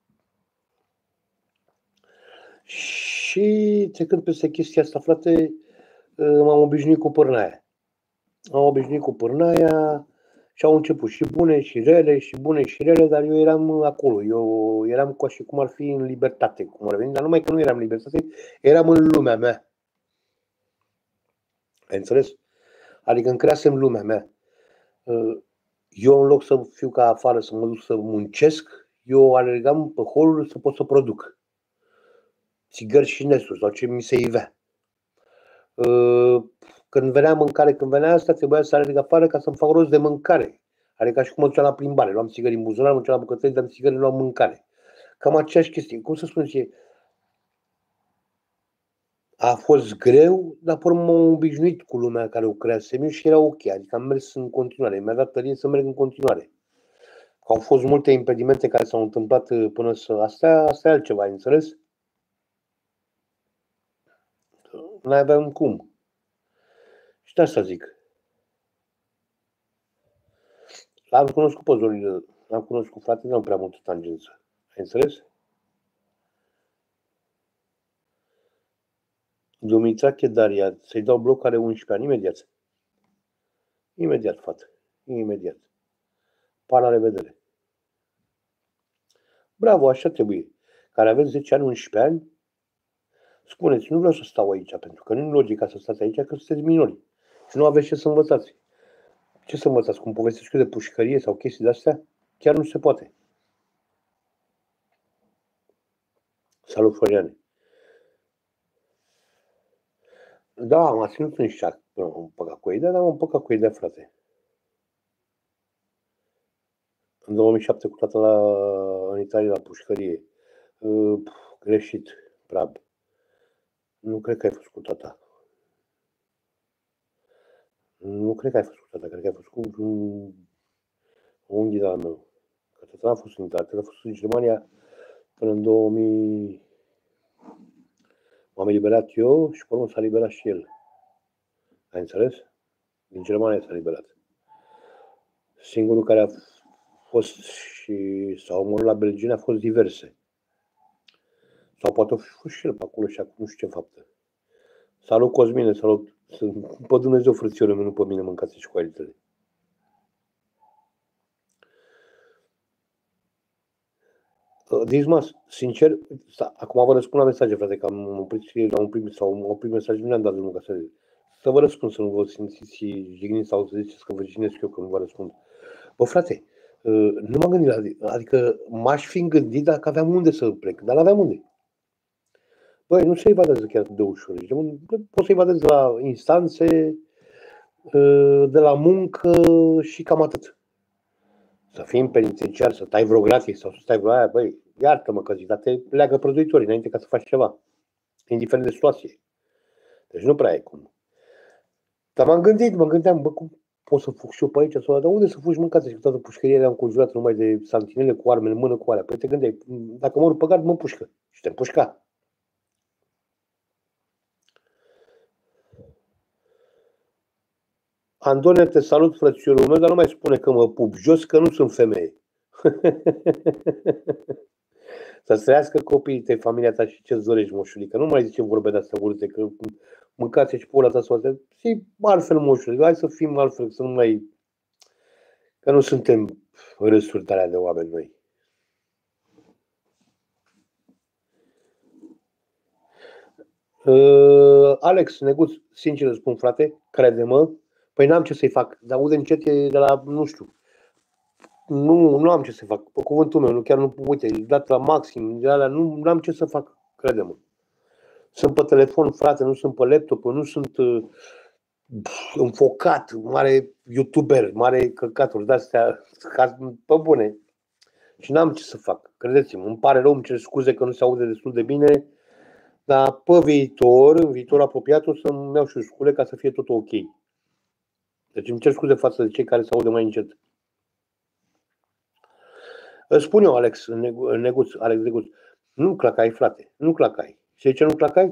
Și trecând peste chestia asta, frate, m-am obișnuit cu pârnaia. Am obișnuit cu pârnaia și au început și bune și rele, și bune și rele, dar eu eram acolo. Eu eram ca și cum ar fi în libertate, cum ar veni, dar numai că nu eram în libertate, eram în lumea mea. Ai înțeles? Adică îmi creasem lumea mea. Eu, în loc să fiu ca afară, să mă duc să muncesc, eu alergam pe holuri să pot să produc țigări și nesturi sau ce mi se ivea. Când venea mâncare, când venea asta, trebuia să alerg afară ca să-mi fac rost de mâncare. Adică ca și cum mă duceam la plimbare. Luam țigări în buzunar, mă duceam la bucătărie, dam țigări, luam mâncare. Cam aceeași chestie. Cum să spun ce? A fost greu, dar pe urmă m-am obișnuit cu lumea care o creasem eu și era ok. Adică am mers în continuare. Mi-a dat tărie să merg în continuare. Au fost multe impedimente care s-au întâmplat până să... Asta, asta e altceva, ai înțeles? N-ai aveam cum. Și de asta zic. L-am cunoscut pe Zorin, l-am cunoscut, frate, nu am prea multă tangență. Ai înțeles? Dumitrache Daria, să-i dau bloc, are unsprezece ani, imediat. Imediat, fată. Imediat. Pa, la revedere. Bravo, așa trebuie. Care aveți zece ani, unsprezece ani, spuneți, nu vreau să stau aici, pentru că nu e logica să stați aici, că sunteți minori. Și nu aveți ce să învățați. Ce să învățați? Cum povestesc eu de pușcărie sau chestii de-astea? Chiar nu se poate. Salut, Floriane. Da, m-a ținut în șac până am păcat cu ei, dar am păcat cu ei de frate. În două mii șapte cu tata la, în Italia la pușcărie. Uh, greșit, prab. Nu cred că ai fost cu tata. Nu cred că ai fost cu tata, cred că ai fost cu un unghi de-al meu. Că tata n-a fost în Italia, tata a fost în Germania până în două mii. M-am eliberat eu și pe urmă s-a eliberat și el. Ai înțeles? Din Germania s-a eliberat. Singurul care a fost și s-a omorât la Belgia a fost diverse. Sau poate a fost și el pe acolo și acum nu știu ce faptă. Salut, Cosmine, salut. Pe Dumnezeu, frățioră, nu pe mine, mâncați și cu alitele. Dismas, sincer, acum vă răspund la mesaje, frate, că am oprit, am oprit sau am oprit mesaje, nu ne-am dat drumul ca să... Să vă răspund, să nu vă simțiți jigniți sau să ziceți că vă jignesc eu că nu vă răspund. Bă, frate, nu m-am gândit la... Adică m-aș fi gândit dacă aveam unde să plec, dar n-aveam unde. Băi, nu se evadează chiar de ușor. Poți să evadezi de la instanțe, de la muncă și cam atât. Să fii în penitenciar, să tai vreo grație sau să stai vreo aia, băi, iartă-mă că zic, dar te leagă prăduitorii înainte ca să faci ceva, indiferent de situație. Deci nu prea e cum. Dar m-am gândit, mă gândeam, bă, cum pot să fug și eu pe aici sau dar unde să fugi, mâncați? Și cu toată pușcăria era înconjurat numai de santinele cu armele în mână cu alea. Păi te gândeai, dacă mor pe gard, mă pușcă. Și te împușca. Andone, te salut, frățiorul meu, dar nu mai spune că mă pup jos, că nu sunt femeie. Să-ți trăiască copiii tăi, familia ta și ce-ți dorești, moșulică. Nu mai zice vorbe de astea urâte, că mâncați și pula ta sau fii altfel, moșulică. Hai să fim altfel, să nu mai... Că nu suntem râsuri tale de oameni noi. Uh, Alex, Neguț, sincer spun, frate, crede-mă, păi n-am ce să-i fac, dar aude încet e de la, nu știu, nu, nu am ce să fac, pe cuvântul meu, nu, chiar nu, uite, e dat la maxim, de alea, nu am ce să fac, crede-mă. Sunt pe telefon, frate, nu sunt pe laptop, nu sunt uh, înfocat, mare youtuber, mare căcaturi de-astea, pe bune. Și n-am ce să fac, credeți-mă, îmi pare rău, îmi cer scuze că nu se aude destul de bine, dar pe viitor, în viitor apropiat, o să-mi iau și scule ca să fie tot ok. Deci îmi cer scuze față de cei care se aude mai încet. Îți spun eu, Alex, Neguț, Alex Neguț, nu clacai, frate, nu clacai. Și de ce nu clacai?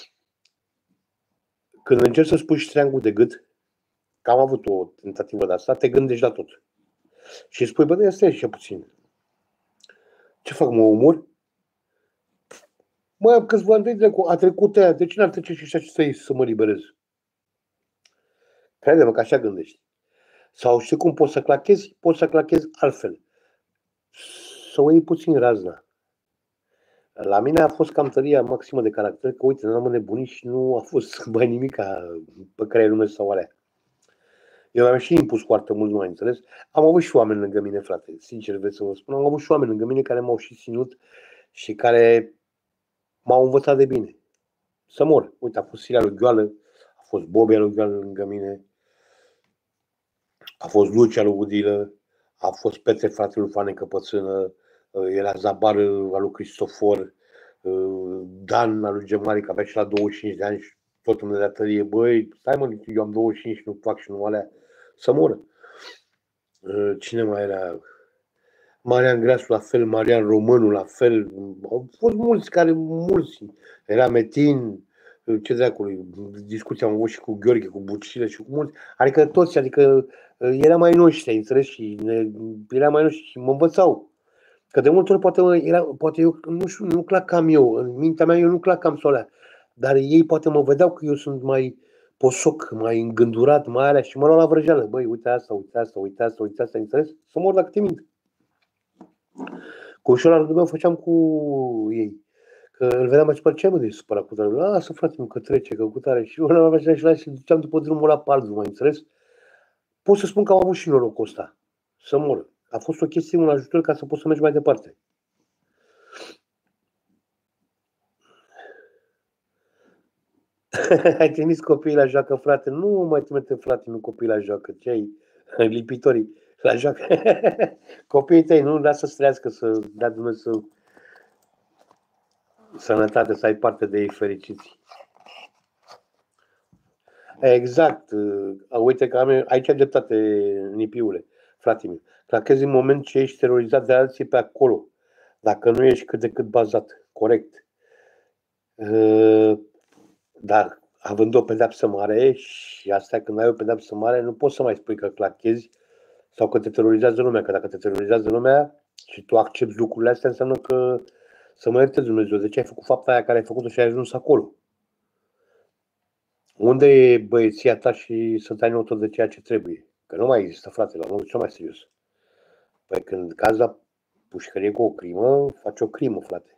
Când încerci să spui ștreangul de gât, că am avut o tentativă de asta, te gândești la tot. Și spui, bă, de stai și puțin. Ce fac, mă omor? Mă, câțiva ani a trecut aia, de ce n-ar trece și așa să, să mă liberez? Crede-mă că așa gândești. Sau știi cum poți să clachezi? Poți să clachezi altfel. Să o iei puțin razna. La mine a fost cam tăria maximă de caracter, că uite, n-am înnebunit și nu a fost băi nimica pe care lume sau alea. Eu mi-am și impus foarte mult, nu mai înțeles. Am avut și oameni lângă mine, frate, sincer vreau să vă spun, am avut și oameni lângă mine care m-au și ținut și care m-au învățat de bine. Să mor. Uite, a fost Silia lui Gheoală, a fost Bobia lui Gheoală lângă mine, a fost Lucia lui Udilă, a fost Petre, fratele lui Fane Căpățână, era Zabar al lui Cristofor, Dan al lui Gemari, că avea și la douăzeci și cinci de ani și tot îmi dădea tărie. Băi, stai mă, eu am douăzeci și cinci și nu fac și nu alea, să moră. Cine mai era? Marian Grasu la fel, Marian Românu la fel. Au fost mulți care, mulți. Era Metin, ce dracului, discuția am avut și cu Gheorghe, cu Bucile și cu mulți. Adică toți, adică era mai noștri, înțeles? Și ne, era mai noștri și mă învățau. Că de multe ori poate, era, poate eu, nu știu, nu clacam eu, în mintea mea eu nu clacam solea, dar ei poate mă vedeau că eu sunt mai posoc, mai îngândurat, mai alea și mă luau la vrăjeală. Băi, uite asta, uite asta, uite asta, uite asta, înțeles? Să mor dacă te mint. Cu ușor al meu făceam cu ei. Că îl vedeam mai supărat, ce mă de supărat cu tare? Lasă, frate, nu că trece, că cu tare. Și eu l-am așa și la și duceam după drumul la paldul, mai înțeles? Pot să spun că am avut și norocul ăsta. Să mor. A fost o chestie, un ajutor ca să poți să mergi mai departe. Ai trimis copiii la joacă, frate? Nu mai trimite, frate, nu copiii la joacă. Ce ai? Lipitorii la joacă. Copiii tăi, nu, lasă să trăiască, să dea Dumnezeu sănătate, să ai parte de ei fericiți. Exact. Uite că am, aici ai dreptate, Nipiule, frate meu. Clachezi în moment ce ești terorizat de alții pe acolo. Dacă nu ești cât de cât bazat. Corect. Dar având o pedeapsă mare și asta când ai o pedeapsă mare, nu poți să mai spui că clachezi sau că te terorizează lumea. Că dacă te terorizează lumea și tu accepti lucrurile astea, înseamnă că să mă ierte Dumnezeu. De ce ai făcut fapta aia care ai făcut-o și ai ajuns acolo? Unde e băieția ta și să dai notă de ceea ce trebuie? Că nu mai există, frate, la modul cel mai serios. Păi când cazi la pușcărie cu o crimă, faci o crimă, frate.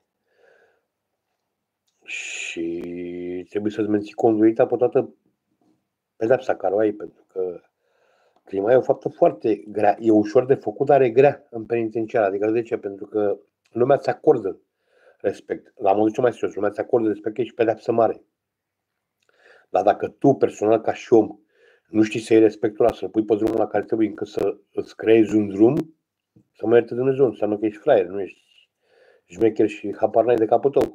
Și trebuie să-ți menții conduita pe toată pedepsa care o ai, pentru că crima e o faptă foarte grea. E ușor de făcut, dar e grea în penitenciar. Adică de ce? Pentru că lumea ți acordă respect. La modul cel mai serios, lumea ți acordă respect că ești pedepsă mare. Dar dacă tu, personal, ca și om, nu știi să iei respectul ăla, să-l pui pe drumul la care trebuie, încât să îți creezi un drum, să mă ierte Dumnezeu, înseamnă că ești fraier, nu ești șmecher și habar n-ai de capul tău.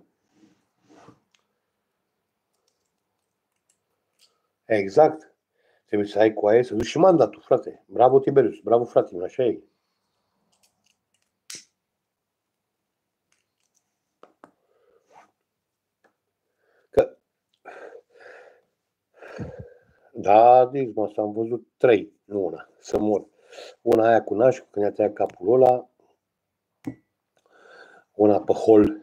Exact. Trebuie să ai coaie, să duci și mandatul, frate. Bravo, Tiberius, bravo, frate, așa e. Că... Da, zic, mă, am văzut trei, nu una, să mor. Una aia cu nașul, când i-a tăiat capul ăla, una pe hol,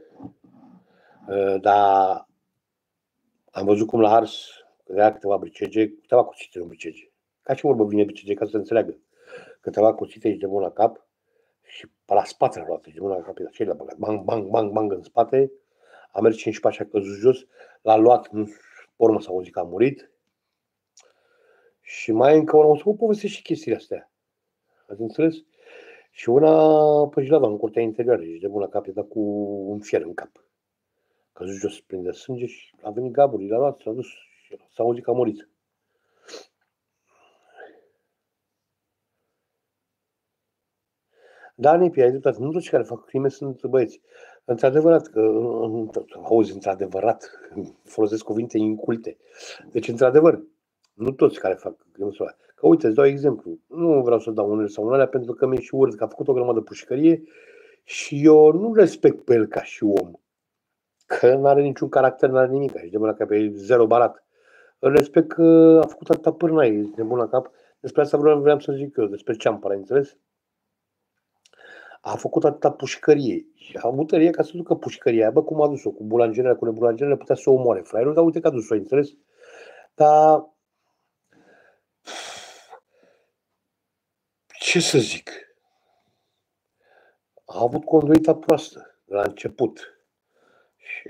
dar am văzut cum l-a ars, era câteva bricege, câteva cuțite în bricege. Ca și vorbă vine bricege, ca să se înțeleagă. Câteva cuțite și de mult la cap și pe la spate l-a luat, de mult la cap, și l-a băgat, bang, bang, bang, bang în spate, a mers cinci pași, a căzut jos, l-a luat, nu, pe urmă s-a auzit că a murit. Și mai încă una, o să vă povestesc și chestiile astea. Ați înțeles? Și una pe Jilava, în curtea interioară, și de mult la cap, i-a dat cu un fier în cap. A căzut jos plin de sânge și a venit Gaburi, l-a luat, s-a dus și s-a auzit că a murit. Da, Nipi, ai dreptate. Nu toți care fac crime sunt băieți. Într-adevărat, auzi, într-adevărat, folosesc cuvinte inculte. Deci, într-adevăr, nu toți care fac crime sunt băieți. Că uite, îți dau exemplu. Nu vreau să dau unele sau unele, pentru că mi-e și urât că a făcut o grămadă de pușcărie și eu nu respect pe el ca și om. Că nu are niciun caracter, nu are nimic. Și de mână cap e zero barat. Îl respect că a făcut atâta pârnaie de mână cap. Despre asta vreau, vreau să zic eu, despre ce am pare, înțeles? A făcut atâta pușcărie și a avut tărie ca să ducă pușcăria. Bă, cum a dus-o? Cu bulangerele, cu nebulangerele, putea să o omoare fraierul, dar uite că a dus-o, înțeles? Dar ce să zic? A avut conduita proastă la început. Și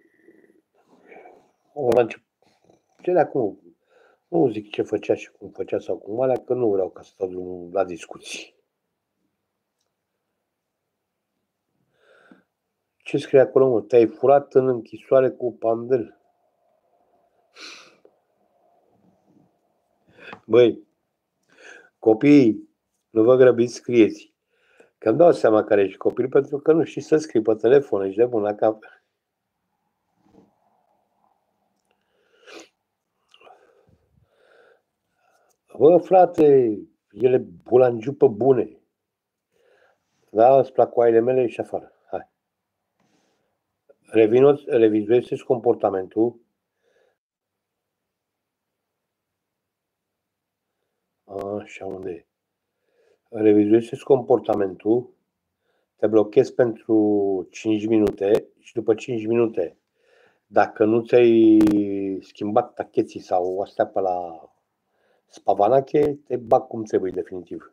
la început, ce de acum, nu zic ce făcea și cum făcea sau cum alea, că nu vreau ca să stau la discuții. Ce scrie acolo, mă? Te-ai furat în închisoare cu pandel. Băi, copiii, nu vă grăbiți, scrieți. Că îmi dau seama care ești copil, pentru că nu știi să scrii pe telefon, ești de bun la cap. Bă, frate, ele bulangiu pe bune. Da, îți plac coaile mele și afară. Hai. Revizuiește comportamentul. Așa, unde e? Revizuiește comportamentul. Te blochezi pentru cinci minute și după cinci minute, dacă nu ți-ai schimbat tacheții sau astea pe la spavanache, te bag cum trebuie definitiv.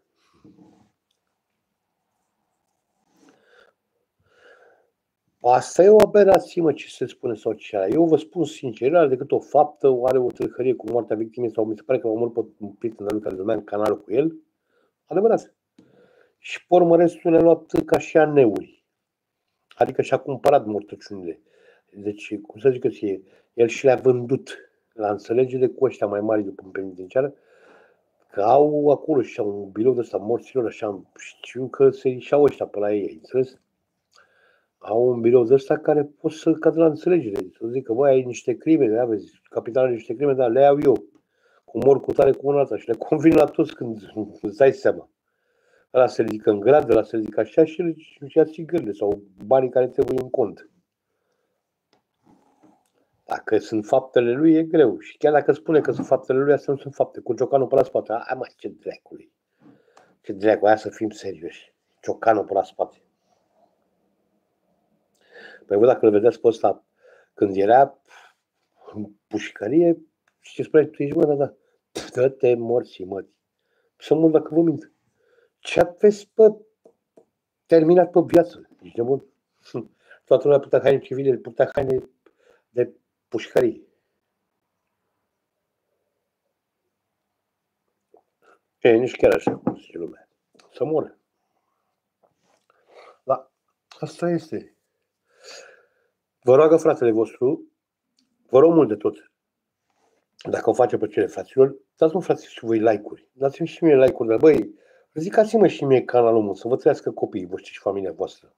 Asta e o aberație, mă, ce se spune sau ce era. Eu vă spun sincer, are decât o faptă, o are o tâlhărie cu moartea victimei sau mi se pare că m-am omorât pe un prieten de lui care dormea în canal cu el. Adevărat. Și pe urmă restul le-a luat ca și aneuri. Adică și-a cumpărat mortăciunile. Deci, cum să zic că ție, el și le-a vândut la înțelegere cu ăștia mai mari după în penitenciară, că au acolo și un birou de ăsta morților, așa, știu că se ieșeau ăștia pe la ei, înțeles? Au un birou de ăsta care pot să cadă la înțelegere. Să zic că, băi, ai niște crime, da, vezi, capitalul are niște crime, dar le iau eu. Cu mor cu tare, cu una alta și le convin la toți când îți dai seama. Ăla se ridică în grad, ăla se ridică așa și își ia țigările sau banii care trebuie în cont. Dacă sunt faptele lui, e greu. Și chiar dacă spune că sunt faptele lui, astea nu sunt fapte. Cu ciocanul pe la spate. Hai mai, ce dracului. Ce dracu, aia să fim serioși. Ciocanul pe la spate. Păi vă, dacă îl vedeți pe ăsta când era în pușcărie, Și ce spuneai tu ești, mă, da, da. Dă-te morții, mă. Să mor dacă vă mint. Ce aveți, pe terminat pe viață? Ești nebun? Toată lumea purta haine civile, purta haine de pușcării. E, nici chiar așa, cum zice lumea. Să moră. Da, asta este. Vă roagă fratele vostru, vă rog mult de tot, dacă o face pe cele fraților, dați-mă frate și voi like-uri. Dați-mi și mie like-uri, dar băi, ridicați-mă și mie canalul meu, să vă trăiască copiii voștri și familia voastră.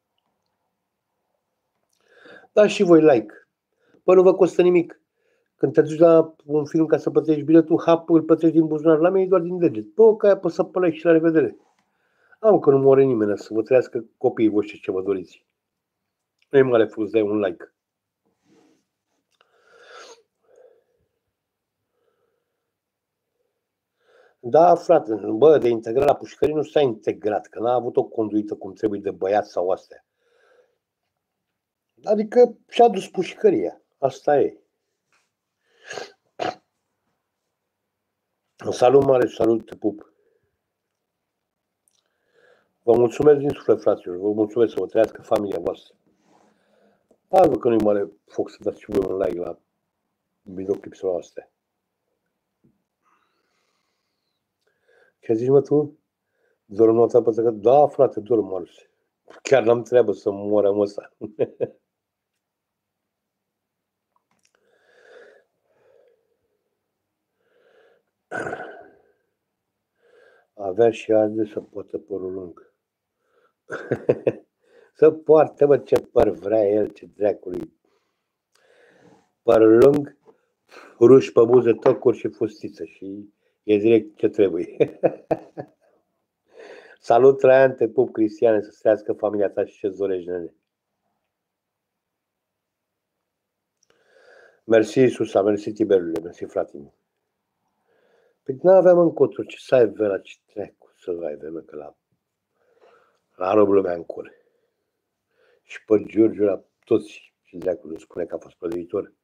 Dați și voi like. Bă, nu vă costă nimic. Când te duci la un film ca să plătești biletul, hap, îl plătești din buzunar, la mine doar din deget. Bă, că ai apăsat pe like și la revedere. Am că nu moare nimeni, să vă trăiască copiii voștri ce vă doriți. Nu e mare frus, dai un like. Da, frate, bă, de integrat la pușcării nu s-a integrat, că n-a avut o conduită cum trebuie de băiat sau astea. Adică și-a dus pușcăria, asta e. Salut mare, salut, te pup. Vă mulțumesc din suflet, fraților, vă mulțumesc să vă trăiască familia voastră. Hai, bă, că nu-i mare foc să dați și voi un like la videoclipsul astea. Ce zici, mă, tu? Dorm noaptea pe tăcă? Da, frate, dorm, Marus. Chiar n-am treabă să moară ăsta. Avea și arde să poată părul lung. Să poartă, mă, ce păr vrea el, ce dracului. Părul lung, ruși pe buze, tocuri și fustiță și e direct ce trebuie. Salut, Traian, te pup, Cristiane, să trăiască familia ta și ce-ți dorești, nene. Mersi, Isusa, mersi, Tiberule, mersi, frate meu. Păi n-aveam încotro, ce să ai vera, ce treacu să ai vreme, că la, la rob lumea în cur. Și pe Giurgiu, la toți, și dreacul nu spune că a fost prăduitor.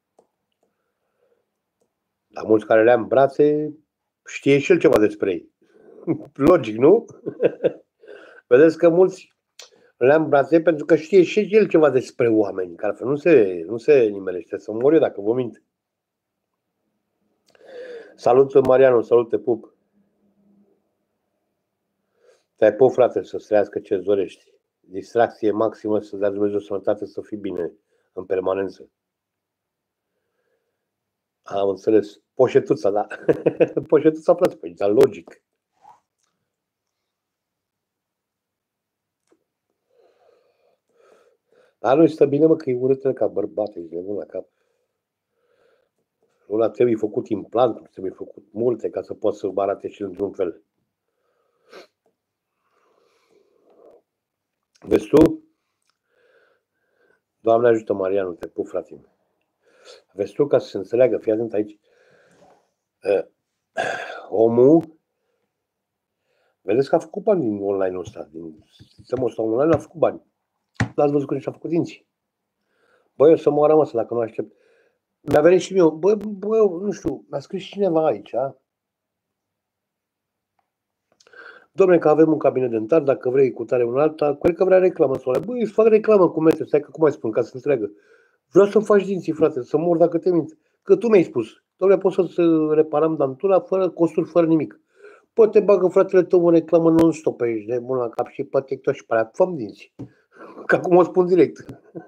Dar mulți care le-am în brațe, știe și el ceva despre ei. Logic, nu? Vedeți că mulți le-am în brațe pentru că știe și el ceva despre oameni, care nu se, nu se nimelește, să mor eu dacă vă mint. Salut, Marianu, salut, te pup. Te-ai pup, frate, să-ți trăiască ce-ți dorești. Distracție maximă, să-ți dea Dumnezeu sănătate, să fii bine în permanență. Am înțeles. Poșetuța, da. Poșetuța plăți, păi, dar logic. Dar nu stă bine, mă, că e urâtă ca bărbat, ești nebun la cap. Ăla trebuie făcut implant, trebuie făcut multe ca să poți să arate și într-un fel. Vezi tu? Doamne ajută, Marianu, te pup, frate. Vezi tu, ca să se înțeleagă, fii atent aici. Uh, omul, vedeți că a făcut bani din online-ul ăsta, din sistemul ăsta online, a făcut bani. L-ați văzut când și-a făcut dinții. Băi, o să moară, mă, dacă nu aștept. Mi-a venit și mie, bă, bă, nu știu, mi-a scris cineva aici, a? Dom'le, că avem un cabinet dentar, dacă vrei cu tare un alta, cred că vrea reclamă. Băi, îți fac reclamă cu metri, stai că cum mai spun, ca să înțeleagă. Vreau să-mi faci dinții, frate, să mor dacă te mint. Că tu mi-ai spus, dom'le, pot să-ți reparăm dantura fără costuri, fără nimic. Poate bagă fratele tău o reclamă non-stop pe aici, de bun la cap și poate tot și pe aia, fă-mi dinți. Că acum o spun direct.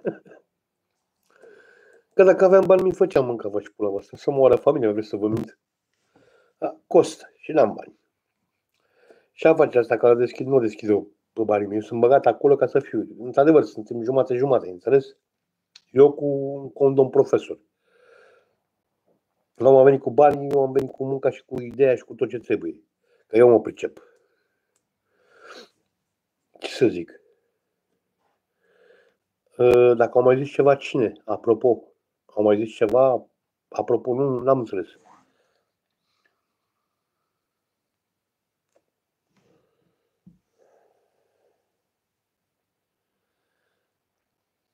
Că dacă aveam bani, mi făceam mâncava și pula voastră. Să moară familia, vreți să vă mint? Da, costă și n-am bani. Și afacea asta care o deschid, nu o deschid eu pe banii mei. Eu sunt băgat acolo ca să fiu. Într-adevăr, suntem jumate-jumate, înțeles? Eu cu un condom profesor. Nu am venit cu bani, eu am venit cu munca și cu ideea și cu tot ce trebuie. Că eu mă pricep. Ce să zic? Dacă au mai zis ceva, cine? Apropo. Au mai zis ceva? Apropo, nu, n-am înțeles.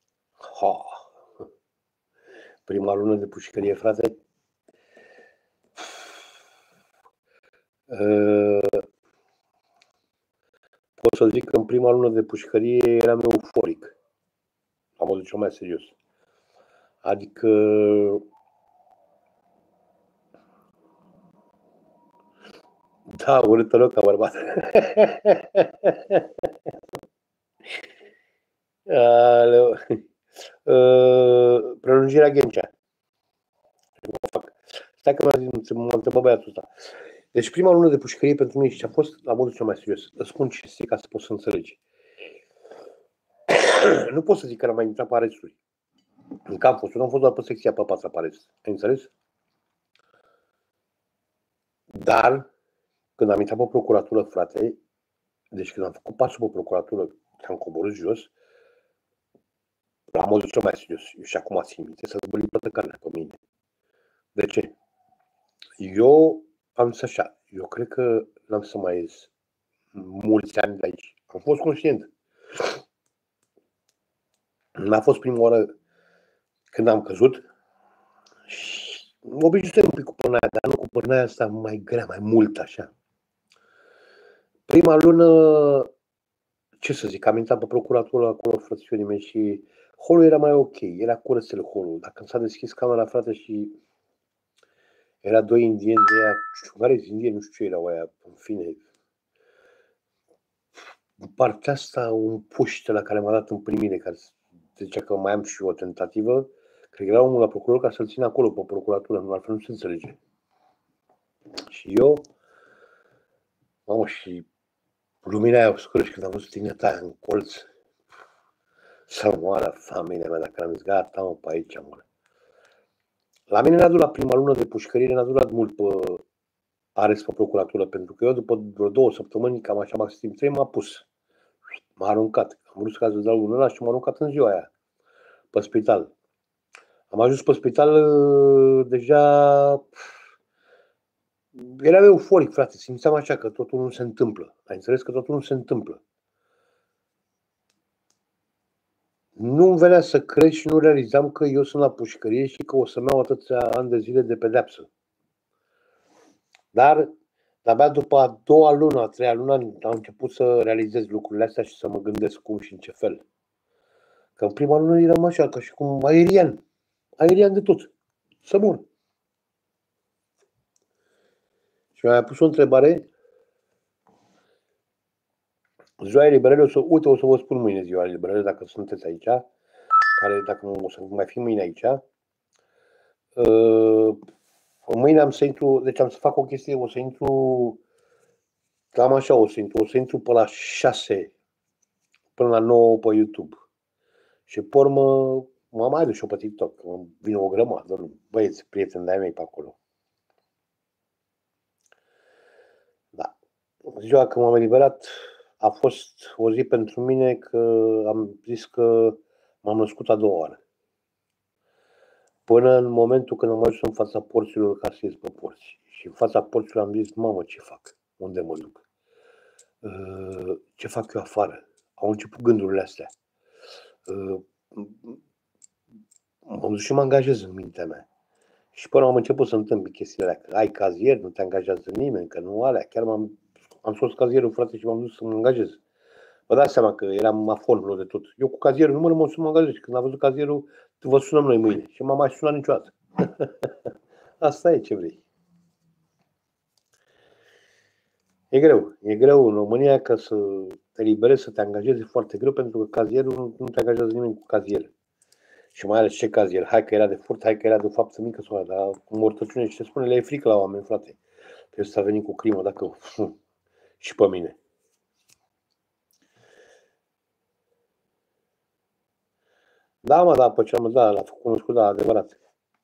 Ha. Prima lună de pușcărie, frate. Uh, pot să zic că în prima lună de pușcărie eram euforic. Am văzut cel mai serios. Adică da, urât rău ca bărbat. Aleu. Uh, prelungirea Ghencea. Stai că m-a întrebat băiatul ăsta. Deci prima lună de pușcărie pentru mine și a fost la modul cel mai serios. Îți spun ce este ca să poți să înțelegi. Nu pot să zic că n-am mai intrat pe aresturi. Încă am fost. Eu n-am fost doar pe secția pe patra pe arest. Ai înțeles? Dar când am intrat pe procuratură, frate, deci când am făcut pasul pe procuratură, am coborât jos, la modul cel mai serios. Eu și acum țin minte să zbăli toată carnea pe mine. De ce? Eu am zis așa, eu cred că n-am să mai ies mulți ani de aici. Am fost conștient. N-a fost prima oară când am căzut și mă obișnuisem un pic cu pârnaia, dar nu cu pârnaia asta mai grea, mai mult așa. Prima lună, ce să zic, am intrat pe procuratură acolo, frățiunii mei, și holul era mai ok, era curățel holul. Dar când s-a deschis camera, frate, și era doi indieni de aia, care indieni, nu știu ce erau aia, în fine. În partea asta, un puște la care m-a dat în primire, care zicea că mai am și o tentativă, cred că era omul la procuror ca să-l țin acolo pe procuratură, nu, altfel nu se înțelege. Și eu, mamă, și lumina aia obscură și când am văzut tineta aia în colț, să moară familia mea, dacă am zis, gata, mă, pe aici, mă. La mine n-a durat prima lună de pușcărire, n-a durat mult pe arest pe procuratură, pentru că eu după vreo două săptămâni, cam așa, maxim trei, m-a pus. M-a aruncat. Am vrut ca să dau lună ăla și m-a aruncat în ziua aia, pe spital. Am ajuns pe spital, deja eram euforic, frate, simțeam așa că totul nu se întâmplă. Ai înțeles că totul nu se întâmplă. Nu-mi venea să cred și nu realizam că eu sunt la pușcărie și că o să-mi iau atâția ani de zile de pedeapsă. Dar de-abia după a doua lună, a treia lună, am început să realizez lucrurile astea și să mă gândesc cum și în ce fel. Că în prima lună eram așa, ca și cum aerian. Aerian de tot. Să mor. Și mi-a pus o întrebare. Ziua eliberării, o să, uite, o să vă spun mâine ziua eliberării, dacă sunteți aici, care, dacă o să mai fi mâine aici. Uh, mâine am să intru, deci am să fac o chestie, o să intru, cam așa o să intru, o să intru pe la șase până la nouă pe YouTube. Și pe urmă m-am mai dus și eu pe TikTok, vine o grămadă, băieți, prieteni de-ai mei pe acolo. Da. Ziua când m-am eliberat a fost o zi pentru mine că am zis că m-am născut a doua oară. Până în momentul când am ajuns în fața porților ca să ies pe porți. Și în fața porților am zis, mamă, ce fac? Unde mă duc? Ce fac eu afară? Au început gândurile astea. M-am dus și mă angajez în mintea mea. Și până am început să întâmpi chestiile alea. Că ai cazier, nu te angajează nimeni, că nu alea. Chiar m-am am scos cazierul, frate, și m-am dus să mă angajez. Vă dați seama că eram afonul de tot. Eu cu cazierul nu mă rămân să mă angajez. Când am văzut cazierul, vă sunăm noi mâine. Și m-am mai sunat niciodată. Asta e ce vrei. E greu. E greu în România că să te eliberezi, să te angajezi, e foarte greu, pentru că cazierul nu te angajează nimeni cu cazier. Și mai ales ce cazier? Hai că era de furt, hai că era de faptă mică sau dar cu mortăciune, și se spune, le e frică la oameni, frate. Că ăsta a venit cu crimă, dacă și pe mine. Da, mă, da, pe ce am dat, l-a făcut cunoscut, da, adevărat.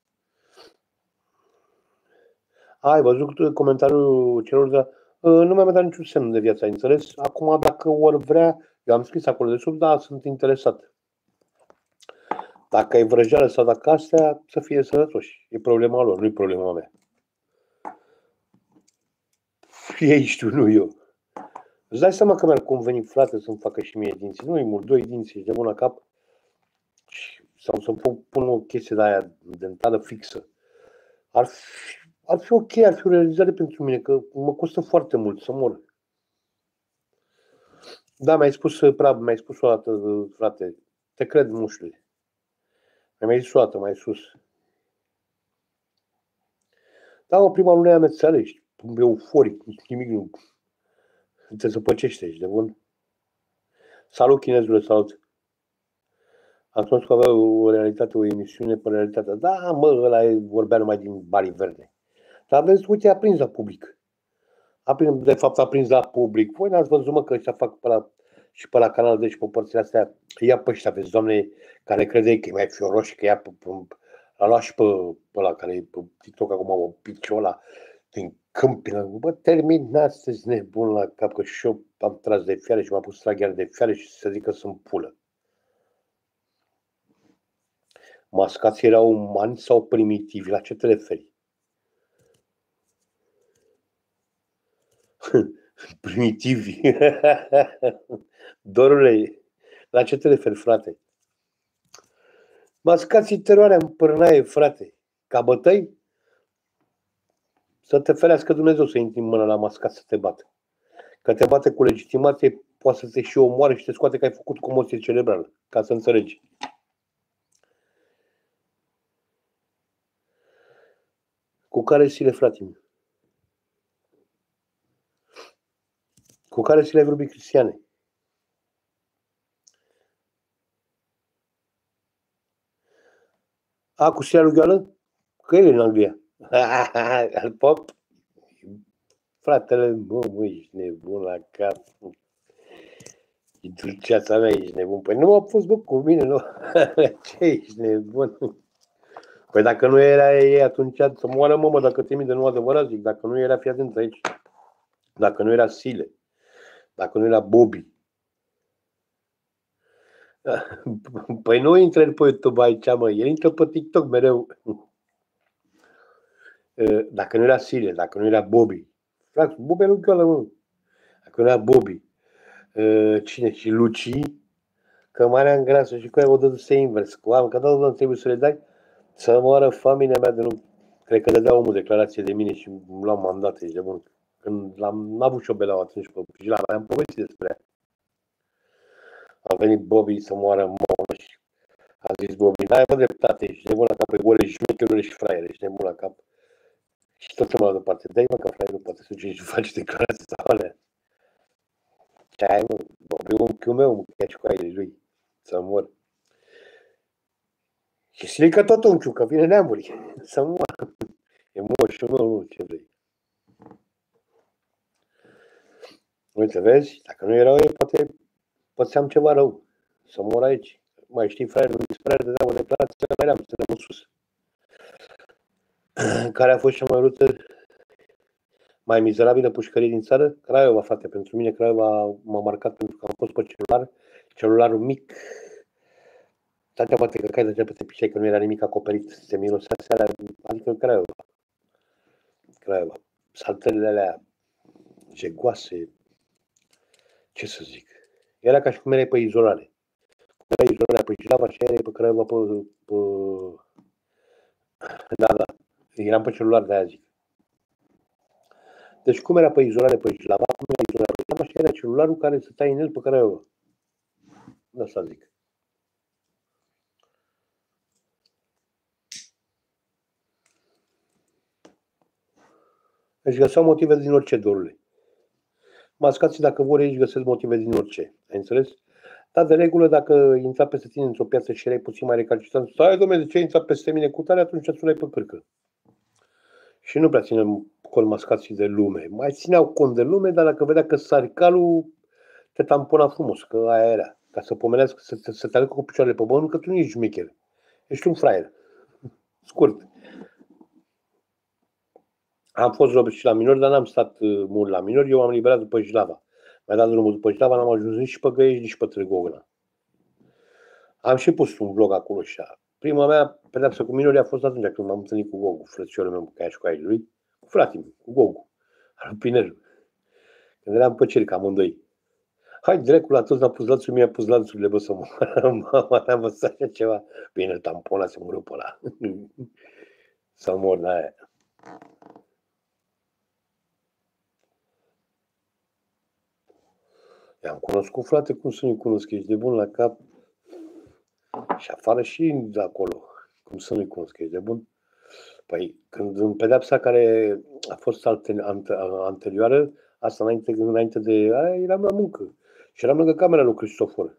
Ai văzut comentariul celor de nu mi-a dat niciun semn de viață, ai înțeles? Acum, dacă ori vrea, eu am scris acolo de sub, da, sunt interesat. Dacă e vrăjeală sau dacă astea, să fie sănătoși. E problema lor, nu e problema mea. Ei știu, nu eu. Îți dai seama că mi-ar conveni, frate, să-mi facă și mie dinții. Nu-i mult, doi dinți și de mână la cap. Sau să-mi pun o chestie de aia dentală fixă. Ar fi, Ar fi ok, ar fi o realizare pentru mine, că mă costă foarte mult să mor. Da, mi-ai spus, prab, mi-ai spus o dată, frate, te cred, mușle. Mi-ai zis o dată mai sus. Da, mă, prima lună aia mețeală, ești euforic, nimic nu. Te zăpăcește, ești de bun. Salut, chinezule, salut. Am spus că avea o realitate, o emisiune pe realitate. Da, mă, ăla vorbea numai din Bari Verde. Dar vezi, uite, a prins la public. A prins, de fapt, a prins la public. Voi n-ați văzut, mă, că ăștia fac pe la, și pe la canal, deci pe părțile astea. Ia pe ăștia, vezi, doamne, care crede că e mai fioroși, că ia pe, pe, l-a luat și pe, pe ăla, care e pe TikTok acum, o piciul ăla, din Câmpina. Bă, terminați, sunteți nebun la cap, că și eu am tras de fiare și m-am pus trag iar de fiare și să zic că sunt pulă. Mascații erau umani sau primitivi? La ce te referi? Primitivi. Dorule, la ce te referi, frate? Mascații teroarea în pârnaie, frate. Ca bătăi? Să te ferească Dumnezeu să intri în mână la mascat să te bată. Că te bate cu legitimație, poate să te și omoare și te scoate că ai făcut comoție cerebrală. Ca să înțelegi. Cu care sile, frate meu? Cu care sile ai vorbit, Cristiane? A, cu sila lui Gheală? Că el e în Anglia. Al pop? Fratele, mă, mă, ești nebun la cap. E dulceața mea, ești nebun. Păi nu m-a fost, bă, cu mine, nu? Ce ești nebun? Păi dacă nu era ei, atunci să moară, mă, mă, dacă te minte, nu adevărat, zic. Dacă nu era, fii atent aici. Dacă nu era Sile. Dacă nu era Bobby. Păi nu intră el pe YouTube aici, mă. El intră pe TikTok mereu. Dacă nu era Sile, dacă nu era Bobby. Frate, Bobby nu gălă, mă. Dacă nu era Bobby. Cine? Și Luci. Că Marea în grasă și cu aia o dăduse invers. Cu oameni, că da, nu trebuie să le dai să moară familia mea de nu. Cred că dădea omul declarație de mine și luam mandat, ești de bun. Când l-am avut și o belau atunci pe Pujila, am povestit despre ea. A venit Bobby să moară în mamă și a zis Bobby, n-ai mă dreptate, ești nebun la cap, pe gore șmecherule și fraiere, ești nebun la cap. Și tot mai departe, dai mă că fraierul poate să duce și faci declarații sau alea. Ce ai, mă, Bobby, unchiul meu, mă, chiar și cu aile lui, să mor. Și silică tot unchiul, că vine neamuri, să mor. E moșul meu, nu, ce vrei. Uite, vezi, dacă nu erau ei, poate pățeam ceva rău, să mor aici. Mai știi, fraierul lui Sprayer, dădea o declarație, mai eram, stăteam sus. Care a fost cea mai urâtă, mai mizerabilă pușcărie din țară? Craiova, frate. Pentru mine Craiova m-a marcat pentru că am fost pe celular, celularul mic. Tătea poate că cai de pe pișai, că nu era nimic acoperit, se mirosea seara, adică Craiova. Craiova. Saltările alea jegoase, ce să zic. Era ca și cum erai pe izolare. Cum era izolarea pe Jilava și erai pe Craiova pe, pe... Da, da. Eram pe celular, de-aia zic. Deci cum era pe izolare pe Jilava, cum era izolarea pe Jilava și era celularul care stătea în el pe Craiova. De asta zic. Își găseau motive din orice, dorule. Mascații, dacă vor, ei își găsesc motive din orice. Ai înțeles? Dar de regulă, dacă intra peste tine într-o piață și erai puțin mai recalcitrant, stai, dom'le, de ce intra peste mine cu tare, atunci îți sunai pe cârcă. Și nu prea ținem cont mascații de lume. Mai țineau cont de lume, dar dacă vedea că sari calul, te tampona frumos, că aia era. Ca să pomenească, să, să, să te aducă cu picioarele pe pământ, că tu nu ești șmecher. Ești un fraier. Scurt. Am fost robit și la minori, dar n-am stat uh, mult la minori. Eu am liberat după Jilava. Mi-a dat drumul după Jilava, n-am ajuns nici pe Găiești, nici pe Târgu Ogna. Am și pus un vlog acolo și a. Prima mea pedeapsă cu minorii a fost atunci când m-am întâlnit cu Gogu, frățiorul meu, ca și cu aile lui, cu fratele meu, cu Gogu, Rupinerul. Când eram pe circ amândoi. Hai, dracu, la toți l-a pus lanțul, mi-a pus lanțurile, bă, să moară. Mama, n-am văzut așa ceva. Bine, tampona se mură pe ăla. Să mor, da, aia. I-am cunoscut, frate, cum să nu-i cunosc, ești de bun la cap. Și afară și de acolo. Cum să nu-i cunosc, ești de bun? Păi, când în pedeapsa care a fost anterioară, asta înainte, înainte de aia, eram la muncă. Și eram lângă camera lui Cristofor.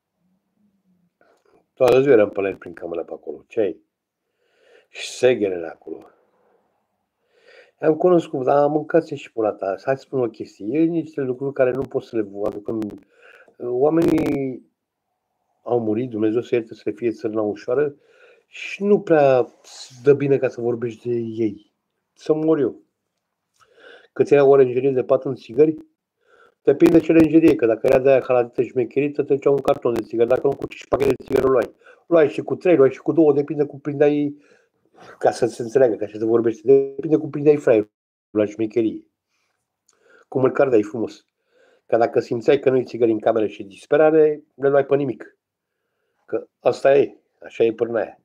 Toată ziua eram pe la el prin camera pe acolo. Ce ai? Și segherele acolo. Am cunoscut, dar am mâncat și pula ta. Hai să spun o chestie. E niște lucruri care nu pot să le aduc în... Oamenii au murit, Dumnezeu să ierte, să le fie țărâna ușoară și nu prea dă bine ca să vorbești de ei. Să mor eu. Că ți-ai o orangerie de patru în țigări? Depinde ce orangerie, că dacă era de aia halatită șmecherită, te ducea un carton de țigări. Dacă nu, cu cinci pachete de țigări o luai. Luai și cu trei, luai și cu două, depinde cum prindeai, ca să se înțeleagă, ca să se vorbește, depinde cum prindeai fraierul la șmecherie. Cum îl cardeai frumos. Că dacă simțeai că nu-i țigări în cameră și disperare, le luai pe nimic. Că asta e, așa e până aia.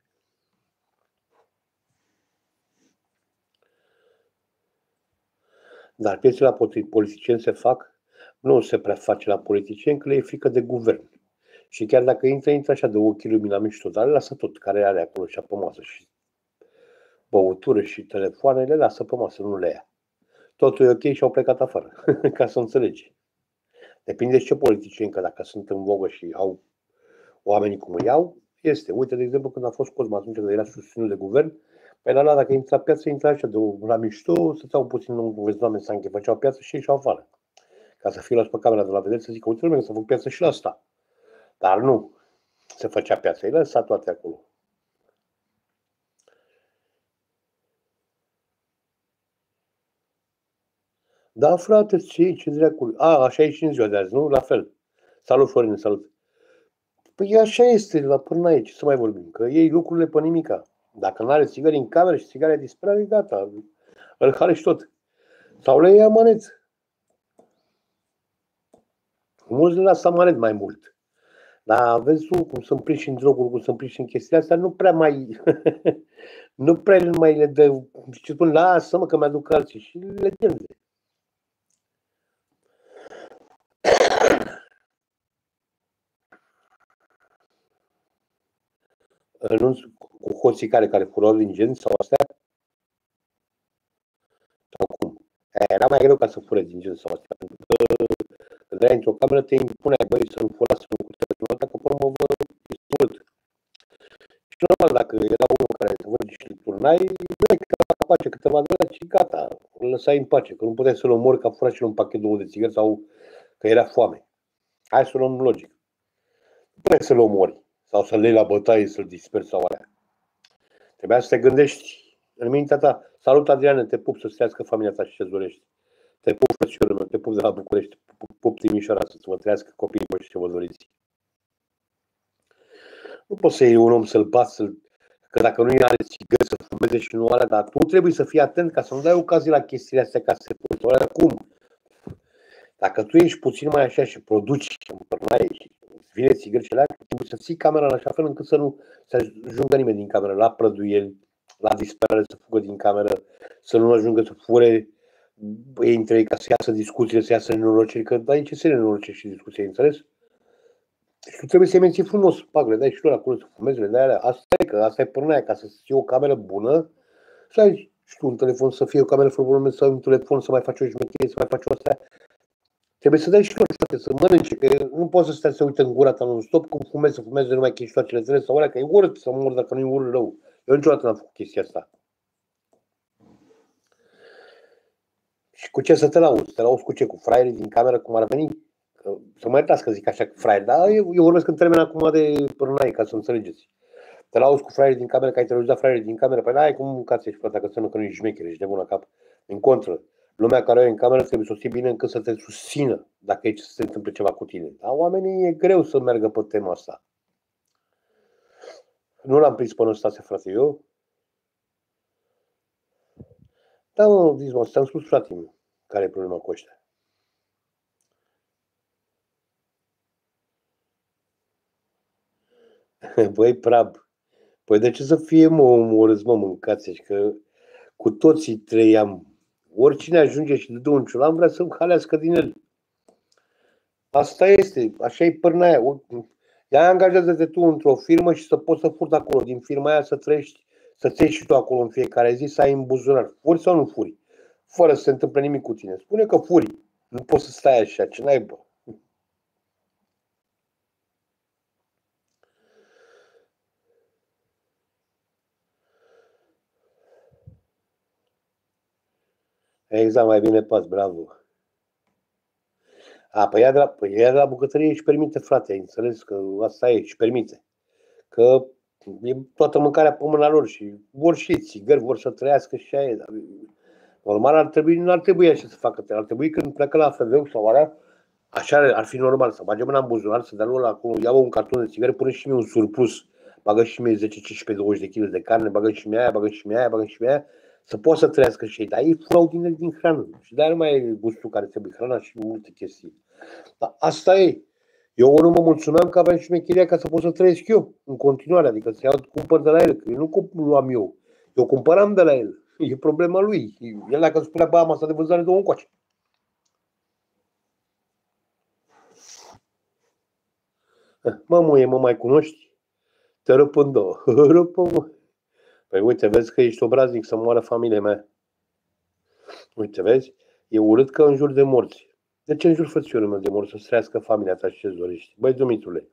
Dar piețele la politicieni se fac, nu se prea face la politicieni, că le e frică de guvern. Și chiar dacă intră, intră așa de ochii lumina mișto, dar le lasă tot, care are acolo și pe masă și băutură și telefoane, le lasă pe masă, nu le ia. Totul e ok și au plecat afară, ca să înțelegi. Depinde ce politicieni, că dacă sunt în vogă și au oamenii cum îi iau, este. Uite, de exemplu, când a fost Cosma, atunci când era susținut de guvern, pe la la, dacă intra piață, intra așa de la mișto, stăteau puțin în vezi, doamne, Sanche, făceau piață și ieșeau afară. Ca să fie luați pe camera de la vedere, să zică, uite, lumea, să fac piață și la asta. Dar nu se făcea piață, îi lăsa toate acolo. Da, frate, ce, ce dracu. A, așa e și în ziua de azi, nu? La fel. Salut, Florin, salut. Păi așa este, la până aici, ce să mai vorbim? Că iei lucrurile pe nimica. Dacă nu are țigări în cameră și țigarea dispare, gata. Îl hare și tot. Sau le ia amanet. Mulți le lasă amanet mai mult. Dar vezi tu cum sunt prinși în droguri, cum sunt prinși în chestiile astea, nu prea mai... nu prea mai le dă... Și spun, lasă-mă că mi-aduc alții. Și le tinde. Renunț cu hoții care, care furau din genți sau astea? Sau cum? Era mai greu ca să fure din genți sau astea. Pentru că când erai într-o cameră, te impuneai, băi, să nu furați în cuțetul ăsta, că până mă vă urât. Și normal, dacă era unul care te văd și îl turnai, dai câteva pace, câteva de și gata, îl lăsai în pace, că nu puteai să-l omori că a furat și un pachet două de țigări sau că era foame. Hai să o luăm logic. Nu puteai să-l omori sau să-l iei la bătaie, să-l dispersi sau alea. Trebuia să te gândești în mintea ta. Salut, Adriane, te pup, să-ți trăiască familia ta și ce-ți dorești. Te pup, frățiorul meu, te pup de la București, pup, pup Timișoara, să-ți vă trăiască copiii voștri ce vă doriți. Nu poți să iei un om să-l bați, să-l... că dacă nu are țigări, să fumeze și nu are, dar tu trebuie să fii atent ca să nu dai ocazii la chestiile astea ca să se poate. Oare cum? Dacă tu ești puțin mai așa și produci în părnaie și vine țigări și alea, trebuie să ții camera în așa fel încât să nu să ajungă nimeni din cameră la prăduieli, la disperare, să fugă din cameră, să nu ajungă să fure ei între ei, ca să iasă discuțiile, să iasă nenoroceri, că aici se nenoroceri și discuții, înțeles? Și tu trebuie să-i menții frumos, pac, le dai și lor acolo să fumezi, le dai alea. Asta e, că asta e părnaia, ca să fie o cameră bună, să ai și tu un telefon, să fie o cameră fără probleme, să ai un telefon, să mai faci o șmecherie, să mai faci o astea. Trebuie să dai și lor, frate, să mănânce, că nu poți să stai să uite în gura ta non-stop, cum fumezi, să fumezi numai chiștoacele tale sau alea, că e urât să mor dacă nu e urât rău. Eu niciodată n-am făcut chestia asta. Și cu ce să te lauzi? Te lauzi cu ce? Cu fraierii din cameră, cum ar veni? Că, să mă iertați că zic așa, fraieri, dar eu, eu vorbesc în termen acum de părnai, ca să înțelegeți. Te lauzi cu fraierii din cameră, că ai televizat fraierii din cameră, păi n-ai cum mâncați ești, frate, că să nu că nu ești șmecher, ești de bună cap. În contră, lumea care o e în cameră trebuie să o ții bine încât să te susțină dacă e să se întâmple ceva cu tine. Dar oamenii e greu să meargă pe tema asta. Nu l-am prins până ăsta, frate, eu. Da, mă, zis, mă, ți-am spus, frate meu, care e problema cu ăștia. Băi, prab, păi de ce să fie, mă, omorâți, mă, mâncați, că Cu toții trăiam. Oricine ajunge și dă un ciolan vrea să-mi halească din el. Asta este, așa e părna aia. Ea angajează-te tu într-o firmă și să poți să furi acolo, din firma aia să trăiești, să ți și tu acolo în fiecare zi, să ai în buzunar. Furi sau nu furi? Fără să se întâmple nimic cu tine. Spune că furi. Nu poți să stai așa, ce n-ai, bă. Exact, mai bine pas, bravo. A, păi ea de la, păi ea de la bucătărie își permite, frate, ai înțeles că asta e, își permite. Că e toată mâncarea pe mâna lor și vor și țigări, vor să trăiască și aia. Dar normal ar trebui, nu ar trebui așa să facă. Ar trebui când plecă la F V sau alea, așa ar fi normal, să bage mâna în buzunar, să dea la acolo, ia un carton de țigări, pune și mie un surplus, bagă și mie zece, cincisprezece, douăzeci de kilograme de carne, bagă și mie aia, bagă și mie aia, bagă și mie aia, să poată să trăiască și ei. Dar ei furau din, din hrană și de-aia nu mai e gustul care trebuie, hrana și multe chestii. Dar asta e. Eu ori nu mă mulțumeam că aveam șmecheria ca să pot să trăiesc eu în continuare, adică să iau, cumpăr de la el, că eu nu luam eu, eu cumpăram de la el, e problema lui. El dacă spunea, bă, am asta de vânzare, două încoace. Mă, muie, mă mai cunoști? Te rup în două. Rupă-mă. Păi uite, vezi că ești obraznic să moară familia mea. Uite, vezi? E urât că în jur de morți. De ce în jur frățiorul meu de morți să-ți trăiască familia ta și ce-ți dorești? Băi, Dumitule,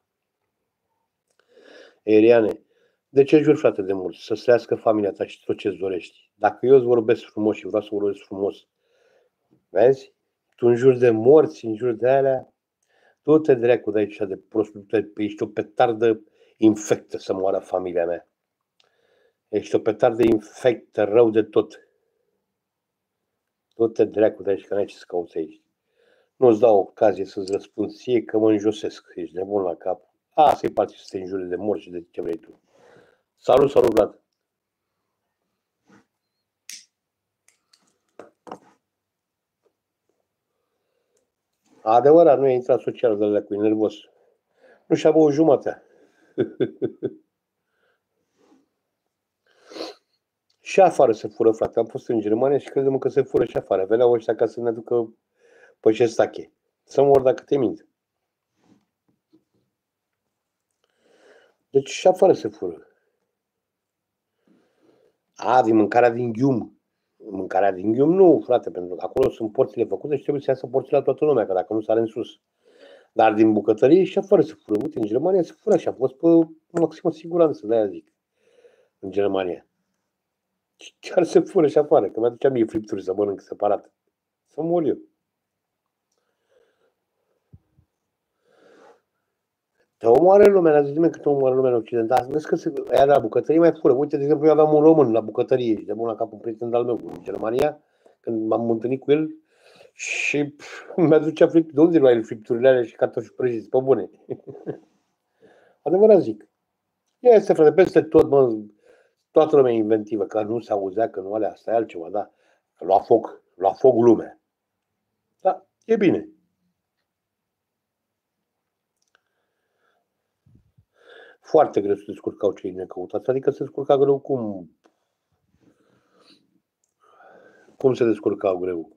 Eriane, de ce jur, frate, de morți? Să-ți trăiască familia ta și tot ce-ți dorești. Dacă eu îți vorbesc frumos și vreau să vorbesc frumos, vezi? Tu în jur de morți, în jur de alea, tu te dracu de aici de prost, ești o petardă infectă să moară familia mea. Ești o petardă infectă, rău de tot. Tu te dracu de aici, că n-ai ce să cauți aici. Nu-ți dau ocazie să-ți răspund ție că mă înjosesc. Ești nebun la cap. Asta e parte să te înjure de morți și de ce vrei tu. Salut, salut, Vlad. Adevărat, nu e intrat social de alea cu nervos. Nu și-a băut jumătate. Și afară se fură, frate. Am fost în Germania și credem că se fură și afară. Veneau ăștia ca să ne ducă pe șestache. Să mor dacă te mint. Deci și afară se fură. A, din mâncarea din ghium. Mâncarea din ghium nu, frate, pentru că acolo sunt porțile făcute și trebuie să iasă porțile la toată lumea, că dacă nu sare în sus. Dar din bucătărie și afară se fură. Uite, în Germania se fură și a fost pe maximă siguranță, de-aia zic. În Germania. Chiar se fură și afară, că mi-aducea mie fripturi să mănânc separat. Să mor eu. Te omoară lumea, n-a zis nimeni că te omoară lumea în Occident. Dar vezi că se, aia de la bucătărie mai fură. Uite, de exemplu, eu aveam un român la bucătărie și de bun la cap un prieten al meu în Germania, când m-am întâlnit cu el și mi-aducea fripturi. De unde lua el fripturile alea și cartofi prăjiți? Pe bune. Adevărat zic. Ea este, frate, peste tot, mă, toată lumea inventivă, că nu se auzea, că nu alea, asta e altceva, da. Că lua foc, lua foc lumea. Da, e bine. Foarte greu să descurcau cei necăutați, adică se descurca greu cum? Cum se descurcau greu?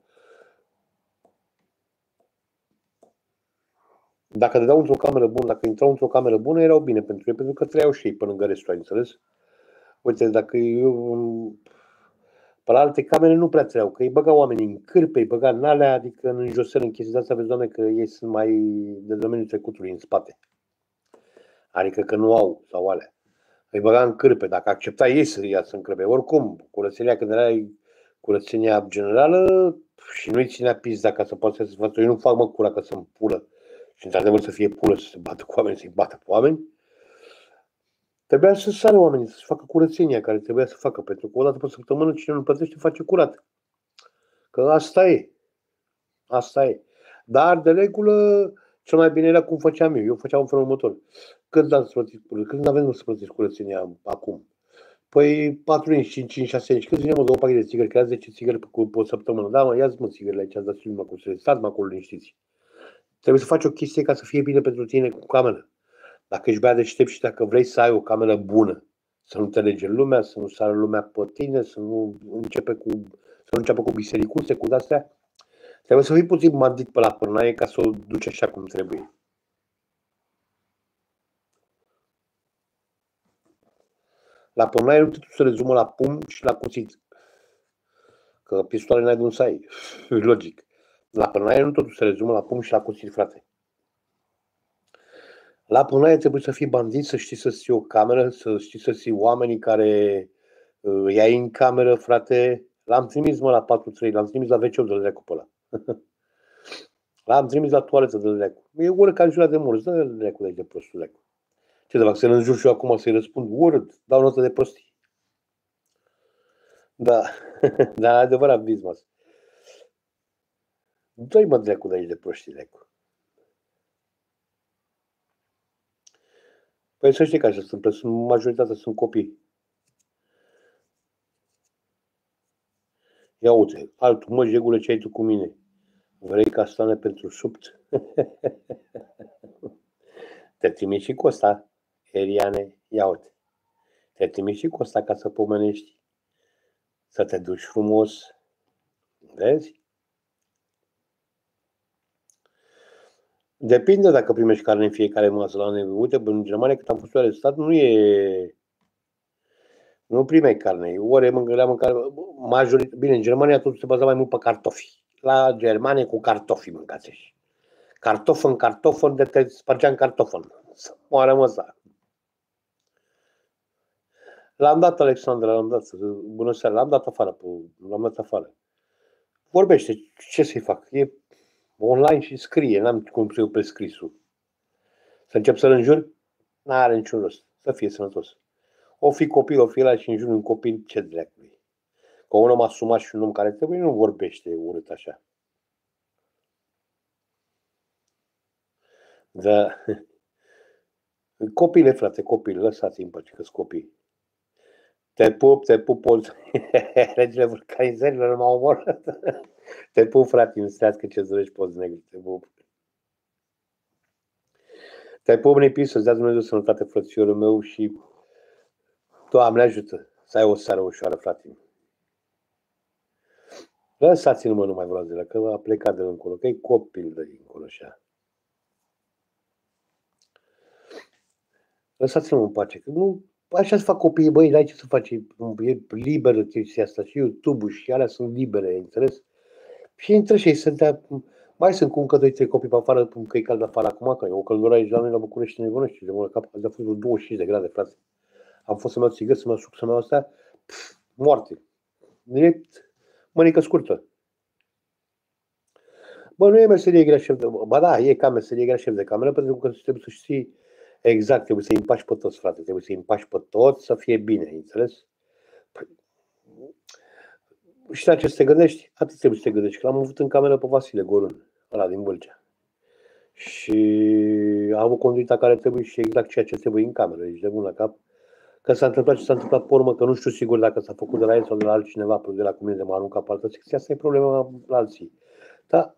Dacă dădeau într-o cameră bună, dacă intrau într-o cameră bună, erau bine pentru ei, pentru că trăiau și ei pe lângă restul, ai înțeles? Uite, dacă eu pe la alte camere nu prea trăiau, că îi băgau oamenii în cârpe, îi băga în alea, adică în înjosări, în chestii de astea, vezi, Doamne, că ei sunt mai de domeniul trecutului în spate. Adică că nu au, sau alea. Îi băga în cârpe, dacă accepta ei să iasă în cârpe. Oricum, curățenia, când era curățenia generală și nu-i ținea pizda ca să poată să facă, eu nu fac mă cura ca să-mi pulă și într-adevăr să fie pulă, să se bată cu oameni, să-i bată cu oameni, trebuia să sară oamenii, să facă curățenia care trebuia să facă, pentru că o dată pe săptămână cine nu plătește face curat. Că asta e. Asta e. Dar, de regulă, cel mai bine era cum făceam eu. Eu făceam în felul următor. Când ați plătit, când avem să plătiți curățenia acum? Păi patruzeci, cinci, șase ani. Când vine mă două pachete de țigări, că zece țigări pe, pe săptămână. Da, mă, ia-ți mă țigările aici, ați dat și numai cu să stați mă acolo liniștiți. Trebuie să faci o chestie ca să fie bine pentru tine cu cameră. Dacă ești băiat deștept și dacă vrei să ai o cameră bună, să nu te lege lumea, să nu sară lumea pe tine, să nu începe cu, să nu înceapă cu bisericuțe, cu de-astea. Trebuie să fii puțin bandit pe la pârnaie ca să o duci așa cum trebuie. La pârnaie nu totul se rezumă la pumn și la cuțit. Că pistoale n-ai de un să ai. Logic. La pârnaie nu totul se rezumă la pumn și la cuțit, frate. La pârnaie trebuie să fii bandit, să știi să-ți iei o cameră, să știi să-ți iei oamenii care îi ai în cameră, frate. L-am trimis, mă, la patru trei, l-am trimis la ve ce-ul de leacu pe ăla. L-am trimis la toaletă de leacu. E oricare ziua de morți, dă-le leacu de aici de prostul leacu. Ce de fac, să-l înjur și eu acum să-i răspund urât, dau notă de prostii. Da, da, adevărat Bismas. Dă-i mă leacu de aici de prostii leacu. Păi să știi că așa se întâmplă, majoritatea sunt copii. Ia uite, altul, mă, jegule, ce ai tu cu mine? Vrei castane pentru supt? Te trimis și cu ăsta, Eriane, ia uite. Te trimis și cu ăsta ca să pomenești. Să te duci frumos. Vezi? Depinde dacă primești carne în fiecare masă la noi. Uite, în Germania, cât am fost arestat, nu e... Nu primeai carne. Ori mâncăream mâncare... Majorit... Bine, în Germania totul se baza mai mult pe cartofi. La Germania cu cartofi mâncați și. Cartofon, cartofon, de te spărgea în cartofon. Să moară măsa. L-am dat, Alexandra, l-am dat. Bună seara, l-am dat afară. L-am dat afară. Vorbește, ce să-i fac? E online și scrie, n-am cum să iau pe scrisul. Să încep să-l înjur? N-are niciun rost. Să fie sănătos. O fi copil, o fi ăla și înjur un copil, ce dracului. Că un om asumat și un om care trebuie nu vorbește urât așa. Da. Copile, frate, copil, lăsați-i în pace, că-s copii. Te pup, te pup, regele vulcanizărilor m-au omorât. Te pup, frate, înstrească ce-ți dorești, poți negru, te pup. Te pup, Nipi, să-ți dea Dumnezeu sănătate, frățiorul meu, și Doamne ajută să ai o seară ușoară, frate. Lăsați-l, mă, nu mai vreau de la, că a plecat de încolo, că e copil de încolo așa. Lăsați-l în pace, că nu, așa se fac copiii, băi, n-ai ce să faci, e liberă chestia asta, și YouTube-ul și alea sunt libere, înțeles? Și intră și ei să dea, mai sunt cu încă doi trei copii pe afară, că e cald afară acum, că e o căldură aici la noi la București, nebunești, de mult cap, a fost vreo douăzeci și cinci de grade, frate. Am fost să-mi iau țigări, să-mi iau suc, să-mi iau astea, pf, moarte. Direct, mănică scurtă. Bă, nu e meserie grea șef de... Ba da, e ca meserie grea șef de cameră, pentru că trebuie să știi exact, trebuie să-i împași pe toți, frate, trebuie să-i împași pe toți, să fie bine, înțeles? Păi, și la ce să te gândești? Atât trebuie să te gândești, că l-am avut în cameră pe Vasile Gorun, ăla din Vâlcea. Și a avut conduita care trebuie și exact ceea ce trebuie în cameră, deci de bun la cap. Că s-a întâmplat ce s-a întâmplat pe urmă, că nu știu sigur dacă s-a făcut de la el sau de la altcineva, de la cum de m-a aruncat pe altă secție, asta e problema la alții. Dar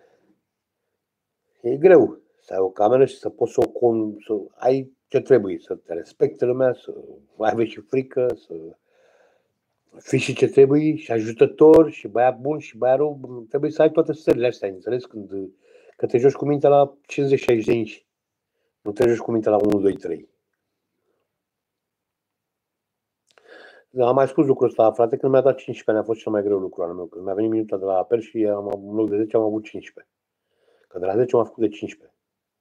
e greu să ai o cameră și să poți să o con... să ai ce trebuie, să te respecte lumea, să ai și frică, să fii și ce trebuie, și ajutător, și băiat bun, și băiat rău. Trebuie să ai toate stările astea, înțeles? Când, că te joci cu mintea la cincizeci șaizeci de inci. Nu te joci cu mintea la unu, doi, trei. Am mai spus lucrul ăsta, frate, când mi-a dat cincisprezece ani, a fost cel mai greu lucru al meu. Când mi-a venit minuta de la apel și am, în loc de zece am avut cincisprezece. Că de la zece m-am făcut de cincisprezece.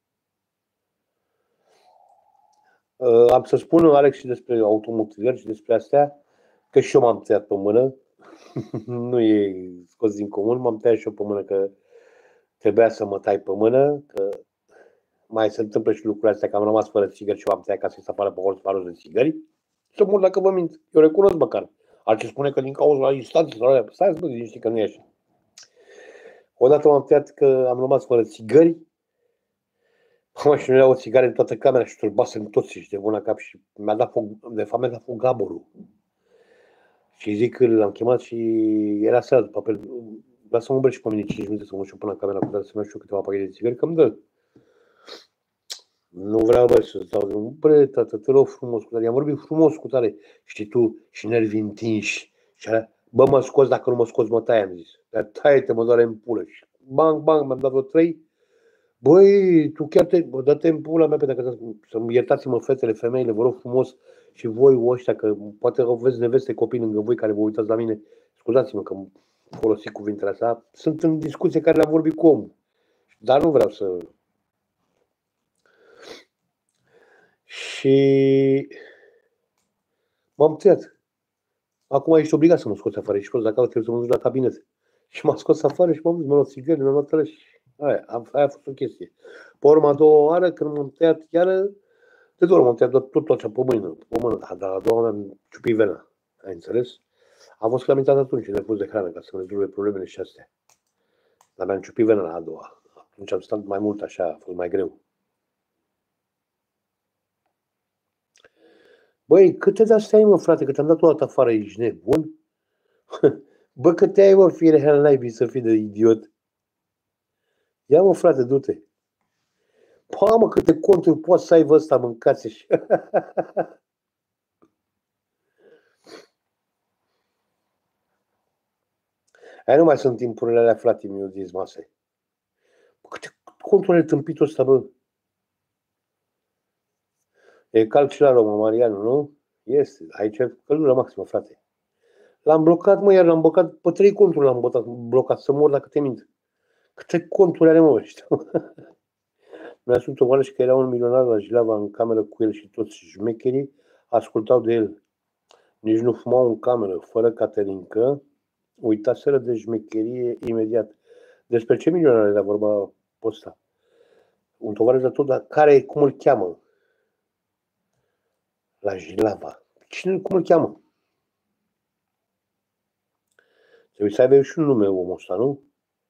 Uh, am să spun, Alex, și despre automotivări și despre astea, că și eu m-am tăiat pe mână. Nu e scos din comun, m-am tăiat și eu pe mână, că trebuia să mă tai pe mână, că mai se întâmplă și lucrurile astea, că am rămas fără țigări și m-am tăiat ca să-i se apară pe orț paros de țigări. Să mor dacă vă mint. Eu recunosc măcar. Alții spune că din cauza la instanțe sau alea. Stai, bă, știi că nu e așa. Odată m-am tăiat că am rămas fără țigări. Mă, și nu era o țigară în toată camera și turbasem toți și de bună cap și mi-a dat foc, de fapt mi-a dat foc gaborul. Și zic că l-am chemat și era seara după apel. Vreau să mă îmbrăc și pe mine cinci minute să mă știu până la camera cu dar să-mi iau și eu câteva pachete de țigări, că îmi dă. Nu vreau, bă, să-ți dau drumul. Bre, tată, te rog frumos cu tare. I-am vorbit frumos cu tare. Știi tu, și nervii întinși. Și alea, bă, mă scoți, dacă nu mă scoți, mă tai, am zis. Dar taie-te, mă doare în pulă. Și bang, bang, mi-am dat vreo trei. Băi, tu chiar te, bă, dă-te în pula mea, pe dacă să-mi iertați-mă fetele, femeile, vă rog frumos. Și voi ăștia, că poate aveți neveste, copii lângă voi care vă uitați la mine. Scuzați-mă că folosi cuvintele astea. Sunt în discuție care le-am vorbit cu omul. Dar nu vreau să... Și m-am tăiat. Acum ești obligat să mă scoți afară. Ești prost, dacă trebuie să mă duci la cabinet. Și m-a scos afară și m-am dus, m-am luat țigări, mi-am luat tălăși. Aia, aia a fost o chestie. Pe urmă, a doua oară, când m-am tăiat chiar, de două ori m-am tăiat tot, tot, tot ce pe mână, pe mână, dar la a doua oară am ciupit vena. Ai înțeles? Am fost clamintat atunci, refuz de hrană, ca să mă rezolve problemele și astea. Dar mi-am ciupit vena la a doua. Atunci am stat mai mult așa, a fost mai greu. Băi, câte de-astea ai, mă, frate, că te-am dat o dată afară, ești nebun? Bă, câte ai, mă, fire hell naibii să fii de idiot? Ia, mă, frate, du-te. Pa, mă, câte conturi poți să ai ăsta, mâncați și... Aia nu mai sunt timpurile alea, frate, mi-au zis mase. Câte conturi ai tâmpitul ăsta, bă? E calc și la Roma, Marianu, nu? Este. Aici e căldură maximă, frate. L-am blocat, mă, iar l-am blocat, pe trei conturi l-am blocat, blocat, să mor dacă te mint. Câte conturi are, mă, ăștia? Mi-a spus o oară și că era un milionar la Jilava în cameră cu el și toți șmecherii ascultau de el. Nici nu fumau în cameră, fără caterincă. Uitaseră de șmecherie imediat. Despre ce milionar era vorba pe ăsta? Un tovarăș de tot, dar care, cum îl cheamă? La Jilava. Cine, cum îl cheamă? Trebuie să aibă și un nume omul ăsta, nu?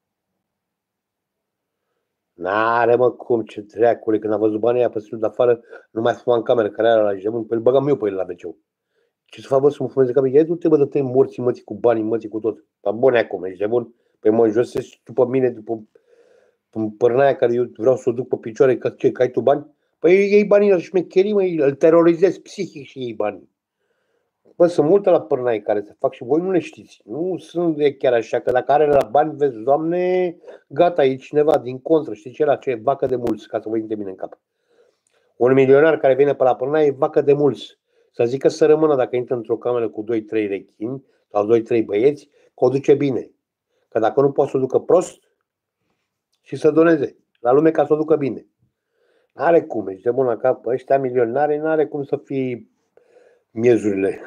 N-are, mă, cum, ce treacule, când a văzut banii aia pe stilul de afară, nu mai fuma în cameră, care era la jemân, pe îl băgam eu pe el la veceu. Ce să fac, bă, să mă fumeze cameră? Ia du-te, bă, dă-te morții, mății, cu banii, mății, cu tot. Dar bune acum, ești de bun? Păi mă josesc după mine, după părnaia care eu vreau să o duc pe picioare, că ce, că ai tu bani? Păi iei banii la șmecherii, mă, îl terorizezi psihic și iei banii. Bă, sunt multe la părnaie care se fac și voi nu le știți. Nu sunt de chiar așa, că dacă are la bani, vezi, Doamne, gata, e cineva din contră. Știi ce era? Ce vacă de mulți, ca să vă intre bine în cap. Un milionar care vine pe la părnaie e vacă de mulți. Să zică să rămână dacă intră într-o cameră cu doi trei rechini sau doi trei băieți, că o duce bine. Că dacă nu poate să o ducă prost și să doneze la lume ca să o ducă bine. N-are cum, ești de bun la cap. Ăștia milionari n-are cum să fie miezurile.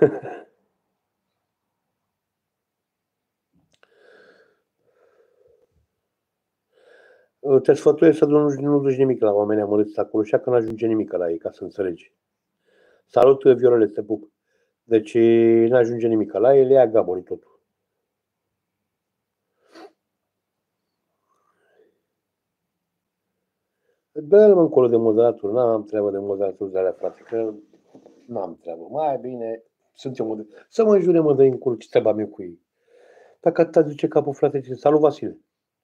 Te sfătuiesc să nu, nu duci nimic la oamenii amărâți acolo, și că nu ajunge nimic la ei, ca să înțelegi. Salut, Viorele, te pup. Deci nu ajunge nimic la ei, le ia gaborii totul. Dă-l încolo de moderator, n-am treabă de moderator de alea, frate, că n-am treabă. Mai bine, sunt eu moderator. Să mă înjure, mă, dă-i încolo, ce treaba mea cu ei. Dacă atâta duce capul, frate, ce... Salut, Vasile.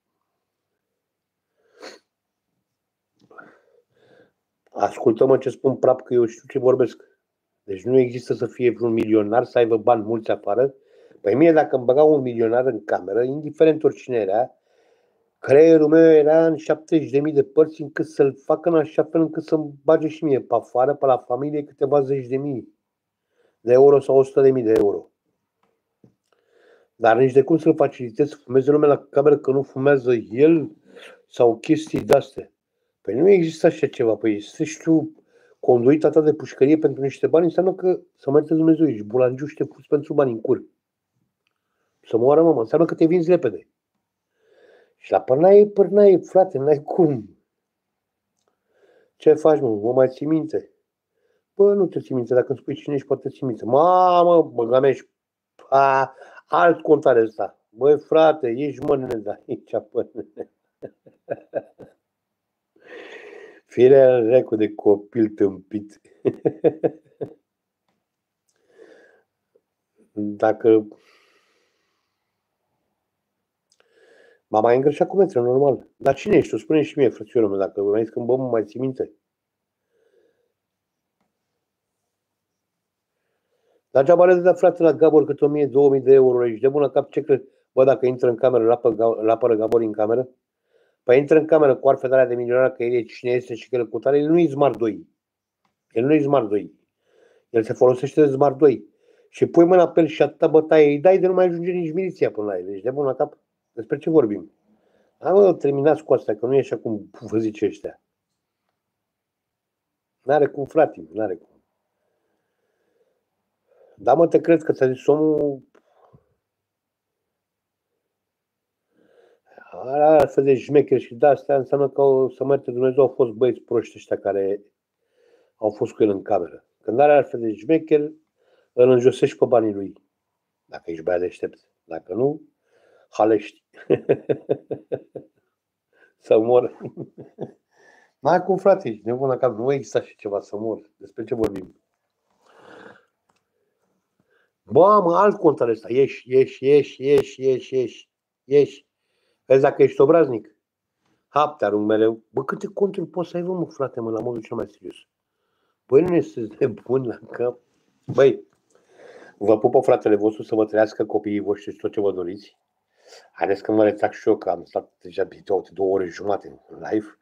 Ascultă-mă ce spun prap, că eu știu ce vorbesc. Deci nu există să fie vreun milionar, să aibă bani mulți afară. Păi mie, dacă îmi băgau un milionar în cameră, indiferent oricine era, creierul meu era în șaptezeci de mii de părți, încât să-l facă în așa fel încât să-mi bage și mie pe afară, pe la familie, câteva zeci de mii de euro sau o sută de mii de euro. Dar nici de cum să-l facilitez să fumeze lumea la cameră, că nu fumează el sau chestii de-astea. Păi nu există așa ceva. Păi să știu, conduita ta de pușcărie pentru niște bani înseamnă că să mergi Dumnezeu, ești bulangiu și te fuzi pentru bani în cur. Să moară mama, înseamnă că te vinzi repede. Și la părnaie, părnaie, frate, n-ai cum. Ce faci, mă? Mă mai ții minte? Bă, nu te ții minte, dacă îmi spui cine ești, poate ții minte. Mamă, băga mea, ești a, alt contare ăsta. Băi, frate, ești mână de aici, până. Firea recu de copil tâmpit. Dacă m-a mai îngreșat cu metre, normal. Dar cine ești? Tu spune și mie, frățiorul meu, dacă mai zis când bă, mă mai ții minte. Dar ce are de dat, frate, la Gabor cât o mie, două mii de euro, ești de bună cap, ce crezi? Bă, dacă intră în cameră, îl apără Gabor în cameră? Păi intră în cameră cu arfe de alea de milionar, că el e cine este și că el cu tare, el nu e Smart doi. El nu e Smart doi. El se folosește de Smart doi. Și pui mâna pe el și atâta bătaie îi dai de nu mai ajunge nici miliția până la el. Ești de bun la cap? Despre ce vorbim? Hai mă, terminați cu asta, că nu e așa cum vă zice ăștia. N-are cum, frate, n-are cum. Da, mă, te cred că ți-a zis omul... Are astfel de șmecheri și de-astea înseamnă că o să merte Dumnezeu, au fost băieți proști ăștia care au fost cu el în cameră. Când are astfel de șmecheri, îl înjosești pe banii lui. Dacă ești băiat deștept. Dacă nu, halești. Să mor. N-ai cum, frate, ești nebun la cap. Nu există așa ceva, să mor. Despre ce vorbim? Bă, mă, alt cont ăsta. Ieși, ieși, ieși, ieși, ieși, ieși, ieși. Vezi dacă ești obraznic. Hapte arunc mereu. Bă, câte conturi poți să ai, mă, frate, mă, la modul cel mai serios. Băi, nu este nebun la cap. Băi, vă pupă fratele vostru să vă trăiască copiii voștri și tot ce vă doriți. Haideți că mă retrag și eu, că am stat deja două ore jumate în live.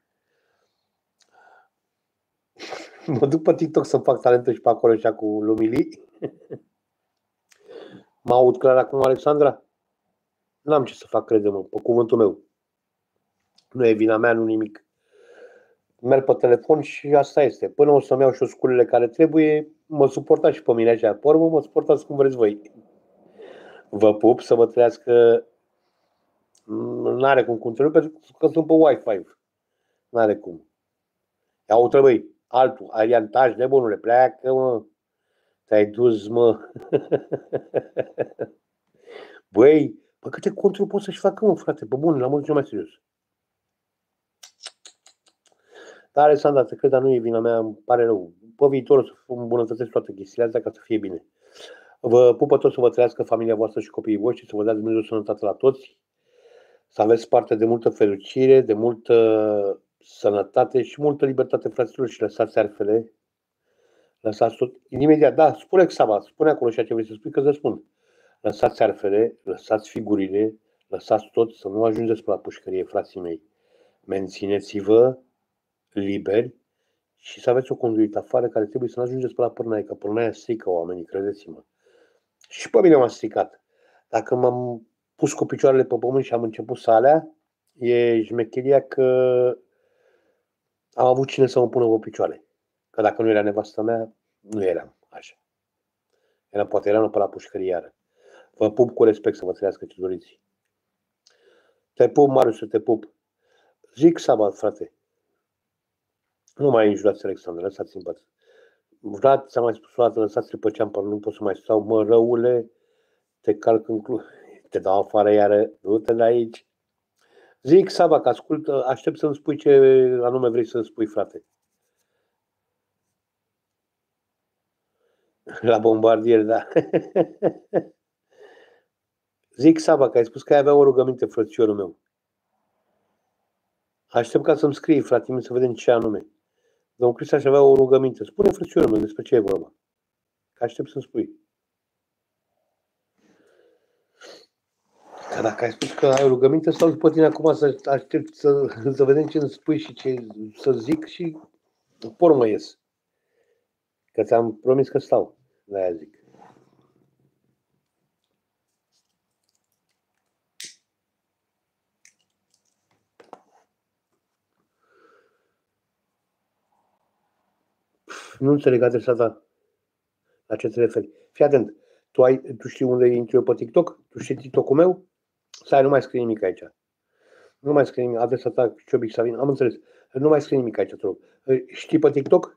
Mă duc pe TikTok să fac talentul și pe acolo și cu lumilii. Mă aud clar acum, Alexandra? N-am ce să fac, crede-mă, pe cuvântul meu. Nu e vina mea, nu nimic. Merg pe telefon și asta este. Până o să-mi iau și sculele care trebuie, mă suportați și pe mine așa. Pe urmă, mă suportați cum vreți voi. Vă pup, să vă trăiască. N-are cum continui, pentru că sunt pe Wi-Fi. N-are cum. Ia uite, băi, altul, ariantaj, nebunule, pleacă, mă. Te-ai dus, mă. Băi, bă, câte conturi pot să-și facă, mă, frate, pe bun, la modul cel mai serios. Dar, Alexandra, te cred, dar nu e vina mea, îmi pare rău. Pe viitor o să îmbunătățesc toate chestiile astea ca să fie bine. Vă pupă tot, să vă trăiască familia voastră și copiii voștri, să vă dea Dumnezeu sănătate la toți, să aveți parte de multă fericire, de multă sănătate și multă libertate, fraților, și lăsați arfele. Lăsați tot. Imediat, da, spune Xaba, spune acolo ceea ce vrei să spui, că îți spun. Lăsați arfele, lăsați figurile, lăsați tot, să nu ajungeți pe la pușcărie, frații mei. Mențineți-vă liberi și să aveți o conduită afară care trebuie să nu ajungeți pe la pârnaie, că pârnaia strică oamenii, credeți-mă. Și pe mine m-a stricat. Dacă m-am pus cu picioarele pe pământ și am început să alea, e șmecheria că am avut cine să mă pună pe picioare. Că dacă nu era nevasta mea, nu eram așa. Era, poate eram pe la pușcărie iară. Vă pup cu respect, să vă trăiască ce doriți. Te pup, Marius, te pup. Zic Sabat, frate. Nu mai înjurați, Alexandru, lăsați-mi păț. Vlad, ți-am mai spus o dată, lăsați-l pe ceampăr, nu pot să mai stau. Mă, răule, te calc în club. Te dau afară iară, du-te de aici. Zic, Saba, că ascultă, aștept să-mi spui ce anume vrei să-mi spui, frate. La bombardier, da. Zic, Saba, că ai spus că ai avea o rugăminte, frățiorul meu. Aștept ca să-mi scrii, frate, să vedem ce anume. Domnul Cristi aș avea o rugăminte. Spune, frățiorul meu, despre ce e vorba. Că aștept să-mi spui. Că dacă ai spus că ai o rugăminte, stau după tine acum să aștept să, să vedem ce îmi spui și ce să zic și pe urmă ies. Că ți-am promis că stau. De-aia zic. Nu înțeleg adresa ta. La ce te referi? Fii atent. Tu, ai, tu știi unde intru eu pe TikTok? Tu știi TikTok-ul meu? Stai, nu mai scrie nimic aici. Nu mai scrie nimic. Adresa ta, Ciobic Savin. Am înțeles. Nu mai scrie nimic aici, te rog. Știi pe TikTok?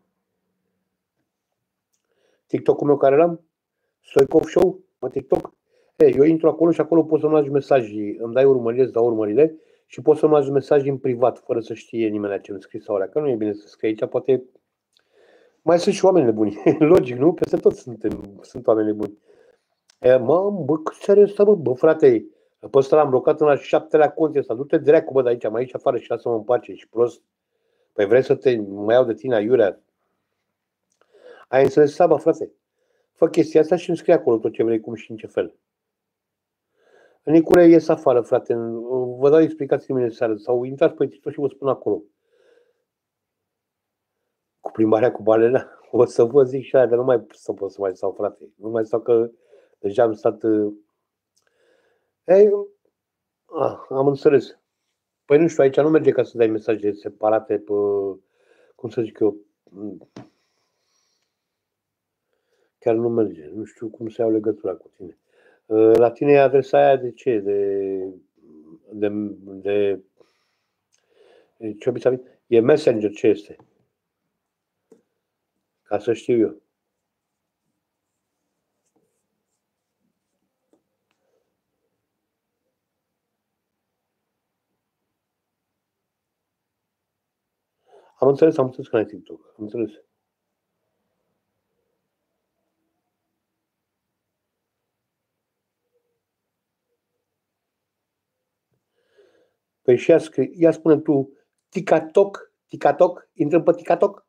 TikTok-ul meu care l-am? Stoicov Show? Pe TikTok? Hey, eu intru acolo și acolo poți să-mi lași mesaje. Îmi dai urmărire, îți dau urmările și poți să-mi lași mesaje în privat, fără să știe nimeni ce îmi scrie sau alea. Că nu e bine să scrie aici, poate... Mai sunt și oameni buni. Logic, nu? Peste tot suntem, sunt oameni buni. E, mă, bă, cât serios, bă, bă, frate, pe ăsta l-am blocat în al șaptelea cont ăsta. Du-te dracu, bă, de aici, mai aici afară și lasă-mă în pace, și prost. Păi vrei să te mai iau de tine aiurea? Ai înțeles, Saba, frate? Fă chestia asta și îmi scrie acolo tot ce vrei, cum și în ce fel. Nicule, ies afară, frate. Vă dau explicații mine seară. Sau intrați pe TikTok și vă spun acolo. Cu plimbarea cu balena. O să vă zic și aia, dar nu mai să pot să mai stau, frate. Nu mai stau că deja am stat... Ei, ah, am înțeles. Păi nu știu, aici nu merge ca să dai mesaje separate pe... Cum să zic eu... Chiar nu merge. Nu știu cum să iau legătura cu tine. La tine e adresa aia de ce? De... De... de ce obișnuit? E Messenger, ce este? Ca să știu eu. Am înțeles, am înțeles că n-ai TikTok. Am înțeles. Păi și ia, scrie, ia spune tu TikTok, TikTok, intrăm pe TikTok?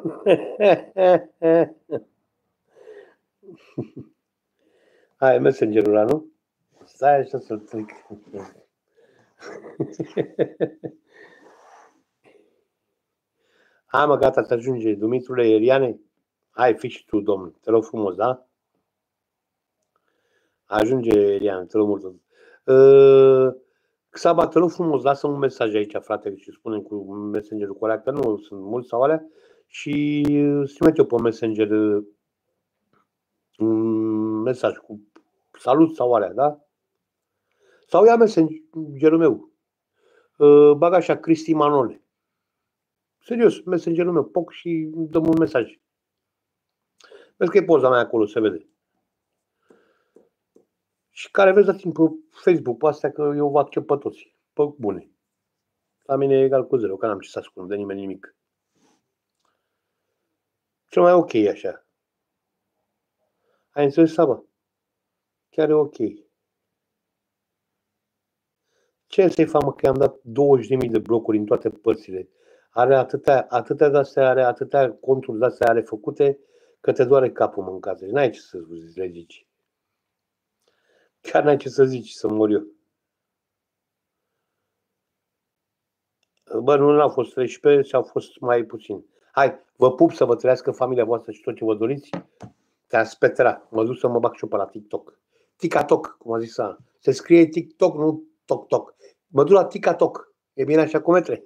Hai, Messenger-ul ăla, nu? Stai așa să-l tric. Hai mă, gata, te ajunge. Dumitrule Eriane, hai, fii și tu, domn, te rog frumos, da? Ajunge, Eriane, te rog mult. Uh, Xaba, te rog frumos, lasă un mesaj aici, frate, și spune cu Messenger-ul cu alea, că nu sunt mulți sau alea, și îți trimit eu pe Messenger un mesaj cu salut sau alea, da? Sau ia Messenger-ul meu. Bag așa, Cristi Manole. Serios, Messenger-ul meu, poc și dăm un mesaj. Vezi că e poza mea acolo, se vede. Și care vezi la timp pe Facebook, pe astea, că eu vă accept pe toți, pe bune. La mine e egal cu zero, că n-am ce să ascund de nimeni nimic. Cel mai ok așa. Ai înțeles, Saba? Chiar e ok. Ce să-i fac, mă, că i-am dat douăzeci de mii de blocuri în toate părțile. Are atâtea, atâtea de-astea, are atâtea conturi de-astea are făcute, că te doare capul, mă, în casă. Și n-ai ce să le zici. Chiar n-ai ce să zici, să mor eu. Bă, nu n-au fost treisprezece și au fost mai puțin. Hai, vă pup, să vă trăiască familia voastră și tot ce vă doriți. Te-am spetrat. Mă duc să mă bag și eu pe la TikTok. TikTok, cum a zis Ana. Se scrie TikTok, nu Tok-Tok. Mă duc la TikTok. E bine așa cu metre.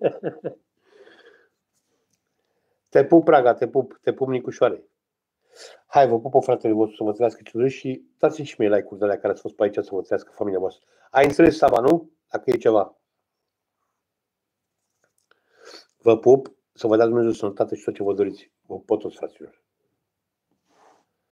Te pup, Praga, te pup, te pup, Nicușoare. Hai, vă pup, fratele vostru, să vă trăiască ce doriți și dați-mi și mie like-uri de alea care ați fost pe aici să vă trăiască familia voastră. Ai înțeles, Saba, nu? Dacă e ceva. Vă pup, să vă dați Dumnezeu sănătate și tot ce vă doriți. Vă pot toți, fraților.